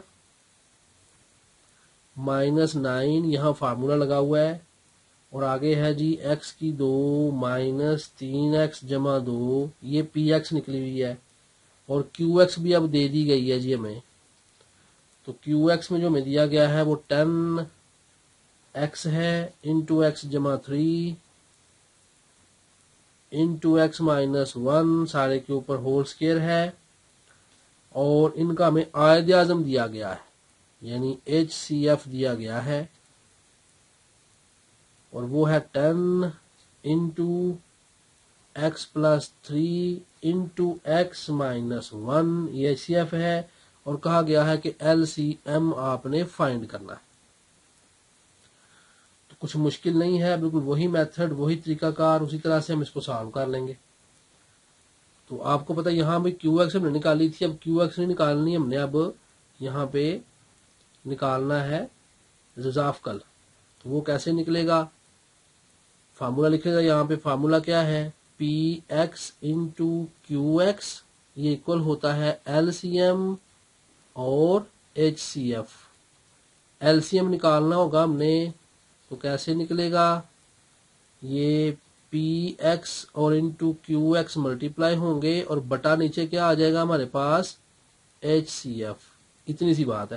minus nine, यहाँ फार्मूला लगा हुआ है, और आगे है जी एक्स की दो माइनस तीन एक्स जमा दो, ये पी एक्स निकली हुई है, और क्यू एक्स भी अब दे दी गई है जी हमें। तो क्यू एक्स में जो हमें दिया गया है वो टेन एक्स है इंटू एक्स जमा three into x minus one, सारे के ऊपर होल स्केयर है, और इनका हमें आयद आजम दिया गया है यानी एच सी एफ दिया गया है, और वो है ten into x plus three into x minus one, ये एच सी एफ है, और कहा गया है कि एल सी एम आपने फाइंड करना है। तो कुछ मुश्किल नहीं है, बिल्कुल वही मेथड वही तरीकाकार, उसी तरह से हम इसको सॉल्व कर लेंगे। तो आपको पता है यहाँ भी क्यू एक्स हमने निकाली थी, अब क्यू एक्स नहीं निकालनी हमने, अब यहाँ पे निकालना है जुजाफकल। तो वो कैसे निकलेगा, फार्मूला लिखेगा यहाँ पे। फार्मूला क्या है, p x into q x, ये इक्वल होता है एल सी एम और H C F. L C M निकालना होगा हमने, तो कैसे निकलेगा, ये पी एक्स और इंटू क्यू एक्स मल्टीप्लाई होंगे, और बटा नीचे क्या आ जाएगा हमारे पास, एच सी एफ। इतनी सी बात है।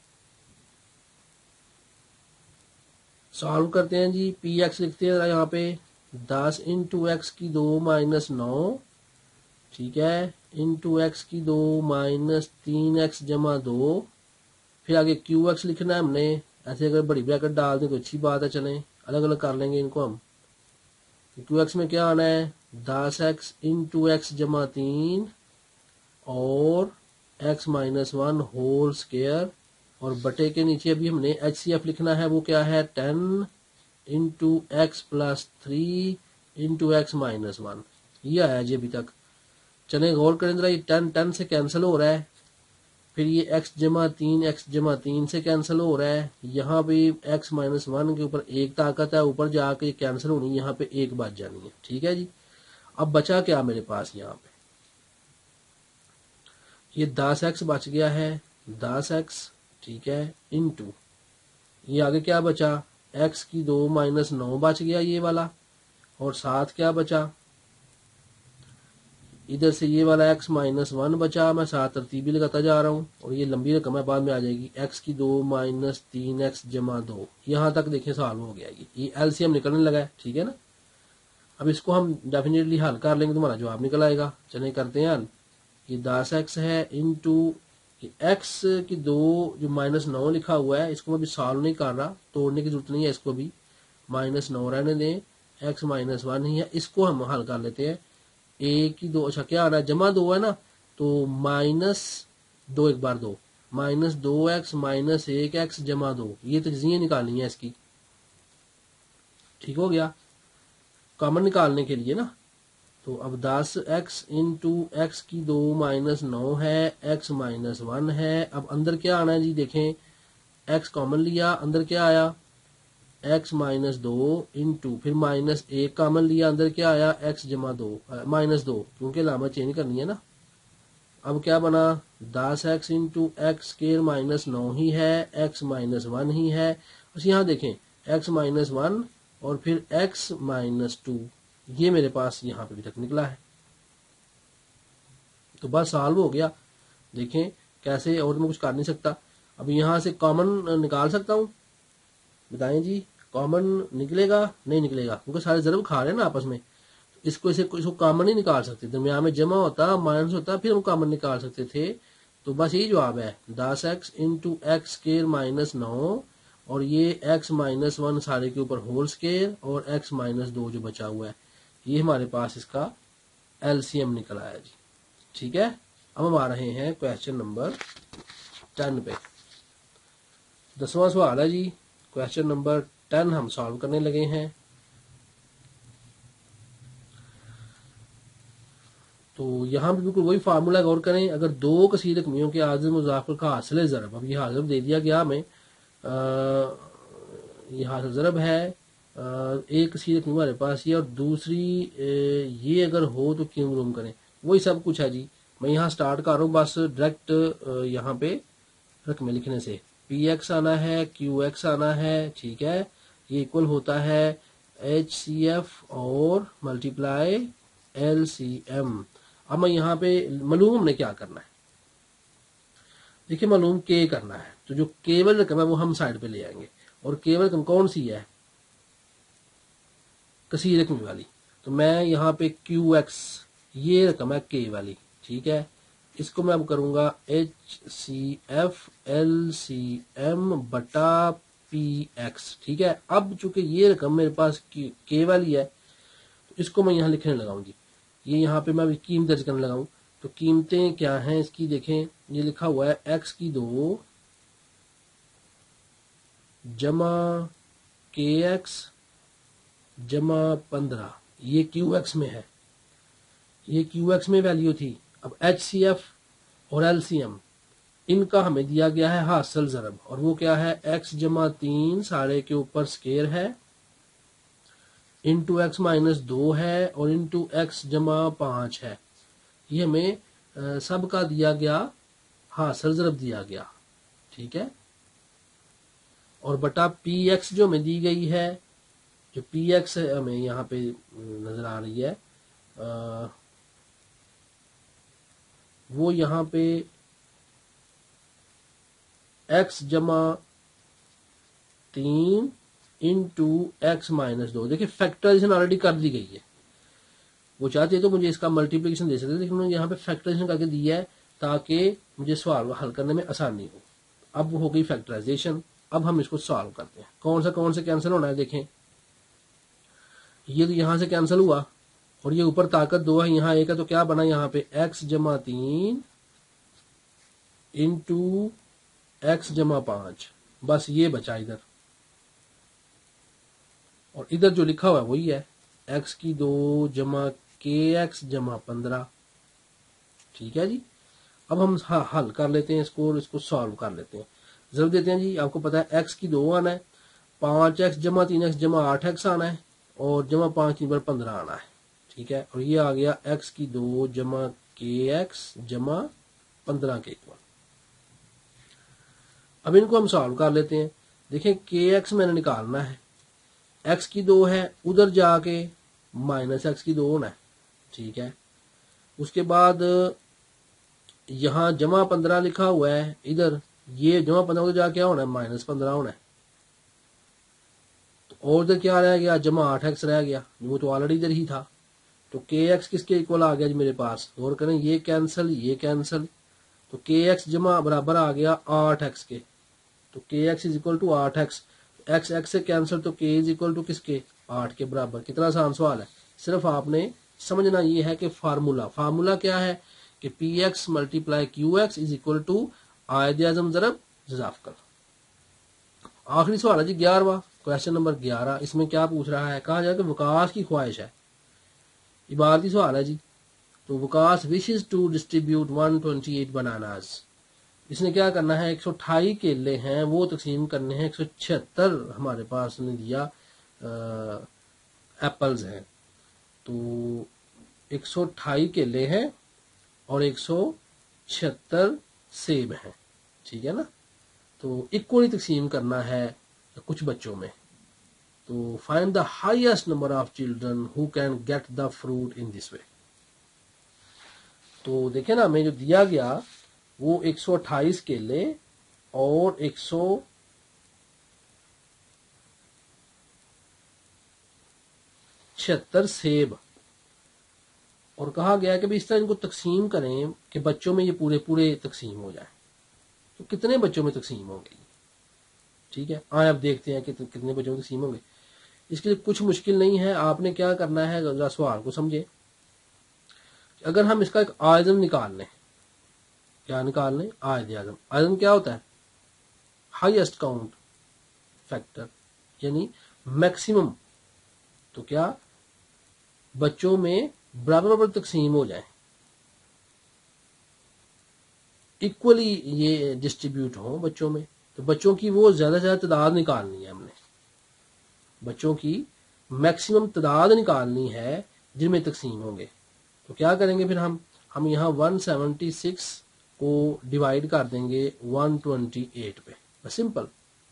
सॉल्व करते हैं जी। पी एक्स लिखते हैं यहाँ पे दस इंटू एक्स की दो माइनस नौ, ठीक है, इंटू एक्स की दो माइनस तीन एक्स जमा दो, फिर आगे क्यू एक्स लिखना है हमने। ऐसे अगर बड़ी ब्रैकेट डाल दें तो अच्छी बात है, चलें अलग अलग कर लेंगे इनको हम। क्यू एक्स में क्या आना है, दस एक्स इंटू एक्स जमा तीन और x minus one whole square, और बटे के नीचे अभी हमने एच सी एफ लिखना है, वो क्या है ten into x plus three into x minus one, ये आया जी अभी तक। चले गौर करें जरा, ये टेन टेन से कैंसिल हो रहा है, फिर ये x जमा तीन एक्स जमा तीन से कैंसिल हो रहा है, यहाँ पे x माइनस वन के ऊपर एक ताकत है, ऊपर जाके कैंसिल होनी, यहाँ पे एक बच जानी है। ठीक है जी। अब बचा क्या मेरे पास यहाँ पे, ये दस एक्स बच गया है, दस एक्स ठीक है इनटू ये आगे क्या बचा, x की दो माइनस नौ बच गया ये वाला, और साथ क्या बचा, इधर से ये वाला x माइनस वन बचा, मैं साथ तरतीबी लगाता जा रहा हूँ, और ये लंबी रकम है बाद में आ जाएगी, x की दो माइनस तीन एक्स जमा दो, यहाँ तक देखें सॉल्व हो गया, ये एलसीएम निकलने लगा है। ठीक है ना। अब इसको हम डेफिनेटली हल कर लेंगे, तुम्हारा जवाब निकल आएगा। चले करते हैं हल। ये दस एक्स है इंटू एक्स की दो जो माइनस नौ लिखा हुआ है, इसको मैं अभी सॉल्व नहीं कर रहा, तोड़ने की जरूरत नहीं है, इसको भी माइनस नौ रहने दें, एक्स माइनस वन ही है, इसको हम हल कर लेते हैं। ए की दो, अच्छा क्या आ रहा है, जमा दो है ना, तो माइनस दो एक बार दो, माइनस दो एक्स माइनस एक एक्स जमा दो, ये तजज़िया निकालनी है इसकी। ठीक हो गया, कॉमन निकालने के लिए ना। तो अब दस एक्स इंटू एक्स की दो माइनस नौ है, एक्स माइनस वन है। अब अंदर क्या आना है जी, देखें एक्स कॉमन लिया, अंदर क्या आया एक्स माइनस दो इंटू फिर माइनस एक कॉमन लिया, अंदर क्या आया एक्स जमा दो माइनस दो, क्योंकि लामा चेंज करनी है ना। अब क्या बना, दस x into x square minus नौ ही है, एक्स माइनस वन ही है। बस यहाँ देखें एक्स माइनस वन और फिर एक्स माइनस टू, ये मेरे पास यहाँ पे भी तक निकला है। तो बस सॉल्व हो गया। देखें कैसे, और मैं कुछ कर नहीं सकता। अब यहाँ से कॉमन निकाल सकता हूँ, बताएं जी कॉमन निकलेगा नहीं निकलेगा, क्योंकि सारे ज़रब खा रहे हैं ना आपस में, तो इसको इसे इसको कॉमन नहीं निकाल सकते, दरमियान में जमा होता माइनस होता फिर हम कॉमन निकाल सकते थे। तो बस यही जवाब है, दस x into x square minus नौ और ये एक्स माइनस वन सारे के ऊपर होल स्केयर और एक्स माइनस दो जो बचा हुआ है, ये हमारे पास इसका एलसीएम निकल आया जी। ठीक है। अब हम आ रहे हैं क्वेश्चन नंबर टेन पे। दसवां सवाल है जी, क्वेश्चन नंबर टेन हम सॉल्व करने लगे हैं। तो यहाँ भी बिल्कुल वही फार्मूला गौर करें, अगर दो कसीर रकमियों के आज़िम मुज़ाफ़र का हासिल ज़रब, अब ये हासिल दे दिया गया हमें, ये हासिल ज़रब है, आ, एक कसीर रकमी हमारे पास ये और दूसरी ये अगर हो तो क्यों रूम करें, वही सब कुछ है जी। मैं यहाँ स्टार्ट कर रहा हूँ बस डायरेक्ट यहाँ पे रकमें लिखने से, पी एक्स आना है, क्यू एक्स आना है। ठीक है, ये इक्वल होता है एच सी एफ और मल्टीप्लाई एल सी एम। अब मैं यहाँ पे मालूम हमने क्या करना है, देखिए मालूम के करना है, तो जो केवल रकम है वो हम साइड पे ले आएंगे, और केवल रकम कौन सी है, कसीर रकमी वाली। तो मैं यहाँ पे क्यू एक्स, ये रकम है के वाली। ठीक है, इसको मैं अब करूंगा H C F L C M बटा पी एक्स। ठीक है, अब चूंकि ये रकम मेरे पास के वाली है, तो इसको मैं यहाँ लिखने लगाऊं जी, ये यहाँ पे मैं अभी कीमत दर्ज करने लगाऊं। तो कीमतें क्या हैं इसकी, देखें ये लिखा हुआ है एक्स की दो जमा के एक्स जमा पंद्रह, ये क्यू एक्स में है, ये क्यू एक्स में वैल्यू थी। अब एच सी एफ और एल सी एम इनका हमें दिया गया है हासिल ज़रब, और वो क्या है एक्स जमा तीन सारे के ऊपर स्केयर है, इंटू एक्स माइनस दो है, और इंटू एक्स जमा पांच है। ये हमें सबका दिया गया हासिल ज़रब दिया गया। ठीक है, और बटा पी एक्स जो हमें दी गई है, जो पी एक्स हमें यहाँ पे नजर आ रही है, आ, वो यहाँ पे एक्स जमा तीन इंटू एक्स माइनस दो। देखिए फैक्टराइजेशन ऑलरेडी कर दी गई है, वो चाहते तो मुझे इसका मल्टीप्लिकेशन दे सकते, लेकिन उन्होंने यहाँ पे फैक्टराइजेशन करके दिया है ताकि मुझे सवाल हल करने में आसानी हो। अब हो गई फैक्टराइजेशन, अब हम इसको सॉल्व करते हैं। कौन सा कौन से कैंसिल होना है, देखें ये तो यहाँ से कैंसिल हुआ, और ये ऊपर ताकत दो है, यहाँ एक है, तो क्या बना यहाँ पे एक्स जमा तीन इंटू एक्स जमा पांच, बस ये बचा इधर, और इधर जो लिखा हुआ है वही है एक्स की दो जमा के एक्स जमा पंद्रह। ठीक है जी। अब हम हाँ, हल कर लेते हैं इसको और इसको सॉल्व कर लेते हैं। जरूर देते हैं जी। आपको पता है एक्स की दो आना है, पांच एक्स जमा तीन एक्स जमा आठ एक्स आना है, और जमा पांच तीन बार पंद्रह आना है। ठीक है, और ये आ गया एक्स की दो जमा के एक्स जमा पंद्रह के इक्वल। अब इनको हम सॉल्व कर लेते हैं। देखें के एक्स मैंने निकालना है, एक्स की दो है, उधर जाके माइनस एक्स की दो होना है। ठीक है, उसके बाद यहां जमा पंद्रह लिखा हुआ है, इधर ये जमा पंद्रह उधर जाके क्या होना है, माइनस पंद्रह होना है। तो और इधर क्या रह गया, जमा आठ एक्स रह गया, वो तो ऑलरेडी इधर ही था। तो के एक्स किसके इक्वल आ गया जी मेरे पास, गौर करें, ये कैंसिल ये कैंसिल, तो के एक्स जमा बराबर आ गया आठ एक्स के। तो k x is equal to आठ एक्स, एक्स एक्स से कैंसिल, तो के इज इक्वल टू किसके, आठ के बराबर। कितना आसान सवाल है। सिर्फ आपने समझना ये है कि फार्मूला फार्मूला क्या है कि p x multiply q x is equal to आयद आजम ज़रब ज़ाफ़कल। आखिरी सवाल है जी ग्यारहवा, क्वेश्चन नंबर ग्यारह। इसमें क्या पूछ रहा है, कहा जाए कि विकास की ख्वाहिश है, इबारती सवाल है जी। तो Vikas wishes to distribute one twenty eight bananas. इसने क्या करना है, एक सौ अठाई केले हैं वो तकसीम करने हैं, एक सौ छिहत्तर हमारे पास ने दिया एप्पल्स हैं। तो एक सौ अठाई केले हैं और एक सौ छिहत्तर सेब हैं। ठीक है ना, तो इक्वली तकसीम करना है कुछ बच्चों में। तो find the highest number of children who can get the fruit in this way. तो देखे ना, हमें जो दिया गया वो एक सौ अट्ठाईस केले और एक सौ छिहत्तर सेब, और कहा गया कि भाई इस तरह इनको तकसीम करें कि बच्चों में ये पूरे पूरे तकसीम हो जाए। तो कितने बच्चों में तकसीम होंगे, ठीक है, आए अब देखते हैं कि कितने बच्चों में तकसीम होंगे। इसके लिए कुछ मुश्किल नहीं है, आपने क्या करना है, जरा सवाल को समझे। अगर हम इसका एक आयतन निकाल लें, क्या निकाल लें, आयत आजम। आयतन क्या होता है, हाईएस्ट काउंट फैक्टर, यानी मैक्सिमम। तो क्या बच्चों में बराबर बराबर तकसीम हो जाए, इक्वली ये डिस्ट्रीब्यूट हो बच्चों में। तो बच्चों की वो ज्यादा से ज्यादा तादाद निकालनी है हमने, बच्चों की मैक्सिमम तादाद निकालनी है जिनमें तकसीम होंगे। तो क्या करेंगे फिर हम हम यहाँ एक सौ छिहत्तर को डिवाइड कर देंगे एक सौ अट्ठाईस पे, बस सिंपल।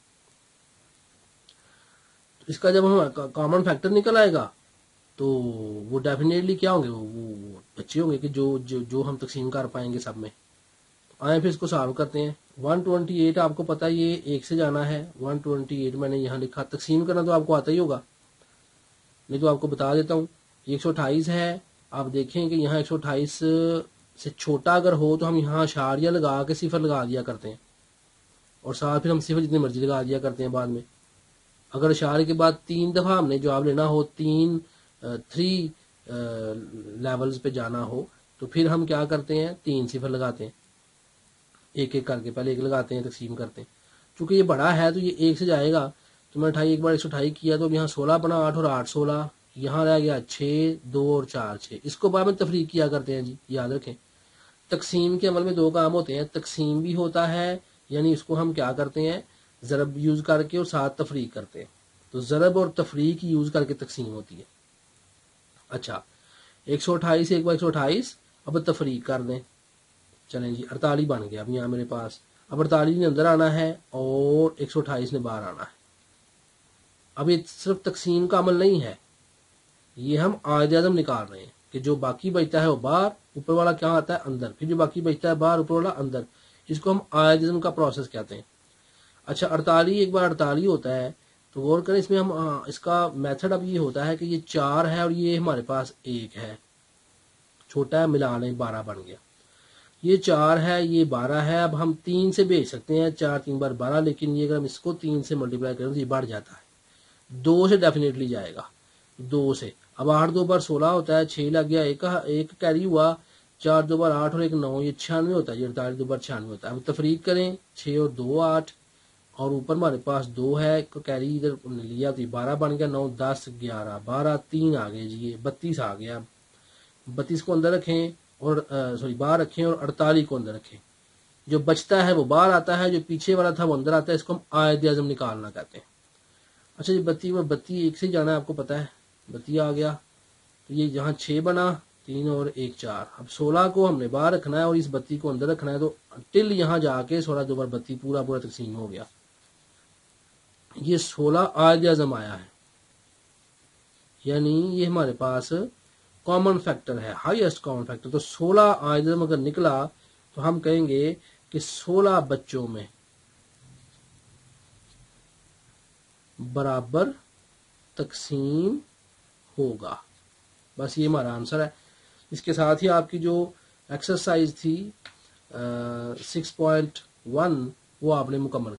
तो इसका जब हम कॉमन फैक्टर निकल आएगा तो वो डेफिनेटली क्या होंगे, वो, वो बच्चे होंगे कि जो जो जो हम तकसीम कर पाएंगे सब में। तो आए फिर इसको सॉल्व करते हैं। एक सौ अट्ठाईस आपको पता है ये एक से जाना है, एक सौ अट्ठाईस मैंने यहाँ लिखा, तकसीम करना तो आपको आता ही होगा, नहीं तो आपको बता देता हूँ। एक सौ अट्ठाईस है, आप देखें कि यहाँ एक सौ अट्ठाईस से छोटा अगर हो तो हम यहाँ अशारिया लगा के सिफर लगा दिया करते हैं, और साथ फिर हम सिफर जितनी मर्जी लगा दिया करते हैं बाद में। अगर अशारे के बाद तीन दफा हमने जवाब लेना हो, तीन थ्री लेवल्स पे जाना हो, तो फिर हम क्या करते हैं, तीन सिफर लगाते हैं, एक एक करके पहले एक लगाते हैं, तकसीम करते हैं। चूंकि ये बड़ा है तो ये एक से जाएगा, तो मैं अठाई एक बार एक सौ अठाई किया, तो अब यहाँ सोलह बना, आठ और आठ सोलह, यहाँ रह गया छः, दो और चार छः। इसको बाद में तफरीक किया करते हैं जी, याद रखें। तकसीम के अमल में दो काम होते हैं, तकसीम भी होता है, यानी इसको हम क्या करते हैं, ज़रब यूज करके और साथ तफरीक करते हैं। तो ज़रब और तफरीक यूज करके तकसीम होती है। अच्छा, एक सौ अट्ठाईस एक बार एक सौ अट्ठाईस, अब तफरीक कर दें, चलें जी, अड़तालीस बन गया अब यहाँ मेरे पास। अब अड़तालीस ने अंदर आना है और एक सौ अट्ठाईस ने बाहर आना है। अब ये सिर्फ तकसीम का अमल नहीं है, ये हम आयद आज़म निकाल रहे हैं कि जो बाकी बचता है वो बाहर, ऊपर वाला क्या आता है अंदर, फिर जो बाकी बचता है बाहर, ऊपर वाला अंदर। इसको हम आयद आज़म का प्रोसेस कहते हैं। अच्छा, अड़तालीस एक बार अड़तालीस होता है, तो गौर करें इसमें हम आ, इसका मेथड अब ये होता है कि ये चार है और ये हमारे पास एक है, छोटा है, मिला लें बारह बन गया। ये चार है, ये बारह है। अब हम तीन से भेज सकते हैं, चार तीन बार बारह, लेकिन ये अगर हम इसको तीन से मल्टीप्लाई करें तो ये बढ़ जाता है, दो से डेफिनेटली जाएगा, दो से। अब आठ दो बार सोलह होता है, छः लग गया, एक एक कैरी हुआ, चार दो बार आठ और एक नौ, ये छियानवे होता है, ये अड़तालीस दो बार छियानवे होता है। अब तफरीक करें, छः और दो आठ, और ऊपर हमारे पास दो है, कैरी इधर लिया तो बारह बन गया, नौ दस ग्यारह बारह, तीन आ गए जी, ये बत्तीस आ गया। बत्तीस को अंदर रखें और सॉरी बाहर रखें, और अड़तालीस को अंदर रखें। जो बचता है वो बाहर आता है, जो पीछे वाला था वो अंदर आता है। इसको हम आयत आज़म निकालना कहते हैं। अच्छा जी, बत्ती में बत्ती एक से जाना है, आपको पता है, बत्ती आ गया, तो ये यहाँ छः बना, तीन और एक चार। अब सोलह को हमने बाहर रखना है और इस बत्ती को अंदर रखना है, तो टिल यहाँ जाके सोलह दो बार बत्ती पूरा पूरा तकसीम हो गया। ये सोलह आयत आज़म आया है, यानी ये हमारे पास कॉमन फैक्टर है, हाईएस्ट कॉमन फैक्टर। तो सोलह आयत आज़म अगर निकला तो हम कहेंगे कि सोलह बच्चों में बराबर तकसीम होगा। बस ये हमारा आंसर है। इसके साथ ही आपकी जो एक्सरसाइज थी सिक्स पॉइंट वन वो आपने मुकम्मल